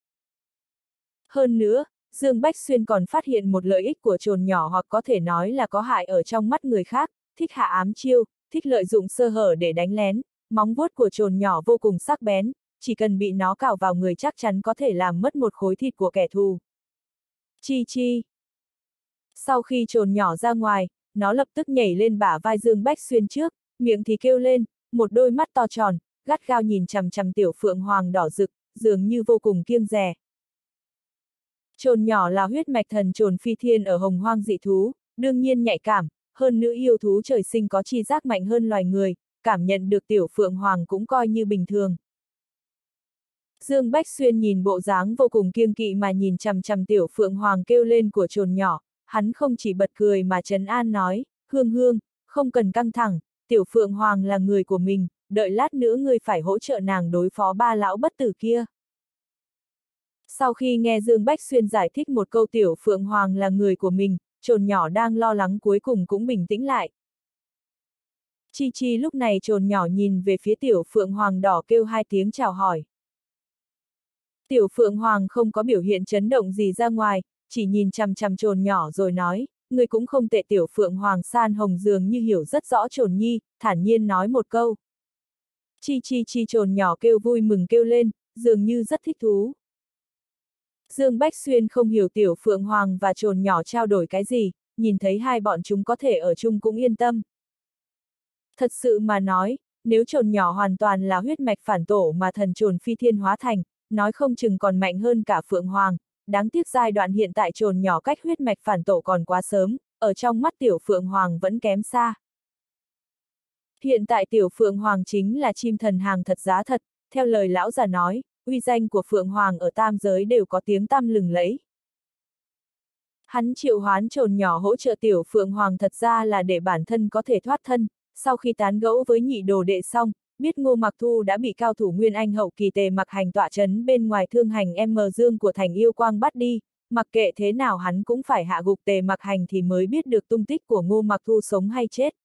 Hơn nữa, Dương Bách Xuyên còn phát hiện một lợi ích của trồn nhỏ hoặc có thể nói là có hại ở trong mắt người khác, thích hạ ám chiêu, thích lợi dụng sơ hở để đánh lén, móng vuốt của trồn nhỏ vô cùng sắc bén, chỉ cần bị nó cào vào người chắc chắn có thể làm mất một khối thịt của kẻ thù. Chi chi. Sau khi trồn nhỏ ra ngoài, nó lập tức nhảy lên bả vai Dương Bách Xuyên trước, miệng thì kêu lên, một đôi mắt to tròn, gắt gao nhìn chằm chằm Tiểu Phượng Hoàng đỏ rực, dường như vô cùng kiêng dè. Trồn nhỏ là huyết mạch thần trồn phi thiên ở hồng hoang dị thú, đương nhiên nhạy cảm, hơn nữa yêu thú trời sinh có tri giác mạnh hơn loài người, cảm nhận được Tiểu Phượng Hoàng cũng coi như bình thường. Dương Bách Xuyên nhìn bộ dáng vô cùng kiêng kỵ mà nhìn chằm chằm Tiểu Phượng Hoàng kêu lên của trồn nhỏ, hắn không chỉ bật cười mà trấn an nói, Hương Hương, không cần căng thẳng, Tiểu Phượng Hoàng là người của mình, đợi lát nữa ngươi phải hỗ trợ nàng đối phó ba lão bất tử kia. Sau khi nghe Dương Bách Xuyên giải thích một câu Tiểu Phượng Hoàng là người của mình, trồn nhỏ đang lo lắng cuối cùng cũng bình tĩnh lại. Chi Chi lúc này trồn nhỏ nhìn về phía Tiểu Phượng Hoàng đỏ kêu hai tiếng chào hỏi. Tiểu Phượng Hoàng không có biểu hiện chấn động gì ra ngoài, chỉ nhìn chằm chằm trồn nhỏ rồi nói, người cũng không tệ. Tiểu Phượng Hoàng San Hồng dường như hiểu rất rõ trồn nhi, thản nhiên nói một câu. Chi chi chi trồn nhỏ kêu vui mừng kêu lên, dường như rất thích thú. Dương Bách Xuyên không hiểu Tiểu Phượng Hoàng và trồn nhỏ trao đổi cái gì, nhìn thấy hai bọn chúng có thể ở chung cũng yên tâm. Thật sự mà nói, nếu trồn nhỏ hoàn toàn là huyết mạch phản tổ mà thần trồn phi thiên hóa thành, nói không chừng còn mạnh hơn cả Phượng Hoàng, đáng tiếc giai đoạn hiện tại trồn nhỏ cách huyết mạch phản tổ còn quá sớm, ở trong mắt Tiểu Phượng Hoàng vẫn kém xa. Hiện tại Tiểu Phượng Hoàng chính là chim thần hàng thật giá thật, theo lời lão già nói, uy danh của Phượng Hoàng ở tam giới đều có tiếng tăm lừng lẫy. Hắn triệu hoán trồn nhỏ hỗ trợ Tiểu Phượng Hoàng thật ra là để bản thân có thể thoát thân, sau khi tán gẫu với nhị đồ đệ xong, biết Ngô Mặc Thu đã bị cao thủ Nguyên Anh hậu kỳ Tề Mặc Hành tọa chấn bên ngoài thương hành Dương của thành yêu quang bắt đi, mặc kệ thế nào hắn cũng phải hạ gục Tề Mặc Hành thì mới biết được tung tích của Ngô Mặc Thu sống hay chết.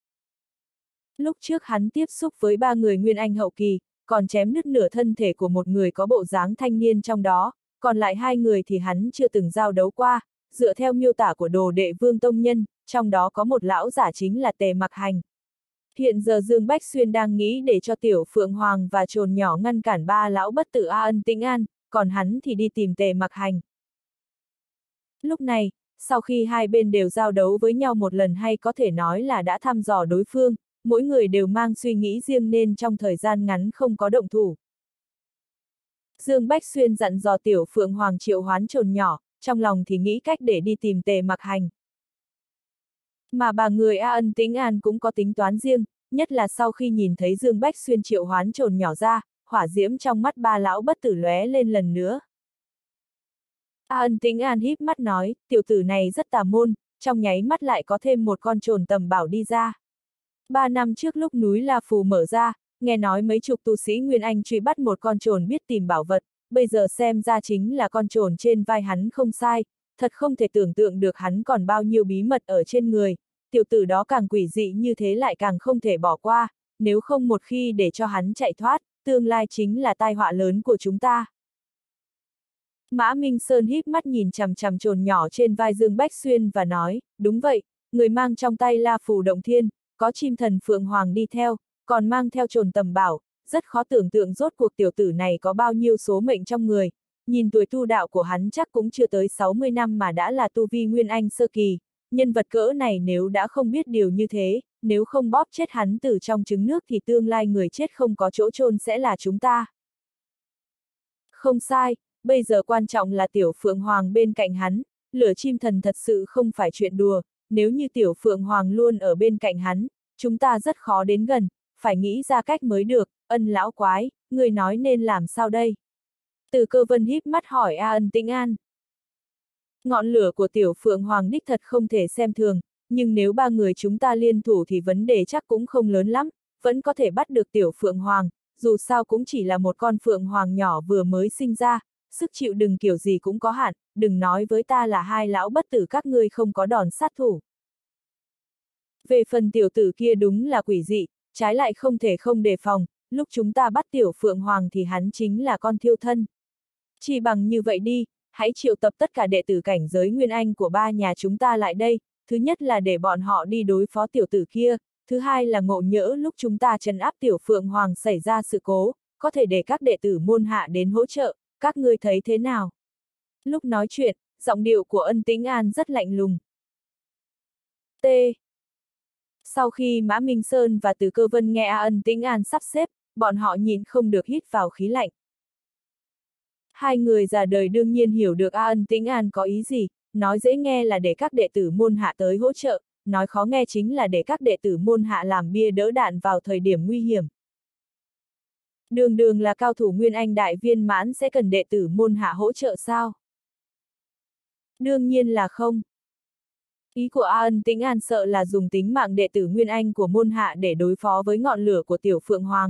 Lúc trước hắn tiếp xúc với ba người Nguyên Anh hậu kỳ, còn chém nứt nửa thân thể của một người có bộ dáng thanh niên trong đó, còn lại hai người thì hắn chưa từng giao đấu qua, dựa theo miêu tả của đồ đệ Vương Tông Nhân, trong đó có một lão giả chính là Tề Mặc Hành. Hiện giờ Dương Bách Xuyên đang nghĩ để cho Tiểu Phượng Hoàng và trồn nhỏ ngăn cản ba lão bất tử Ân Tĩnh An, còn hắn thì đi tìm Tề Mặc Hành. Lúc này, sau khi hai bên đều giao đấu với nhau một lần hay có thể nói là đã thăm dò đối phương, mỗi người đều mang suy nghĩ riêng nên trong thời gian ngắn không có động thủ. Dương Bách Xuyên dặn dò Tiểu Phượng Hoàng triệu hoán trồn nhỏ, trong lòng thì nghĩ cách để đi tìm Tề Mặc Hành. Mà bà người Ân Tĩnh An cũng có tính toán riêng, nhất là sau khi nhìn thấy Dương Bách Xuyên triệu hoán trồn nhỏ ra, hỏa diễm trong mắt ba lão bất tử lóe lên lần nữa. Ân Tĩnh An híp mắt nói, tiểu tử này rất tà môn, trong nháy mắt lại có thêm một con trồn tầm bảo đi ra. 3 năm trước lúc núi La Phù mở ra, nghe nói mấy chục tu sĩ Nguyên Anh truy bắt một con trồn biết tìm bảo vật, bây giờ xem ra chính là con trồn trên vai hắn không sai, thật không thể tưởng tượng được hắn còn bao nhiêu bí mật ở trên người, tiểu tử đó càng quỷ dị như thế lại càng không thể bỏ qua, nếu không một khi để cho hắn chạy thoát, tương lai chính là tai họa lớn của chúng ta. Mã Minh Sơn híp mắt nhìn chằm chằm trồn nhỏ trên vai Dương Bách Xuyên và nói, đúng vậy, người mang trong tay La Phù Động Thiên, có chim thần Phượng Hoàng đi theo, còn mang theo trồn tầm bảo, rất khó tưởng tượng rốt cuộc tiểu tử này có bao nhiêu số mệnh trong người, nhìn tuổi tu đạo của hắn chắc cũng chưa tới 60 năm mà đã là tu vi Nguyên Anh sơ kỳ, nhân vật cỡ này nếu đã không biết điều như thế, nếu không bóp chết hắn từ trong trứng nước thì tương lai người chết không có chỗ chôn sẽ là chúng ta. Không sai, bây giờ quan trọng là tiểu Phượng Hoàng bên cạnh hắn, lửa chim thần thật sự không phải chuyện đùa, nếu như tiểu Phượng Hoàng luôn ở bên cạnh hắn, chúng ta rất khó đến gần, phải nghĩ ra cách mới được, Ân lão quái, người nói nên làm sao đây? Từ Cơ Vân híp mắt hỏi Ân Tĩnh An. Ngọn lửa của tiểu Phượng Hoàng đích thật không thể xem thường, nhưng nếu 3 người chúng ta liên thủ thì vấn đề chắc cũng không lớn lắm, vẫn có thể bắt được tiểu Phượng Hoàng, dù sao cũng chỉ là một con Phượng Hoàng nhỏ vừa mới sinh ra, sức chịu đựng kiểu gì cũng có hạn, đừng nói với ta là hai lão bất tử các ngươi không có đòn sát thủ. Về phần tiểu tử kia đúng là quỷ dị, trái lại không thể không đề phòng, lúc chúng ta bắt tiểu Phượng Hoàng thì hắn chính là con thiêu thân. Chỉ bằng như vậy đi, hãy triệu tập tất cả đệ tử cảnh giới Nguyên Anh của 3 nhà chúng ta lại đây, thứ nhất là để bọn họ đi đối phó tiểu tử kia, thứ hai là ngộ nhỡ lúc chúng ta trấn áp tiểu Phượng Hoàng xảy ra sự cố, có thể để các đệ tử môn hạ đến hỗ trợ, các ngươi thấy thế nào? Lúc nói chuyện, giọng điệu của Ân Tĩnh An rất lạnh lùng. T. Sau khi Mã Minh Sơn và Từ Cơ Vân nghe Ân Tĩnh An sắp xếp, bọn họ nhìn không được hít vào khí lạnh. Hai người già đời đương nhiên hiểu được Ân Tĩnh An có ý gì, nói dễ nghe là để các đệ tử môn hạ tới hỗ trợ, nói khó nghe chính là để các đệ tử môn hạ làm bia đỡ đạn vào thời điểm nguy hiểm. Đường đường là cao thủ Nguyên Anh đại viên mãn sẽ cần đệ tử môn hạ hỗ trợ sao? Đương nhiên là không. Ý của Ân Tĩnh An sợ là dùng tính mạng đệ tử Nguyên Anh của môn hạ để đối phó với ngọn lửa của tiểu Phượng Hoàng.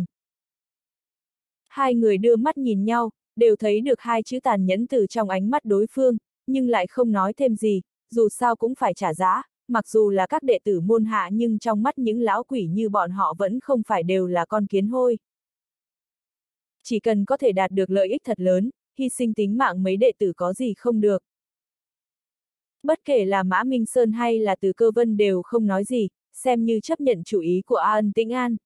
Hai người đưa mắt nhìn nhau, đều thấy được hai chữ tàn nhẫn từ trong ánh mắt đối phương, nhưng lại không nói thêm gì, dù sao cũng phải trả giá, mặc dù là các đệ tử môn hạ nhưng trong mắt những lão quỷ như bọn họ vẫn không phải đều là con kiến hôi. Chỉ cần có thể đạt được lợi ích thật lớn, hy sinh tính mạng mấy đệ tử có gì không được. Bất kể là Mã Minh Sơn hay là Từ Cơ Vân đều không nói gì, xem như chấp nhận chủ ý của Ân Tĩnh An.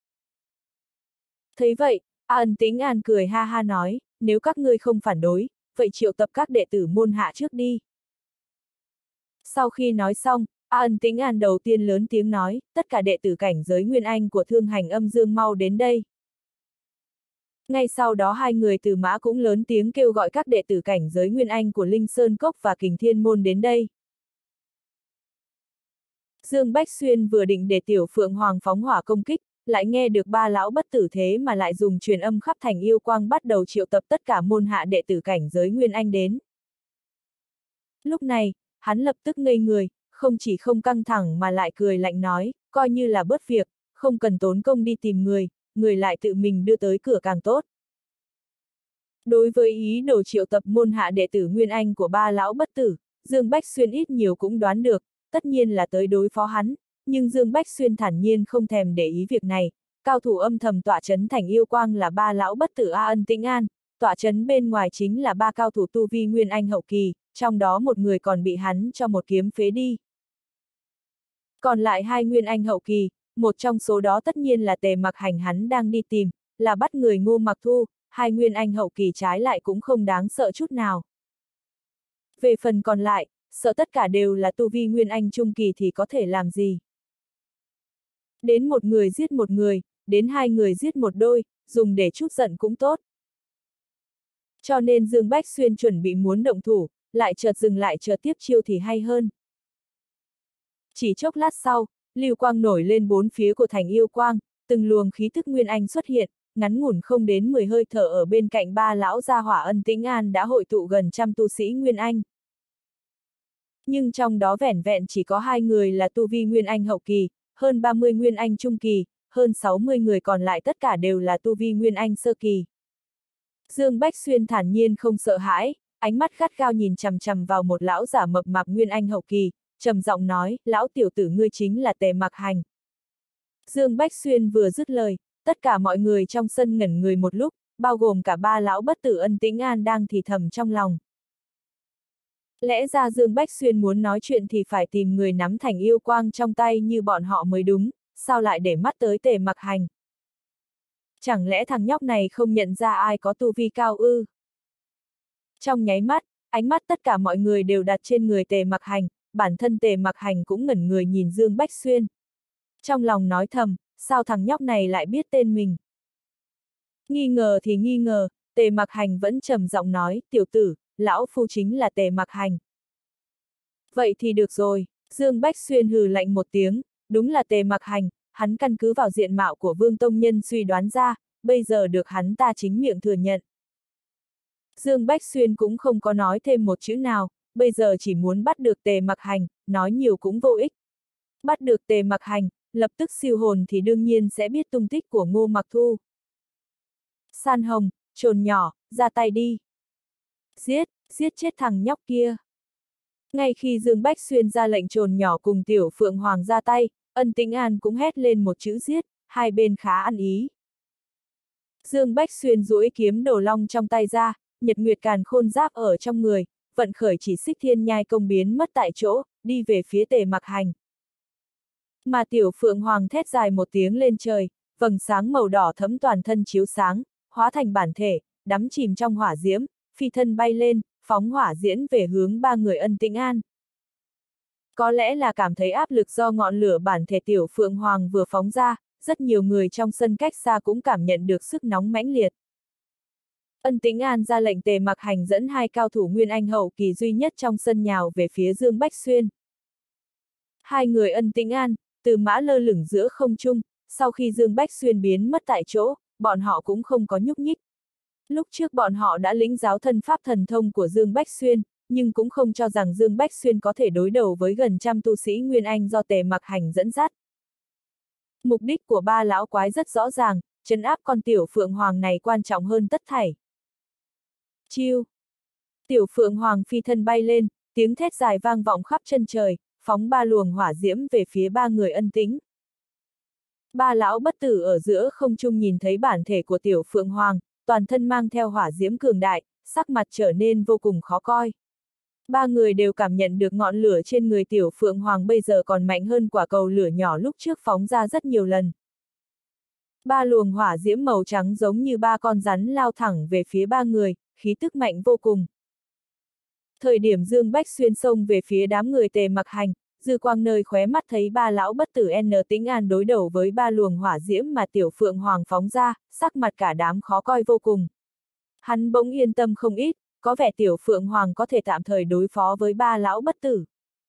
Thấy vậy, Ân Tĩnh An cười ha ha nói, nếu các ngươi không phản đối, vậy triệu tập các đệ tử môn hạ trước đi. Sau khi nói xong, Ân Tĩnh An đầu tiên lớn tiếng nói, tất cả đệ tử cảnh giới Nguyên Anh của Thương Hành Âm Dương mau đến đây. Ngay sau đó hai người Từ Mã cũng lớn tiếng kêu gọi các đệ tử cảnh giới Nguyên Anh của Linh Sơn Cốc và Kình Thiên Môn đến đây. Dương Bách Xuyên vừa định để tiểu Phượng Hoàng phóng hỏa công kích, lại nghe được ba lão bất tử thế mà lại dùng truyền âm khắp thành yêu quang bắt đầu triệu tập tất cả môn hạ đệ tử cảnh giới Nguyên Anh đến. Lúc này, hắn lập tức ngây người, không chỉ không căng thẳng mà lại cười lạnh nói, coi như là bớt việc, không cần tốn công đi tìm người lại tự mình đưa tới cửa càng tốt. Đối với ý đồ triệu tập môn hạ đệ tử Nguyên Anh của ba lão bất tử, Dương Bách Xuyên ít nhiều cũng đoán được, tất nhiên là tới đối phó hắn, nhưng Dương Bách Xuyên thản nhiên không thèm để ý việc này, cao thủ âm thầm tọa chấn thành yêu quang là ba lão bất tử Ân Tĩnh An, tọa chấn bên ngoài chính là ba cao thủ tu vi Nguyên Anh hậu kỳ, trong đó một người còn bị hắn cho một kiếm phế đi. Còn lại hai Nguyên Anh hậu kỳ, một trong số đó tất nhiên là Tề Mặc Hành hắn đang đi tìm, là bắt người Ngô Mặc Thu, hai Nguyên Anh hậu kỳ trái lại cũng không đáng sợ chút nào. Về phần còn lại, sợ tất cả đều là tu vi Nguyên Anh trung kỳ thì có thể làm gì? Đến một người giết một người, đến hai người giết một đôi, dùng để chút giận cũng tốt. Cho nên Dương Bách Xuyên chuẩn bị muốn động thủ, lại chợt dừng lại chợt tiếp chiêu thì hay hơn. Chỉ chốc lát sau, lưu quang nổi lên bốn phía của thành yêu quang, từng luồng khí tức Nguyên Anh xuất hiện, ngắn ngủn không đến 10 hơi thở ở bên cạnh ba lão gia hỏa Ân Tĩnh An đã hội tụ gần trăm tu sĩ Nguyên Anh. Nhưng trong đó vẻn vẹn chỉ có 2 người là tu vi Nguyên Anh hậu kỳ, hơn 30 Nguyên Anh trung kỳ, hơn 60 người còn lại tất cả đều là tu vi Nguyên Anh sơ kỳ. Dương Bách Xuyên thản nhiên không sợ hãi, ánh mắt gắt gao nhìn chằm chằm vào một lão giả mập mạp Nguyên Anh hậu kỳ, trầm giọng nói, lão tiểu tử ngươi chính là Tề Mặc Hành. Dương Bách Xuyên vừa dứt lời, tất cả mọi người trong sân ngẩn người một lúc, bao gồm cả ba lão bất tử Ân Tĩnh An đang thì thầm trong lòng. Lẽ ra Dương Bách Xuyên muốn nói chuyện thì phải tìm người nắm thành yêu quang trong tay như bọn họ mới đúng, sao lại để mắt tới Tề Mặc Hành? Chẳng lẽ thằng nhóc này không nhận ra ai có tu vi cao ư? Trong nháy mắt, ánh mắt tất cả mọi người đều đặt trên người Tề Mặc Hành, bản thân Tề Mặc Hành cũng ngẩn người nhìn Dương Bách Xuyên. Trong lòng nói thầm, sao thằng nhóc này lại biết tên mình? Nghi ngờ thì nghi ngờ, Tề Mặc Hành vẫn trầm giọng nói, tiểu tử, lão phu chính là Tề Mặc Hành. Vậy thì được rồi, Dương Bách Xuyên hừ lạnh một tiếng, đúng là Tề Mặc Hành, hắn căn cứ vào diện mạo của Vương Tông Nhân suy đoán ra, bây giờ được hắn ta chính miệng thừa nhận. Dương Bách Xuyên cũng không có nói thêm một chữ nào, bây giờ chỉ muốn bắt được Tề Mặc Hành, nói nhiều cũng vô ích. Bắt được Tề Mặc Hành, lập tức siêu hồn thì đương nhiên sẽ biết tung tích của Ngô Mặc Thu. San Hồng, trồn nhỏ, ra tay đi. Giết chết thằng nhóc kia. Ngay khi Dương Bách Xuyên ra lệnh trồn nhỏ cùng Tiểu Phượng Hoàng ra tay, Ân Tĩnh An cũng hét lên một chữ giết, hai bên khá ăn ý. Dương Bách Xuyên duỗi kiếm đồ long trong tay ra, Nhật Nguyệt Càn Khôn Giáp ở trong người, vận khởi chỉ xích thiên nhai công biến mất tại chỗ, đi về phía Tề Mặc Hành. Mà Tiểu Phượng Hoàng thét dài một tiếng lên trời, vầng sáng màu đỏ thẫm toàn thân chiếu sáng, hóa thành bản thể, đắm chìm trong hỏa diễm, phi thân bay lên, phóng hỏa diễm về hướng ba người Ân Tĩnh An. Có lẽ là cảm thấy áp lực do ngọn lửa bản thể Tiểu Phượng Hoàng vừa phóng ra, rất nhiều người trong sân cách xa cũng cảm nhận được sức nóng mãnh liệt. Ân Tĩnh An ra lệnh Tề Mặc Hành dẫn hai cao thủ Nguyên Anh hậu kỳ duy nhất trong sân nhào về phía Dương Bách Xuyên. Hai người Ân Tĩnh An, từ mã lơ lửng giữa không trung, sau khi Dương Bách Xuyên biến mất tại chỗ, bọn họ cũng không có nhúc nhích. Lúc trước bọn họ đã lĩnh giáo thân pháp thần thông của Dương Bách Xuyên, nhưng cũng không cho rằng Dương Bách Xuyên có thể đối đầu với gần trăm tu sĩ Nguyên Anh do Tề Mặc Hành dẫn dắt. Mục đích của ba lão quái rất rõ ràng, trấn áp con Tiểu Phượng Hoàng này quan trọng hơn tất thảy. Chiêu! Tiểu Phượng Hoàng phi thân bay lên, tiếng thét dài vang vọng khắp chân trời, phóng ba luồng hỏa diễm về phía ba người Ân Tĩnh. Ba lão bất tử ở giữa không trung nhìn thấy bản thể của Tiểu Phượng Hoàng, toàn thân mang theo hỏa diễm cường đại, sắc mặt trở nên vô cùng khó coi. Ba người đều cảm nhận được ngọn lửa trên người Tiểu Phượng Hoàng bây giờ còn mạnh hơn quả cầu lửa nhỏ lúc trước phóng ra rất nhiều lần. Ba luồng hỏa diễm màu trắng giống như ba con rắn lao thẳng về phía ba người, khí tức mạnh vô cùng. Thời điểm Dương Bách Xuyên xông về phía đám người Tề Mặc Hành, dư quang nơi khóe mắt thấy ba lão bất tử N Tĩnh An đối đầu với ba luồng hỏa diễm mà Tiểu Phượng Hoàng phóng ra, sắc mặt cả đám khó coi vô cùng. Hắn bỗng yên tâm không ít, có vẻ Tiểu Phượng Hoàng có thể tạm thời đối phó với ba lão bất tử.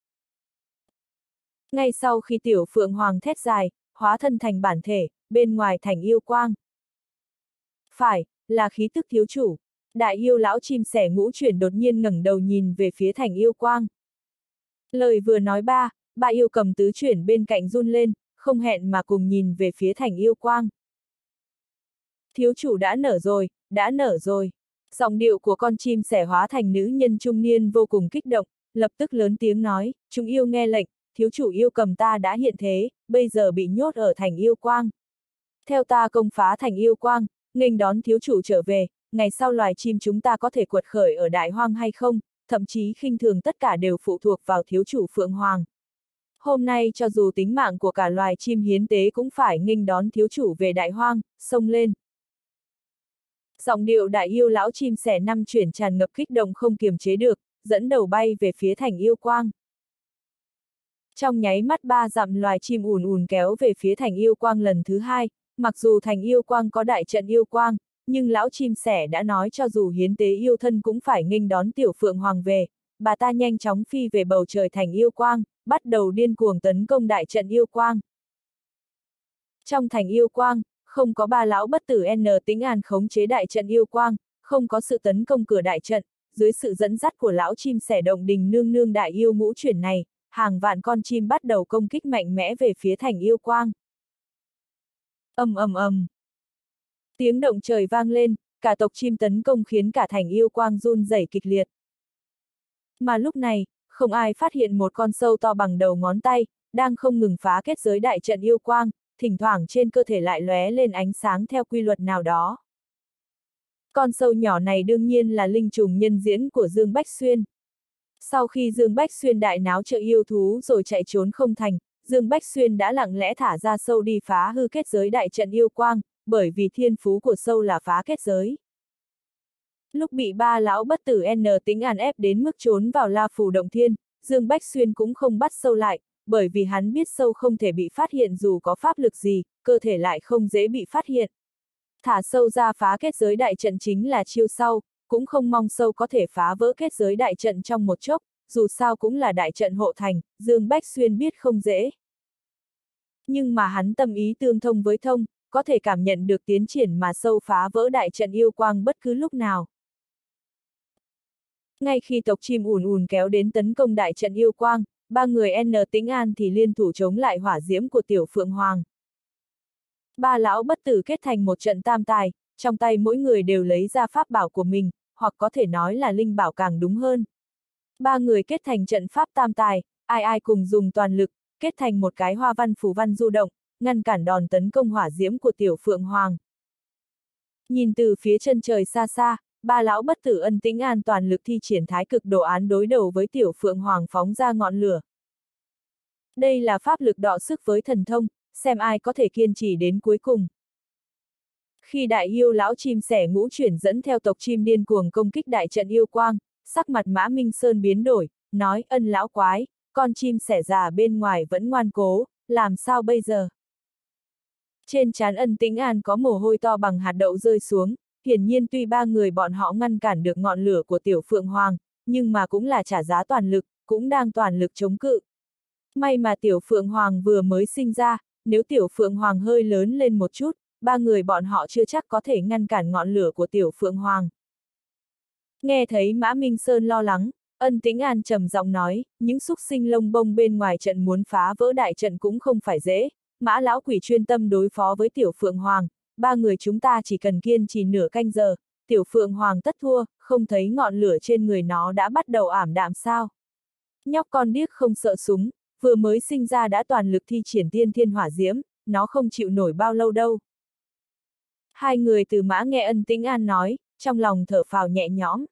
Ngay sau khi Tiểu Phượng Hoàng thét dài, hóa thân thành bản thể, bên ngoài thành yêu quang. Phải, là khí tức thiếu chủ. Đại yêu lão chim sẻ ngũ chuyển đột nhiên ngẩng đầu nhìn về phía thành yêu quang. Lời vừa nói ba yêu cầm tứ chuyển bên cạnh run lên, không hẹn mà cùng nhìn về phía thành yêu quang. Thiếu chủ đã nở rồi, đã nở rồi. Giọng điệu của con chim sẻ hóa thành nữ nhân trung niên vô cùng kích động, lập tức lớn tiếng nói, chúng yêu nghe lệnh, thiếu chủ yêu cầm ta đã hiện thế, bây giờ bị nhốt ở thành yêu quang. Theo ta công phá thành yêu quang, nghênh đón thiếu chủ trở về, ngày sau loài chim chúng ta có thể quật khởi ở đại hoang hay không, thậm chí khinh thường tất cả đều phụ thuộc vào thiếu chủ Phượng Hoàng. Hôm nay cho dù tính mạng của cả loài chim hiến tế cũng phải nghênh đón thiếu chủ về đại hoang, xông lên. Giọng điệu đại yêu lão chim sẻ năm chuyển tràn ngập kích động không kiềm chế được, dẫn đầu bay về phía thành yêu quang. Trong nháy mắt ba dặm loài chim ùn ùn kéo về phía thành yêu quang lần thứ hai, mặc dù thành yêu quang có đại trận yêu quang, nhưng lão chim sẻ đã nói cho dù hiến tế yêu thân cũng phải nghênh đón Tiểu Phượng Hoàng về, bà ta nhanh chóng phi về bầu trời thành yêu quang, bắt đầu điên cuồng tấn công đại trận yêu quang. Trong thành yêu quang, không có ba lão bất tử N Tĩnh An khống chế đại trận yêu quang, không có sự tấn công cửa đại trận, dưới sự dẫn dắt của lão chim sẻ Động Đình nương nương đại yêu ngũ chuyển này, hàng vạn con chim bắt đầu công kích mạnh mẽ về phía thành yêu quang. Ầm ầm ầm. Tiếng động trời vang lên, cả tộc chim tấn công khiến cả thành yêu quang run rẩy kịch liệt. Mà lúc này, không ai phát hiện một con sâu to bằng đầu ngón tay, đang không ngừng phá kết giới đại trận yêu quang, thỉnh thoảng trên cơ thể lại lóe lên ánh sáng theo quy luật nào đó. Con sâu nhỏ này đương nhiên là linh trùng nhân diễn của Dương Bách Xuyên. Sau khi Dương Bách Xuyên đại náo trợ yêu thú rồi chạy trốn không thành, Dương Bách Xuyên đã lặng lẽ thả ra sâu đi phá hư kết giới đại trận yêu quang, bởi vì thiên phú của sâu là phá kết giới. Lúc bị ba lão bất tử N Tĩnh An ép đến mức trốn vào La Phù Động Thiên, Dương Bách Xuyên cũng không bắt sâu lại, bởi vì hắn biết sâu không thể bị phát hiện dù có pháp lực gì, cơ thể lại không dễ bị phát hiện. Thả sâu ra phá kết giới đại trận chính là chiêu sau, cũng không mong sâu có thể phá vỡ kết giới đại trận trong một chốc, dù sao cũng là đại trận hộ thành, Dương Bách Xuyên biết không dễ. Nhưng mà hắn tâm ý tương thông với thông, có thể cảm nhận được tiến triển mà sâu phá vỡ đại trận yêu quang bất cứ lúc nào. Ngay khi tộc chim ùn ùn kéo đến tấn công đại trận yêu quang, ba người N Tĩnh An thì liên thủ chống lại hỏa diễm của Tiểu Phượng Hoàng. Ba lão bất tử kết thành một trận tam tài, trong tay mỗi người đều lấy ra pháp bảo của mình, hoặc có thể nói là linh bảo càng đúng hơn. Ba người kết thành trận pháp tam tài, ai ai cùng dùng toàn lực, kết thành một cái hoa văn phù văn du động, ngăn cản đòn tấn công hỏa diễm của Tiểu Phượng Hoàng. Nhìn từ phía chân trời xa xa, ba lão bất tử Ân Tĩnh An toàn lực thi triển thái cực đồ án đối đầu với Tiểu Phượng Hoàng phóng ra ngọn lửa. Đây là pháp lực đọ sức với thần thông, xem ai có thể kiên trì đến cuối cùng. Khi đại yêu lão chim sẻ ngũ chuyển dẫn theo tộc chim điên cuồng công kích đại trận yêu quang, sắc mặt Mã Minh Sơn biến đổi, nói: Ân lão quái, con chim sẻ già bên ngoài vẫn ngoan cố, làm sao bây giờ? Trên trán Ân Tĩnh An có mồ hôi to bằng hạt đậu rơi xuống, hiển nhiên tuy ba người bọn họ ngăn cản được ngọn lửa của Tiểu Phượng Hoàng, nhưng mà cũng là trả giá toàn lực, cũng đang toàn lực chống cự. May mà Tiểu Phượng Hoàng vừa mới sinh ra, nếu Tiểu Phượng Hoàng hơi lớn lên một chút, ba người bọn họ chưa chắc có thể ngăn cản ngọn lửa của Tiểu Phượng Hoàng. Nghe thấy Mã Minh Sơn lo lắng, Ân Tĩnh An trầm giọng nói: những xúc sinh lông bông bên ngoài trận muốn phá vỡ đại trận cũng không phải dễ, Mã lão quỷ chuyên tâm đối phó với Tiểu Phượng Hoàng, ba người chúng ta chỉ cần kiên trì nửa canh giờ, Tiểu Phượng Hoàng tất thua, không thấy ngọn lửa trên người nó đã bắt đầu ảm đạm sao? Nhóc con điếc không sợ súng, vừa mới sinh ra đã toàn lực thi triển tiên thiên hỏa diễm, nó không chịu nổi bao lâu đâu. Hai người từ Mã nghe Ân Tĩnh An nói, trong lòng thở phào nhẹ nhõm.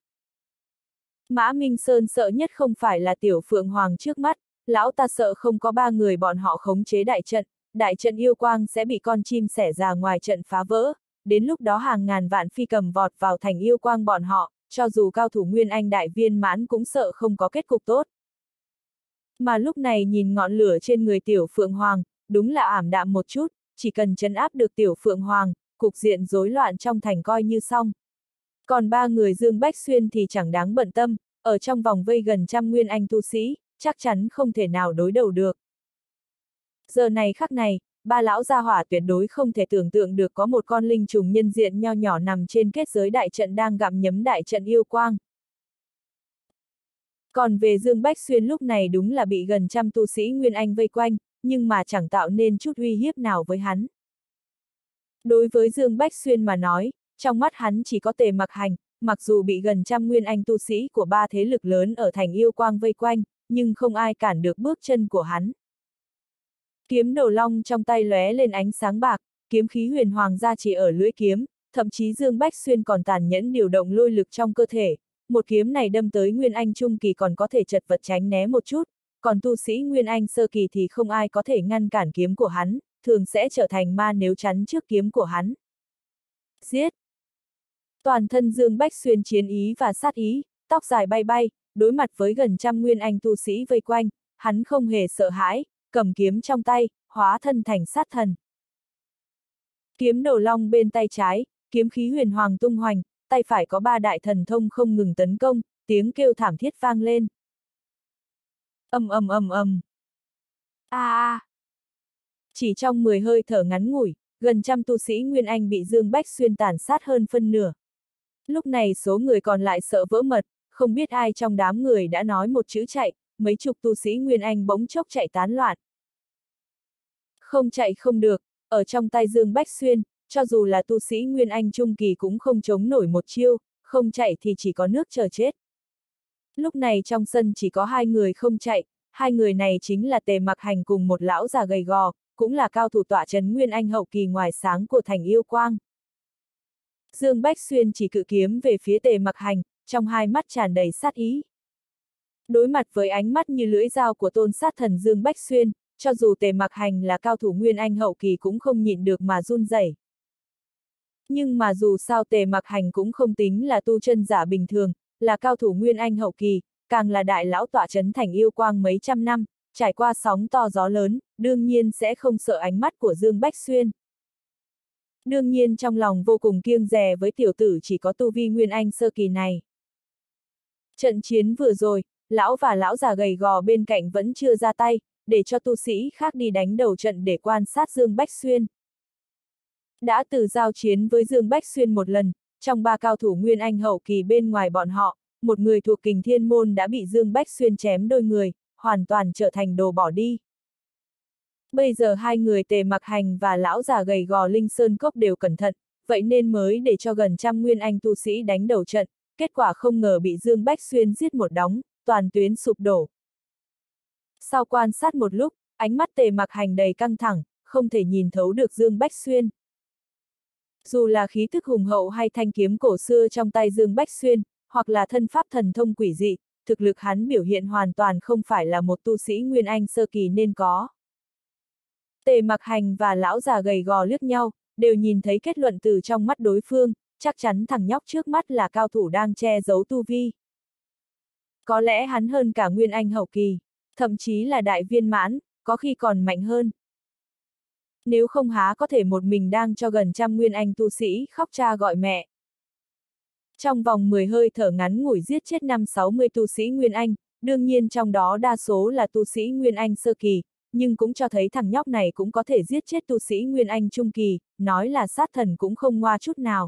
Mã Minh Sơn sợ nhất không phải là Tiểu Phượng Hoàng trước mắt, lão ta sợ không có ba người bọn họ khống chế đại trận yêu quang sẽ bị con chim sẻ già ngoài trận phá vỡ, đến lúc đó hàng ngàn vạn phi cầm vọt vào thành yêu quang bọn họ, cho dù cao thủ Nguyên Anh đại viên mãn cũng sợ không có kết cục tốt. Mà lúc này nhìn ngọn lửa trên người Tiểu Phượng Hoàng, đúng là ảm đạm một chút, chỉ cần trấn áp được Tiểu Phượng Hoàng, cục diện rối loạn trong thành coi như xong. Còn ba người Dương Bách Xuyên thì chẳng đáng bận tâm, ở trong vòng vây gần trăm Nguyên Anh tu sĩ, chắc chắn không thể nào đối đầu được. Giờ này khắc này, ba lão gia hỏa tuyệt đối không thể tưởng tượng được có một con linh trùng nhân diện nho nhỏ nằm trên kết giới đại trận đang gặm nhấm đại trận yêu quang. Còn về Dương Bách Xuyên lúc này đúng là bị gần trăm tu sĩ Nguyên Anh vây quanh, nhưng mà chẳng tạo nên chút uy hiếp nào với hắn. Đối với Dương Bách Xuyên mà nói, trong mắt hắn chỉ có Tề Mặc Hành, mặc dù bị gần trăm Nguyên Anh tu sĩ của ba thế lực lớn ở thành yêu quang vây quanh, nhưng không ai cản được bước chân của hắn. Kiếm đầu long trong tay lóe lên ánh sáng bạc, kiếm khí huyền hoàng ra chỉ ở lưỡi kiếm, thậm chí Dương Bách Xuyên còn tàn nhẫn điều động lôi lực trong cơ thể. Một kiếm này đâm tới Nguyên Anh Trung Kỳ còn có thể chật vật tránh né một chút, còn tu sĩ Nguyên Anh Sơ Kỳ thì không ai có thể ngăn cản kiếm của hắn, thường sẽ trở thành ma nếu chắn trước kiếm của hắn. Giết! Toàn thân Dương Bách Xuyên chiến ý và sát ý, tóc dài bay bay, đối mặt với gần trăm Nguyên Anh tu sĩ vây quanh, hắn không hề sợ hãi, cầm kiếm trong tay, hóa thân thành sát thần. Kiếm đầu long bên tay trái, kiếm khí huyền hoàng tung hoành, tay phải có ba đại thần thông không ngừng tấn công, tiếng kêu thảm thiết vang lên. Ầm ầm ầm ầm. A! Chỉ trong 10 hơi thở ngắn ngủi, gần trăm tu sĩ Nguyên Anh bị Dương Bách Xuyên tàn sát hơn phân nửa. Lúc này số người còn lại sợ vỡ mật, không biết ai trong đám người đã nói một chữ chạy, mấy chục tu sĩ Nguyên Anh bỗng chốc chạy tán loạn. Không chạy không được, ở trong tay Dương Bách Xuyên, cho dù là tu sĩ Nguyên Anh trung kỳ cũng không chống nổi một chiêu, không chạy thì chỉ có nước chờ chết. Lúc này trong sân chỉ có hai người không chạy, hai người này chính là Tề Mặc Hành cùng một lão già gầy gò, cũng là cao thủ tọa trấn Nguyên Anh hậu kỳ ngoài sáng của thành Yêu Quang. Dương Bách Xuyên chỉ cự kiếm về phía Tề Mặc Hành, trong hai mắt tràn đầy sát ý. Đối mặt với ánh mắt như lưỡi dao của tôn sát thần Dương Bách Xuyên, cho dù Tề Mặc Hành là cao thủ Nguyên Anh hậu kỳ cũng không nhịn được mà run rẩy. Nhưng mà dù sao Tề Mặc Hành cũng không tính là tu chân giả bình thường, là cao thủ Nguyên Anh hậu kỳ, càng là đại lão tọa trấn thành Yêu Quang mấy trăm năm, trải qua sóng to gió lớn, đương nhiên sẽ không sợ ánh mắt của Dương Bách Xuyên. Đương nhiên trong lòng vô cùng kiêng dè với tiểu tử chỉ có tu vi Nguyên Anh sơ kỳ này. Trận chiến vừa rồi, lão và lão già gầy gò bên cạnh vẫn chưa ra tay, để cho tu sĩ khác đi đánh đầu trận để quan sát Dương Bách Xuyên. Đã từ giao chiến với Dương Bách Xuyên một lần, trong ba cao thủ Nguyên Anh hậu kỳ bên ngoài bọn họ, một người thuộc Kình Thiên Môn đã bị Dương Bách Xuyên chém đôi người, hoàn toàn trở thành đồ bỏ đi. Bây giờ hai người Tề Mặc Hành và lão già gầy gò Linh Sơn Cốc đều cẩn thận, vậy nên mới để cho gần trăm Nguyên Anh tu sĩ đánh đầu trận, kết quả không ngờ bị Dương Bách Xuyên giết một đống, toàn tuyến sụp đổ. Sau quan sát một lúc, ánh mắt Tề Mặc Hành đầy căng thẳng, không thể nhìn thấu được Dương Bách Xuyên. Dù là khí thức hùng hậu hay thanh kiếm cổ xưa trong tay Dương Bách Xuyên, hoặc là thân pháp thần thông quỷ dị, thực lực hắn biểu hiện hoàn toàn không phải là một tu sĩ Nguyên Anh sơ kỳ nên có. Tề Mặc Hành và lão già gầy gò liếc nhau, đều nhìn thấy kết luận từ trong mắt đối phương, chắc chắn thằng nhóc trước mắt là cao thủ đang che giấu tu vi. Có lẽ hắn hơn cả Nguyên Anh hậu kỳ, thậm chí là đại viên mãn, có khi còn mạnh hơn. Nếu không há có thể một mình đang cho gần trăm Nguyên Anh tu sĩ khóc cha gọi mẹ. Trong vòng 10 hơi thở ngắn ngủi giết chết 5-60 tu sĩ Nguyên Anh, đương nhiên trong đó đa số là tu sĩ Nguyên Anh sơ kỳ, nhưng cũng cho thấy thằng nhóc này cũng có thể giết chết tu sĩ Nguyên Anh trung kỳ, nói là sát thần cũng không ngoa chút nào.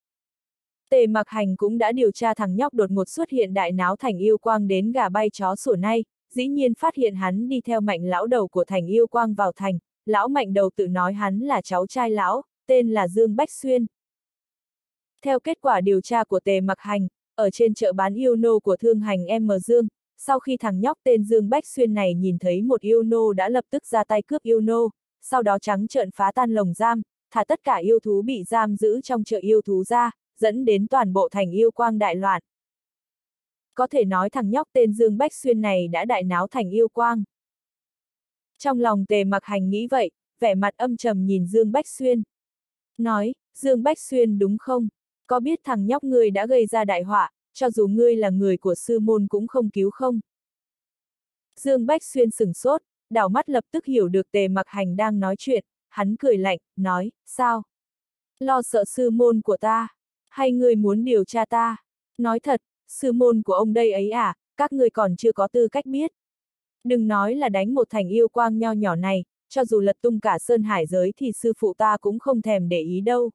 Tề Mặc Hành cũng đã điều tra thằng nhóc đột ngột xuất hiện đại náo thành Yêu Quang đến gà bay chó sủa nay, dĩ nhiên phát hiện hắn đi theo Mạnh lão đầu của thành Yêu Quang vào thành, lão Mạnh đầu tự nói hắn là cháu trai lão, tên là Dương Bách Xuyên. Theo kết quả điều tra của Tề Mặc Hành, ở trên chợ bán yêu nô của thương hành M Dương, sau khi thằng nhóc tên Dương Bách Xuyên này nhìn thấy một yêu nô đã lập tức ra tay cướp yêu nô, sau đó trắng trợn phá tan lồng giam, thả tất cả yêu thú bị giam giữ trong chợ yêu thú ra, dẫn đến toàn bộ thành Yêu Quang đại loạn. Có thể nói thằng nhóc tên Dương Bách Xuyên này đã đại náo thành Yêu Quang. Trong lòng Tề Mặc Hành nghĩ vậy, vẻ mặt âm trầm nhìn Dương Bách Xuyên. Nói, Dương Bách Xuyên đúng không? Có biết thằng nhóc ngươi đã gây ra đại họa, cho dù ngươi là người của sư môn cũng không cứu không? Dương Bách Xuyên sửng sốt, đảo mắt lập tức hiểu được Tề Mặc Hành đang nói chuyện, hắn cười lạnh, nói, sao? Lo sợ sư môn của ta? Hay ngươi muốn điều tra ta? Nói thật, sư môn của ông đây ấy à, các ngươi còn chưa có tư cách biết. Đừng nói là đánh một thành Yêu Quang nho nhỏ này, cho dù lật tung cả sơn hải giới thì sư phụ ta cũng không thèm để ý đâu.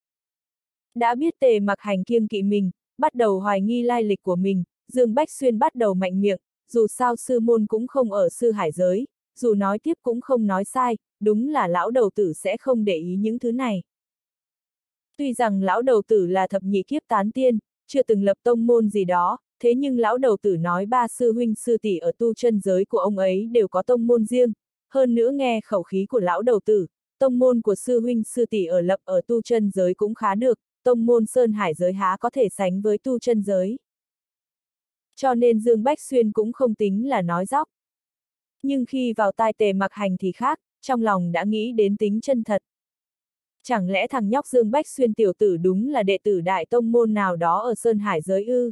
Đã biết Tề Mặc Hành kiêng kỵ mình, bắt đầu hoài nghi lai lịch của mình, Dương Bách Xuyên bắt đầu mạnh miệng, dù sao sư môn cũng không ở sư hải giới, dù nói tiếp cũng không nói sai, đúng là lão đầu tử sẽ không để ý những thứ này. Tuy rằng lão đầu tử là thập nhị kiếp tán tiên, chưa từng lập tông môn gì đó, thế nhưng lão đầu tử nói ba sư huynh sư tỷ ở tu chân giới của ông ấy đều có tông môn riêng, hơn nữa nghe khẩu khí của lão đầu tử, tông môn của sư huynh sư tỷ ở lập ở tu chân giới cũng khá được, tông môn sơn hải giới há có thể sánh với tu chân giới. Cho nên Dương Bách Xuyên cũng không tính là nói dóc. Nhưng khi vào tai Tề Mặc Hành thì khác, trong lòng đã nghĩ đến tính chân thật. Chẳng lẽ thằng nhóc Dương Bách Xuyên tiểu tử đúng là đệ tử đại tông môn nào đó ở sơn hải giới ư?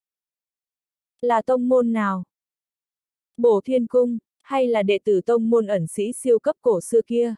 Là tông môn nào? Bổ Thiên Cung, hay là đệ tử tông môn ẩn sĩ siêu cấp cổ xưa kia?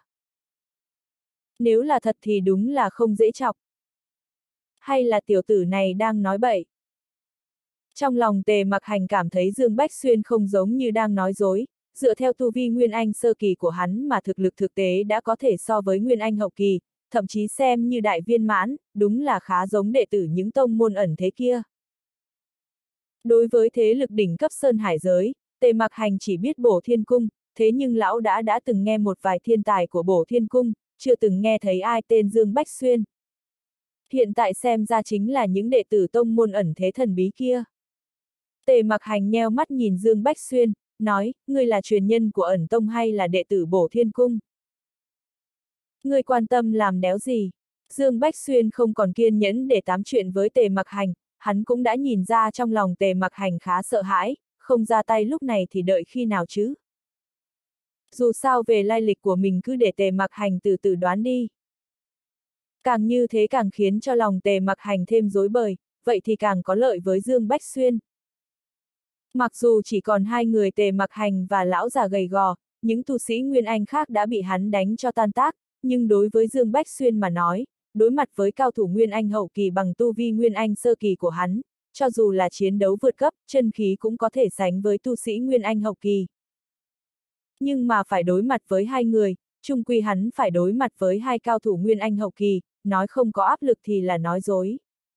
Nếu là thật thì đúng là không dễ chọc. Hay là tiểu tử này đang nói bậy? Trong lòng Tề Mặc Hành cảm thấy Dương Bách Xuyên không giống như đang nói dối, dựa theo tu vi Nguyên Anh sơ kỳ của hắn mà thực lực thực tế đã có thể so với Nguyên Anh hậu kỳ, thậm chí xem như đại viên mãn, đúng là khá giống đệ tử những tông môn ẩn thế kia. Đối với thế lực đỉnh cấp Sơn Hải giới, Tề Mặc Hành chỉ biết Bổ Thiên Cung, thế nhưng lão đã từng nghe một vài thiên tài của Bổ Thiên Cung, chưa từng nghe thấy ai tên Dương Bách Xuyên. Hiện tại xem ra chính là những đệ tử tông môn ẩn thế thần bí kia. Tề Mặc Hành nheo mắt nhìn Dương Bách Xuyên, nói, ngươi là truyền nhân của ẩn tông hay là đệ tử Bổ Thiên Cung? Ngươi quan tâm làm đéo gì? Dương Bách Xuyên không còn kiên nhẫn để tám chuyện với Tề Mặc Hành, hắn cũng đã nhìn ra trong lòng Tề Mặc Hành khá sợ hãi, không ra tay lúc này thì đợi khi nào chứ? Dù sao về lai lịch của mình cứ để Tề Mặc Hành từ từ đoán đi. Càng như thế càng khiến cho lòng Tề Mặc Hành thêm rối bời, vậy thì càng có lợi với Dương Bách Xuyên. Mặc dù chỉ còn hai người Tề Mặc Hành và lão già gầy gò, những tu sĩ Nguyên Anh khác đã bị hắn đánh cho tan tác, nhưng đối với Dương Bách Xuyên mà nói, đối mặt với cao thủ Nguyên Anh hậu kỳ bằng tu vi Nguyên Anh sơ kỳ của hắn, cho dù là chiến đấu vượt cấp, chân khí cũng có thể sánh với tu sĩ Nguyên Anh hậu kỳ. Nhưng mà phải đối mặt với hai người, chung quy hắn phải đối mặt với hai cao thủ Nguyên Anh hậu kỳ, nói không có áp lực thì là nói dối.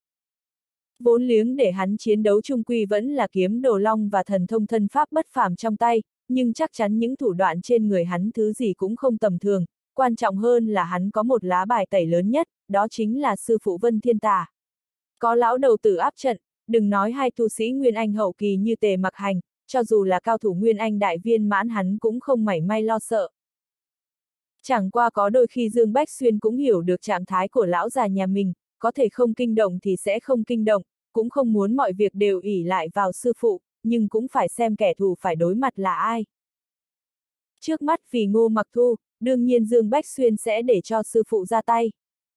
Vốn liếng để hắn chiến đấu chung quy vẫn là kiếm đồ long và thần thông thân pháp bất phàm trong tay, nhưng chắc chắn những thủ đoạn trên người hắn thứ gì cũng không tầm thường, quan trọng hơn là hắn có một lá bài tẩy lớn nhất, đó chính là sư phụ Vân Thiên Tà. Có lão đầu tử áp trận, đừng nói hai tu sĩ Nguyên Anh hậu kỳ như Tề Mặc Hành, cho dù là cao thủ Nguyên Anh đại viên mãn hắn cũng không mảy may lo sợ. Chẳng qua có đôi khi Dương Bách Xuyên cũng hiểu được trạng thái của lão già nhà mình, có thể không kinh động thì sẽ không kinh động, cũng không muốn mọi việc đều ỷ lại vào sư phụ, nhưng cũng phải xem kẻ thù phải đối mặt là ai. Trước mắt vì Ngô Mặc Thu, đương nhiên Dương Bách Xuyên sẽ để cho sư phụ ra tay.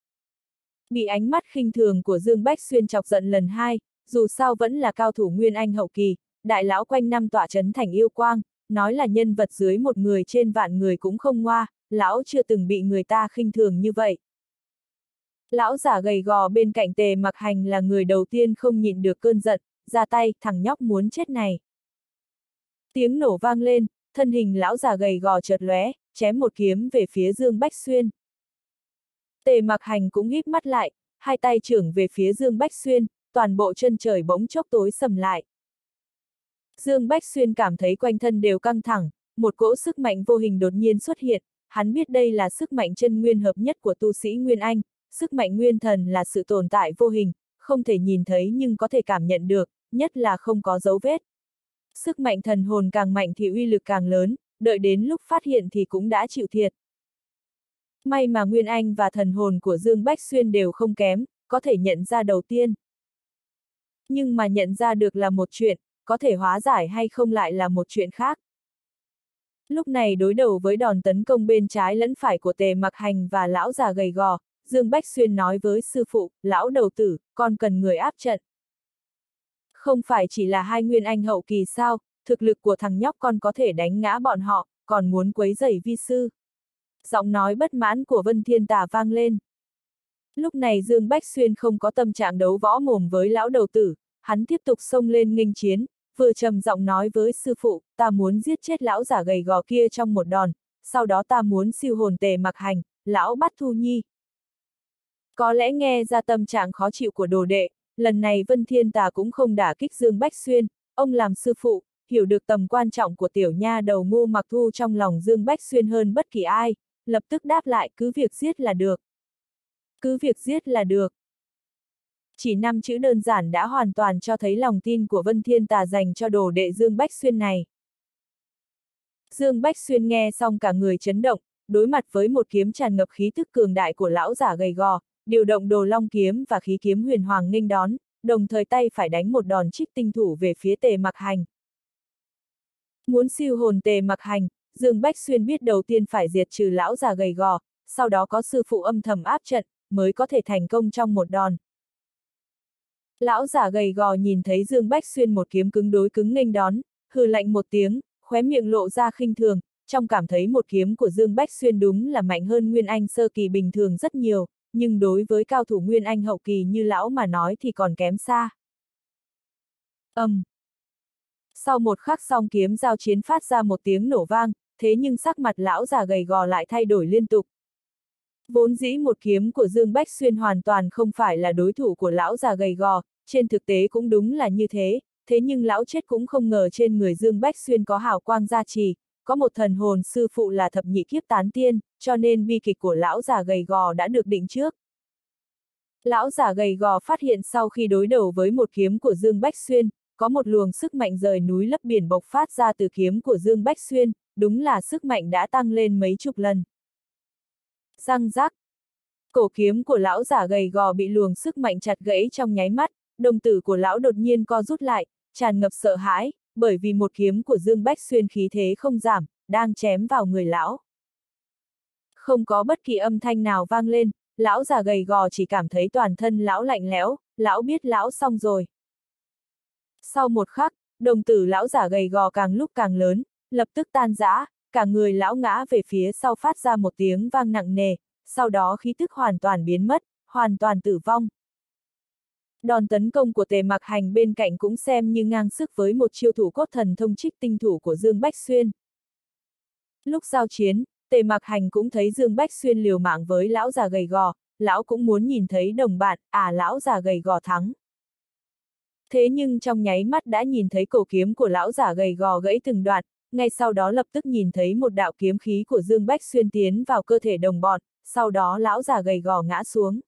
Bị ánh mắt khinh thường của Dương Bách Xuyên chọc giận lần hai, dù sao vẫn là cao thủ Nguyên Anh hậu kỳ, đại lão quanh năm tọa chấn thành yêu quang, nói là nhân vật dưới một người trên vạn người cũng không ngoa, lão chưa từng bị người ta khinh thường như vậy. Lão giả gầy gò bên cạnh Tề Mặc Hành là người đầu tiên không nhịn được cơn giận, ra tay, thằng nhóc muốn chết này. Tiếng nổ vang lên, thân hình lão già gầy gò chợt lóe, chém một kiếm về phía Dương Bách Xuyên. Tề Mặc Hành cũng híp mắt lại, hai tay chưởng về phía Dương Bách Xuyên, toàn bộ chân trời bỗng chốc tối sầm lại. Dương Bách Xuyên cảm thấy quanh thân đều căng thẳng, một cỗ sức mạnh vô hình đột nhiên xuất hiện, hắn biết đây là sức mạnh chân nguyên hợp nhất của tu sĩ Nguyên Anh, sức mạnh nguyên thần là sự tồn tại vô hình, không thể nhìn thấy nhưng có thể cảm nhận được, nhất là không có dấu vết. Sức mạnh thần hồn càng mạnh thì uy lực càng lớn, đợi đến lúc phát hiện thì cũng đã chịu thiệt. May mà Nguyên Anh và thần hồn của Dương Bách Xuyên đều không kém, có thể nhận ra đầu tiên. Nhưng mà nhận ra được là một chuyện, có thể hóa giải hay không lại là một chuyện khác. Lúc này đối đầu với đòn tấn công bên trái lẫn phải của Tề Mặc Hành và lão già gầy gò, Dương Bách Xuyên nói với sư phụ, lão đầu tử, con cần người áp trận. Không phải chỉ là hai Nguyên Anh hậu kỳ sao, thực lực của thằng nhóc con có thể đánh ngã bọn họ, còn muốn quấy rầy vi sư. Giọng nói bất mãn của Vân Thiên Tà vang lên. Lúc này Dương Bách Xuyên không có tâm trạng đấu võ mồm với lão đầu tử, hắn tiếp tục xông lên nghênh chiến, vừa trầm giọng nói với sư phụ, ta muốn giết chết lão giả gầy gò kia trong một đòn, sau đó ta muốn siêu hồn Tề Mặc Hành, lão Bát Thu Nhi. Có lẽ nghe ra tâm trạng khó chịu của đồ đệ, lần này Vân Thiên Tà cũng không đả kích Dương Bách Xuyên, ông làm sư phụ, hiểu được tầm quan trọng của tiểu nha đầu Ngô Mặc Thu trong lòng Dương Bách Xuyên hơn bất kỳ ai, lập tức đáp lại cứ việc giết là được. Cứ việc giết là được. Chỉ 5 chữ đơn giản đã hoàn toàn cho thấy lòng tin của Vân Thiên Tà dành cho đồ đệ Dương Bách Xuyên này. Dương Bách Xuyên nghe xong cả người chấn động, đối mặt với một kiếm tràn ngập khí tức cường đại của lão giả gầy gò, điều động Đồ Long kiếm và khí kiếm huyền hoàng nghênh đón, đồng thời tay phải đánh một đòn trích tinh thủ về phía Tề Mặc Hành. Muốn siêu hồn Tề Mặc Hành, Dương Bách Xuyên biết đầu tiên phải diệt trừ lão già gầy gò, sau đó có sư phụ âm thầm áp trận, mới có thể thành công trong một đòn. Lão giả gầy gò nhìn thấy Dương Bách Xuyên một kiếm cứng đối cứng nghênh đón, hừ lạnh một tiếng, khóe miệng lộ ra khinh thường, trong cảm thấy một kiếm của Dương Bách Xuyên đúng là mạnh hơn Nguyên Anh sơ kỳ bình thường rất nhiều, nhưng đối với cao thủ Nguyên Anh hậu kỳ như lão mà nói thì còn kém xa. Sau một khắc song kiếm giao chiến phát ra một tiếng nổ vang, thế nhưng sắc mặt lão già gầy gò lại thay đổi liên tục. Vốn dĩ một kiếm của Dương Bách Xuyên hoàn toàn không phải là đối thủ của lão già gầy gò, trên thực tế cũng đúng là như thế, thế nhưng lão chết cũng không ngờ trên người Dương Bách Xuyên có hào quang gia trì, có một thần hồn sư phụ là thập nhị kiếp tán tiên, cho nên bi kịch của lão già gầy gò đã được định trước. Lão già gầy gò phát hiện sau khi đối đầu với một kiếm của Dương Bách Xuyên, có một luồng sức mạnh rời núi lấp biển bộc phát ra từ kiếm của Dương Bách Xuyên, đúng là sức mạnh đã tăng lên mấy chục lần. Răng rắc. Cổ kiếm của lão già gầy gò bị luồng sức mạnh chặt gãy trong nháy mắt, đồng tử của lão đột nhiên co rút lại, tràn ngập sợ hãi, bởi vì một kiếm của Dương Bách Xuyên khí thế không giảm, đang chém vào người lão. Không có bất kỳ âm thanh nào vang lên, lão già gầy gò chỉ cảm thấy toàn thân lão lạnh lẽo, lão biết lão xong rồi. Sau một khắc, đồng tử lão già gầy gò càng lúc càng lớn, lập tức tan rã, cả người lão ngã về phía sau phát ra một tiếng vang nặng nề, sau đó khí tức hoàn toàn biến mất, hoàn toàn tử vong. Đòn tấn công của Tề Mặc Hành bên cạnh cũng xem như ngang sức với một chiêu thủ cốt thần thông trích tinh thủ của Dương Bách Xuyên. Lúc giao chiến, Tề Mặc Hành cũng thấy Dương Bách Xuyên liều mạng với lão già gầy gò, lão cũng muốn nhìn thấy đồng bạn, lão già gầy gò thắng. Thế nhưng trong nháy mắt đã nhìn thấy cổ kiếm của lão già gầy gò gãy từng đoạn, ngay sau đó lập tức nhìn thấy một đạo kiếm khí của Dương Bách Xuyên tiến vào cơ thể đồng bọn, sau đó lão già gầy gò ngã xuống.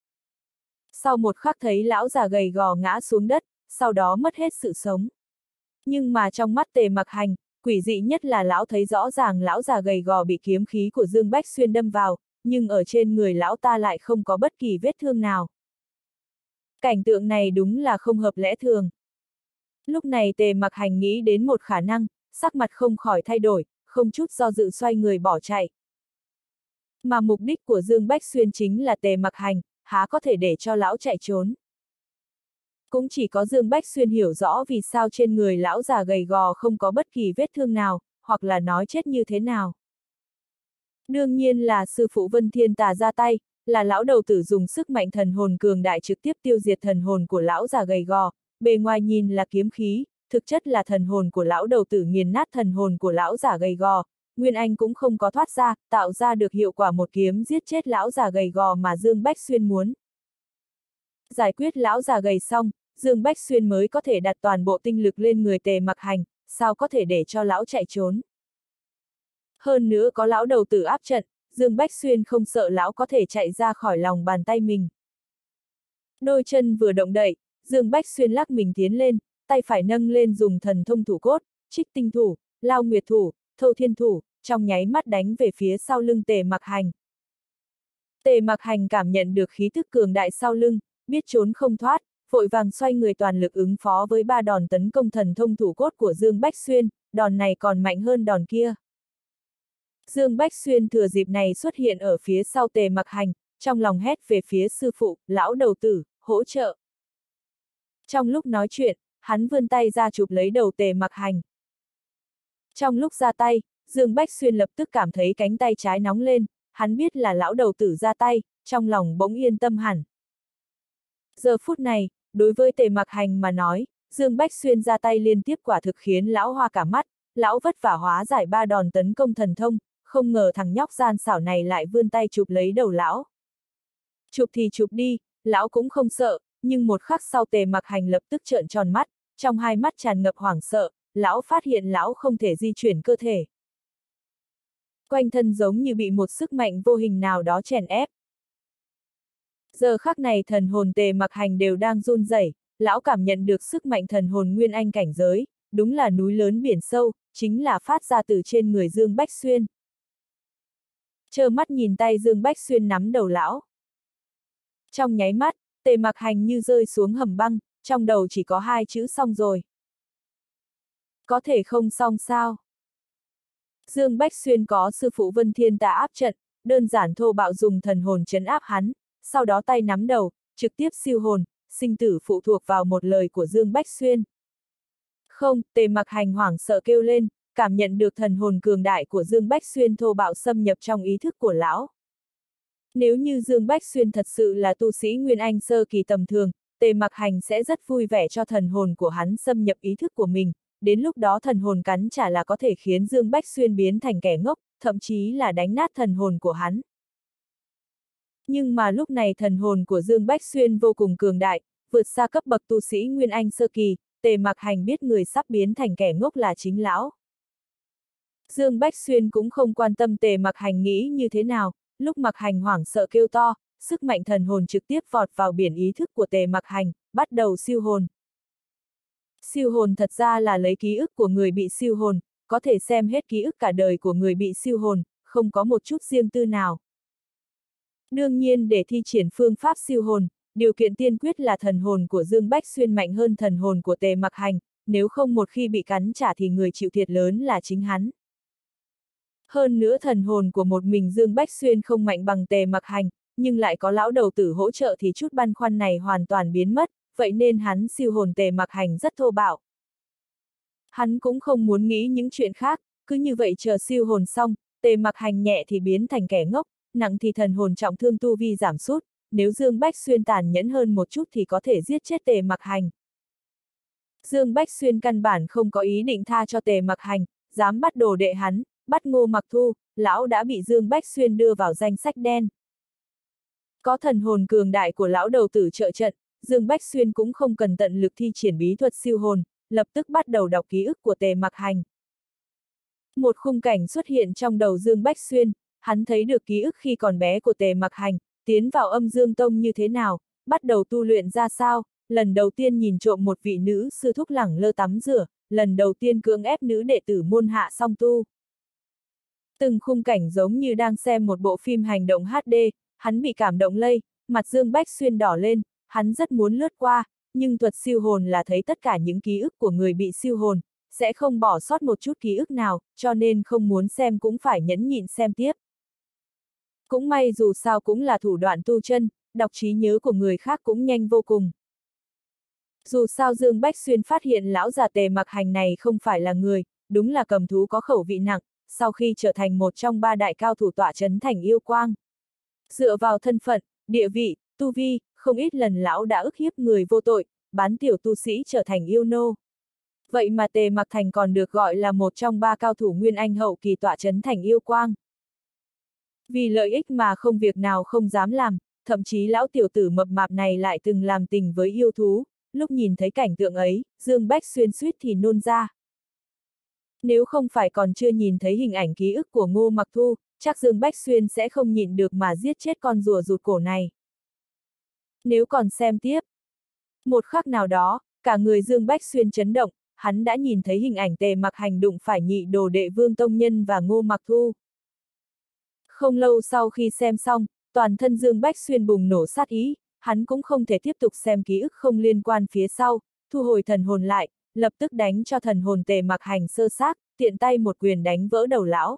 Sau một khắc thấy lão già gầy gò ngã xuống đất, sau đó mất hết sự sống. Nhưng mà trong mắt Tề Mặc Hành, quỷ dị nhất là lão thấy rõ ràng lão già gầy gò bị kiếm khí của Dương Bách Xuyên đâm vào, nhưng ở trên người lão ta lại không có bất kỳ vết thương nào. Cảnh tượng này đúng là không hợp lẽ thường. Lúc này Tề Mặc Hành nghĩ đến một khả năng, sắc mặt không khỏi thay đổi, không chút do dự xoay người bỏ chạy. Mà mục đích của Dương Bách Xuyên chính là Tề Mặc Hành, há có thể để cho lão chạy trốn. Cũng chỉ có Dương Bách Xuyên hiểu rõ vì sao trên người lão già gầy gò không có bất kỳ vết thương nào, hoặc là nói chết như thế nào. Đương nhiên là sư phụ Vân Thiên Tà ra tay, là lão đầu tử dùng sức mạnh thần hồn cường đại trực tiếp tiêu diệt thần hồn của lão già gầy gò, bề ngoài nhìn là kiếm khí, thực chất là thần hồn của lão đầu tử nghiền nát thần hồn của lão già gầy gò, Nguyên Anh cũng không có thoát ra, tạo ra được hiệu quả một kiếm giết chết lão già gầy gò mà Dương Bách Xuyên muốn. Giải quyết lão già gầy xong, Dương Bách Xuyên mới có thể đặt toàn bộ tinh lực lên người Tề Mặc Hành, sao có thể để cho lão chạy trốn. Hơn nữa có lão đầu tử áp trận, Dương Bách Xuyên không sợ lão có thể chạy ra khỏi lòng bàn tay mình. Đôi chân vừa động đậy, Dương Bách Xuyên lắc mình tiến lên, tay phải nâng lên dùng thần thông thủ cốt, trích tinh thủ, lao nguyệt thủ, thâu thiên thủ, trong nháy mắt đánh về phía sau lưng Tề Mặc Hành. Tề Mặc Hành cảm nhận được khí tức cường đại sau lưng, biết trốn không thoát, vội vàng xoay người toàn lực ứng phó với 3 đòn tấn công thần thông thủ cốt của Dương Bách Xuyên, đòn này còn mạnh hơn đòn kia. Dương Bách Xuyên thừa dịp này xuất hiện ở phía sau Tề Mặc Hành, trong lòng hét về phía sư phụ, lão đầu tử, hỗ trợ. Trong lúc nói chuyện, hắn vươn tay ra chụp lấy đầu Tề Mặc Hành. Trong lúc ra tay, Dương Bách Xuyên lập tức cảm thấy cánh tay trái nóng lên, hắn biết là lão đầu tử ra tay, trong lòng bỗng yên tâm hẳn. Giờ phút này, đối với Tề Mặc Hành mà nói, Dương Bách Xuyên ra tay liên tiếp quả thực khiến lão hoa cả mắt, lão vất vả hóa giải 3 đòn tấn công thần thông, không ngờ thằng nhóc gian xảo này lại vươn tay chụp lấy đầu lão. Chụp thì chụp đi, lão cũng không sợ, nhưng một khắc sau Tề Mặc Hành lập tức trợn tròn mắt, trong hai mắt tràn ngập hoảng sợ, lão phát hiện lão không thể di chuyển cơ thể. Quanh thân giống như bị một sức mạnh vô hình nào đó chèn ép. Giờ khắc này thần hồn Tề Mặc Hành đều đang run rẩy, lão cảm nhận được sức mạnh thần hồn Nguyên Anh cảnh giới, đúng là núi lớn biển sâu, chính là phát ra từ trên người Dương Bách Xuyên. Trơ mắt nhìn tay Dương Bách Xuyên nắm đầu lão. Trong nháy mắt, Tề Mặc Hành như rơi xuống hầm băng, trong đầu chỉ có 2 chữ xong rồi. Có thể không xong sao? Dương Bách Xuyên có sư phụ Vân Thiên Tà áp trận, đơn giản thô bạo dùng thần hồn trấn áp hắn, sau đó tay nắm đầu, trực tiếp siêu hồn, sinh tử phụ thuộc vào một lời của Dương Bách Xuyên. Không, Tề Mặc Hành hoảng sợ kêu lên, cảm nhận được thần hồn cường đại của Dương Bách Xuyên thô bạo xâm nhập trong ý thức của lão. Nếu như Dương Bách Xuyên thật sự là tu sĩ Nguyên Anh sơ kỳ tầm thường, Tề Mặc Hành sẽ rất vui vẻ cho thần hồn của hắn xâm nhập ý thức của mình, đến lúc đó thần hồn cắn trả là có thể khiến Dương Bách Xuyên biến thành kẻ ngốc, thậm chí là đánh nát thần hồn của hắn. Nhưng mà lúc này thần hồn của Dương Bách Xuyên vô cùng cường đại, vượt xa cấp bậc tu sĩ Nguyên Anh sơ kỳ, Tề Mặc Hành biết người sắp biến thành kẻ ngốc là chính lão. Dương Bách Xuyên cũng không quan tâm Tề Mặc Hành nghĩ như thế nào, lúc Mặc Hành hoảng sợ kêu to, sức mạnh thần hồn trực tiếp vọt vào biển ý thức của Tề Mặc Hành, bắt đầu siêu hồn. Siêu hồn thật ra là lấy ký ức của người bị siêu hồn, có thể xem hết ký ức cả đời của người bị siêu hồn, không có một chút riêng tư nào. Đương nhiên để thi triển phương pháp siêu hồn, điều kiện tiên quyết là thần hồn của Dương Bách Xuyên mạnh hơn thần hồn của Tề Mặc Hành, nếu không một khi bị cắn trả thì người chịu thiệt lớn là chính hắn. Hơn nữa thần hồn của một mình Dương Bách Xuyên không mạnh bằng Tề Mặc Hành, nhưng lại có lão đầu tử hỗ trợ thì chút băn khoăn này hoàn toàn biến mất, vậy nên hắn siêu hồn Tề Mặc Hành rất thô bạo. Hắn cũng không muốn nghĩ những chuyện khác, cứ như vậy chờ siêu hồn xong, Tề Mặc Hành nhẹ thì biến thành kẻ ngốc, nặng thì thần hồn trọng thương tu vi giảm sút, nếu Dương Bách Xuyên tàn nhẫn hơn một chút thì có thể giết chết Tề Mặc Hành. Dương Bách Xuyên căn bản không có ý định tha cho Tề Mặc Hành, dám bắt đồ đệ hắn, bắt Ngô Mặc Thu, lão đã bị Dương Bách Xuyên đưa vào danh sách đen. Có thần hồn cường đại của lão đầu tử trợ trận, Dương Bách Xuyên cũng không cần tận lực thi triển bí thuật siêu hồn, lập tức bắt đầu đọc ký ức của Tề Mặc Hành. Một khung cảnh xuất hiện trong đầu Dương Bách Xuyên, hắn thấy được ký ức khi còn bé của Tề Mặc Hành, tiến vào Âm Dương Tông như thế nào, bắt đầu tu luyện ra sao, lần đầu tiên nhìn trộm một vị nữ sư thúc lẳng lơ tắm rửa, lần đầu tiên cưỡng ép nữ đệ tử môn hạ song tu. Từng khung cảnh giống như đang xem một bộ phim hành động HD, hắn bị cảm động lây, mặt Dương Bách Xuyên đỏ lên, hắn rất muốn lướt qua, nhưng thuật siêu hồn là thấy tất cả những ký ức của người bị siêu hồn, sẽ không bỏ sót một chút ký ức nào, cho nên không muốn xem cũng phải nhẫn nhịn xem tiếp. Cũng may dù sao cũng là thủ đoạn tu chân, đọc trí nhớ của người khác cũng nhanh vô cùng. Dù sao Dương Bách Xuyên phát hiện lão già Tề Mặc Hành này không phải là người, đúng là cầm thú có khẩu vị nặng, sau khi trở thành một trong ba đại cao thủ tọa trấn thành yêu quang. Dựa vào thân phận, địa vị, tu vi, không ít lần lão đã ức hiếp người vô tội, bán tiểu tu sĩ trở thành yêu nô. Vậy mà Tề Mặc Thành còn được gọi là một trong ba cao thủ nguyên anh hậu kỳ tọa trấn thành yêu quang. Vì lợi ích mà không việc nào không dám làm, thậm chí lão tiểu tử mập mạp này lại từng làm tình với yêu thú, lúc nhìn thấy cảnh tượng ấy, Dương Bách Xuyên suýt thì nôn ra. Nếu không phải còn chưa nhìn thấy hình ảnh ký ức của Ngô Mặc Thu, chắc Dương Bách Xuyên sẽ không nhịn được mà giết chết con rùa rụt cổ này. Nếu còn xem tiếp, một khắc nào đó, cả người Dương Bách Xuyên chấn động, hắn đã nhìn thấy hình ảnh Tề Mặc Hành đụng phải nhị đồ đệ Vương Tông Nhân và Ngô Mặc Thu. Không lâu sau khi xem xong, toàn thân Dương Bách Xuyên bùng nổ sát ý, hắn cũng không thể tiếp tục xem ký ức không liên quan phía sau, thu hồi thần hồn lại, lập tức đánh cho thần hồn Tề Mặc Hành sơ xác, tiện tay một quyền đánh vỡ đầu lão.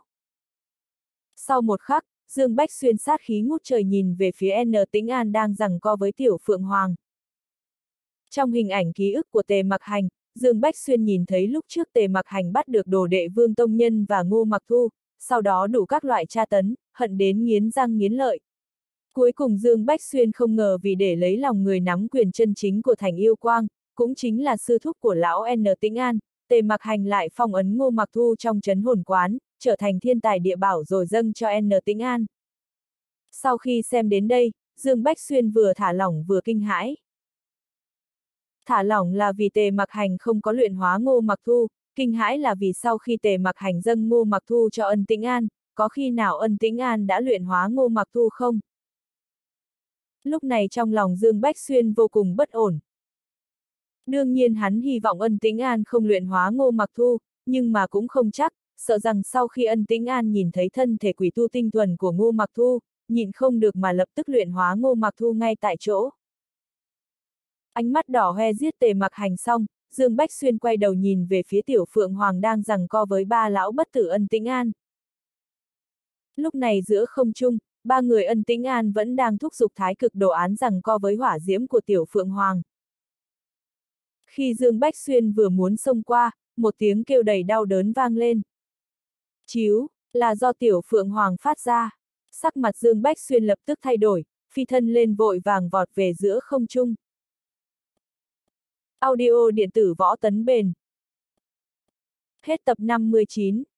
Sau một khắc, Dương Bách Xuyên sát khí ngút trời nhìn về phía N Tĩnh An đang giằng co với Tiểu Phượng Hoàng. Trong hình ảnh ký ức của Tề Mặc Hành, Dương Bách Xuyên nhìn thấy lúc trước Tề Mặc Hành bắt được đồ đệ Vương Tông Nhân và Ngô Mặc Thu, sau đó đủ các loại tra tấn, hận đến nghiến răng nghiến lợi. Cuối cùng Dương Bách Xuyên không ngờ vì để lấy lòng người nắm quyền chân chính của thành yêu quang, cũng chính là sư thúc của lão N Tĩnh An, Tề Mặc Hành lại phong ấn Ngô Mặc Thu trong trấn hồn quán, trở thành thiên tài địa bảo rồi dâng cho N Tĩnh An. Sau khi xem đến đây, Dương Bách Xuyên vừa thả lỏng vừa kinh hãi. Thả lỏng là vì Tề Mặc Hành không có luyện hóa Ngô Mặc Thu, kinh hãi là vì sau khi Tề Mặc Hành dâng Ngô Mặc Thu cho Ân Tĩnh An, có khi nào Ân Tĩnh An đã luyện hóa Ngô Mặc Thu không? Lúc này trong lòng Dương Bách Xuyên vô cùng bất ổn. Đương nhiên hắn hy vọng Ân Tĩnh An không luyện hóa Ngô Mặc Thu, nhưng mà cũng không chắc, sợ rằng sau khi Ân Tĩnh An nhìn thấy thân thể quỷ tu tinh thuần của Ngô Mặc Thu, nhịn không được mà lập tức luyện hóa Ngô Mặc Thu ngay tại chỗ. Ánh mắt đỏ hoe giết Tề Mặc Hành xong, Dương Bách Xuyên quay đầu nhìn về phía Tiểu Phượng Hoàng đang giằng co với ba lão bất tử Ân Tĩnh An. Lúc này giữa không trung, ba người Ân Tĩnh An vẫn đang thúc giục thái cực đồ án giằng co với hỏa diễm của Tiểu Phượng Hoàng. Khi Dương Bách Xuyên vừa muốn xông qua, một tiếng kêu đầy đau đớn vang lên. Chíu, là do Tiểu Phượng Hoàng phát ra. Sắc mặt Dương Bách Xuyên lập tức thay đổi, phi thân lên vội vàng vọt về giữa không trung. Audio điện tử Võ Tấn Bền. Hết tập 59.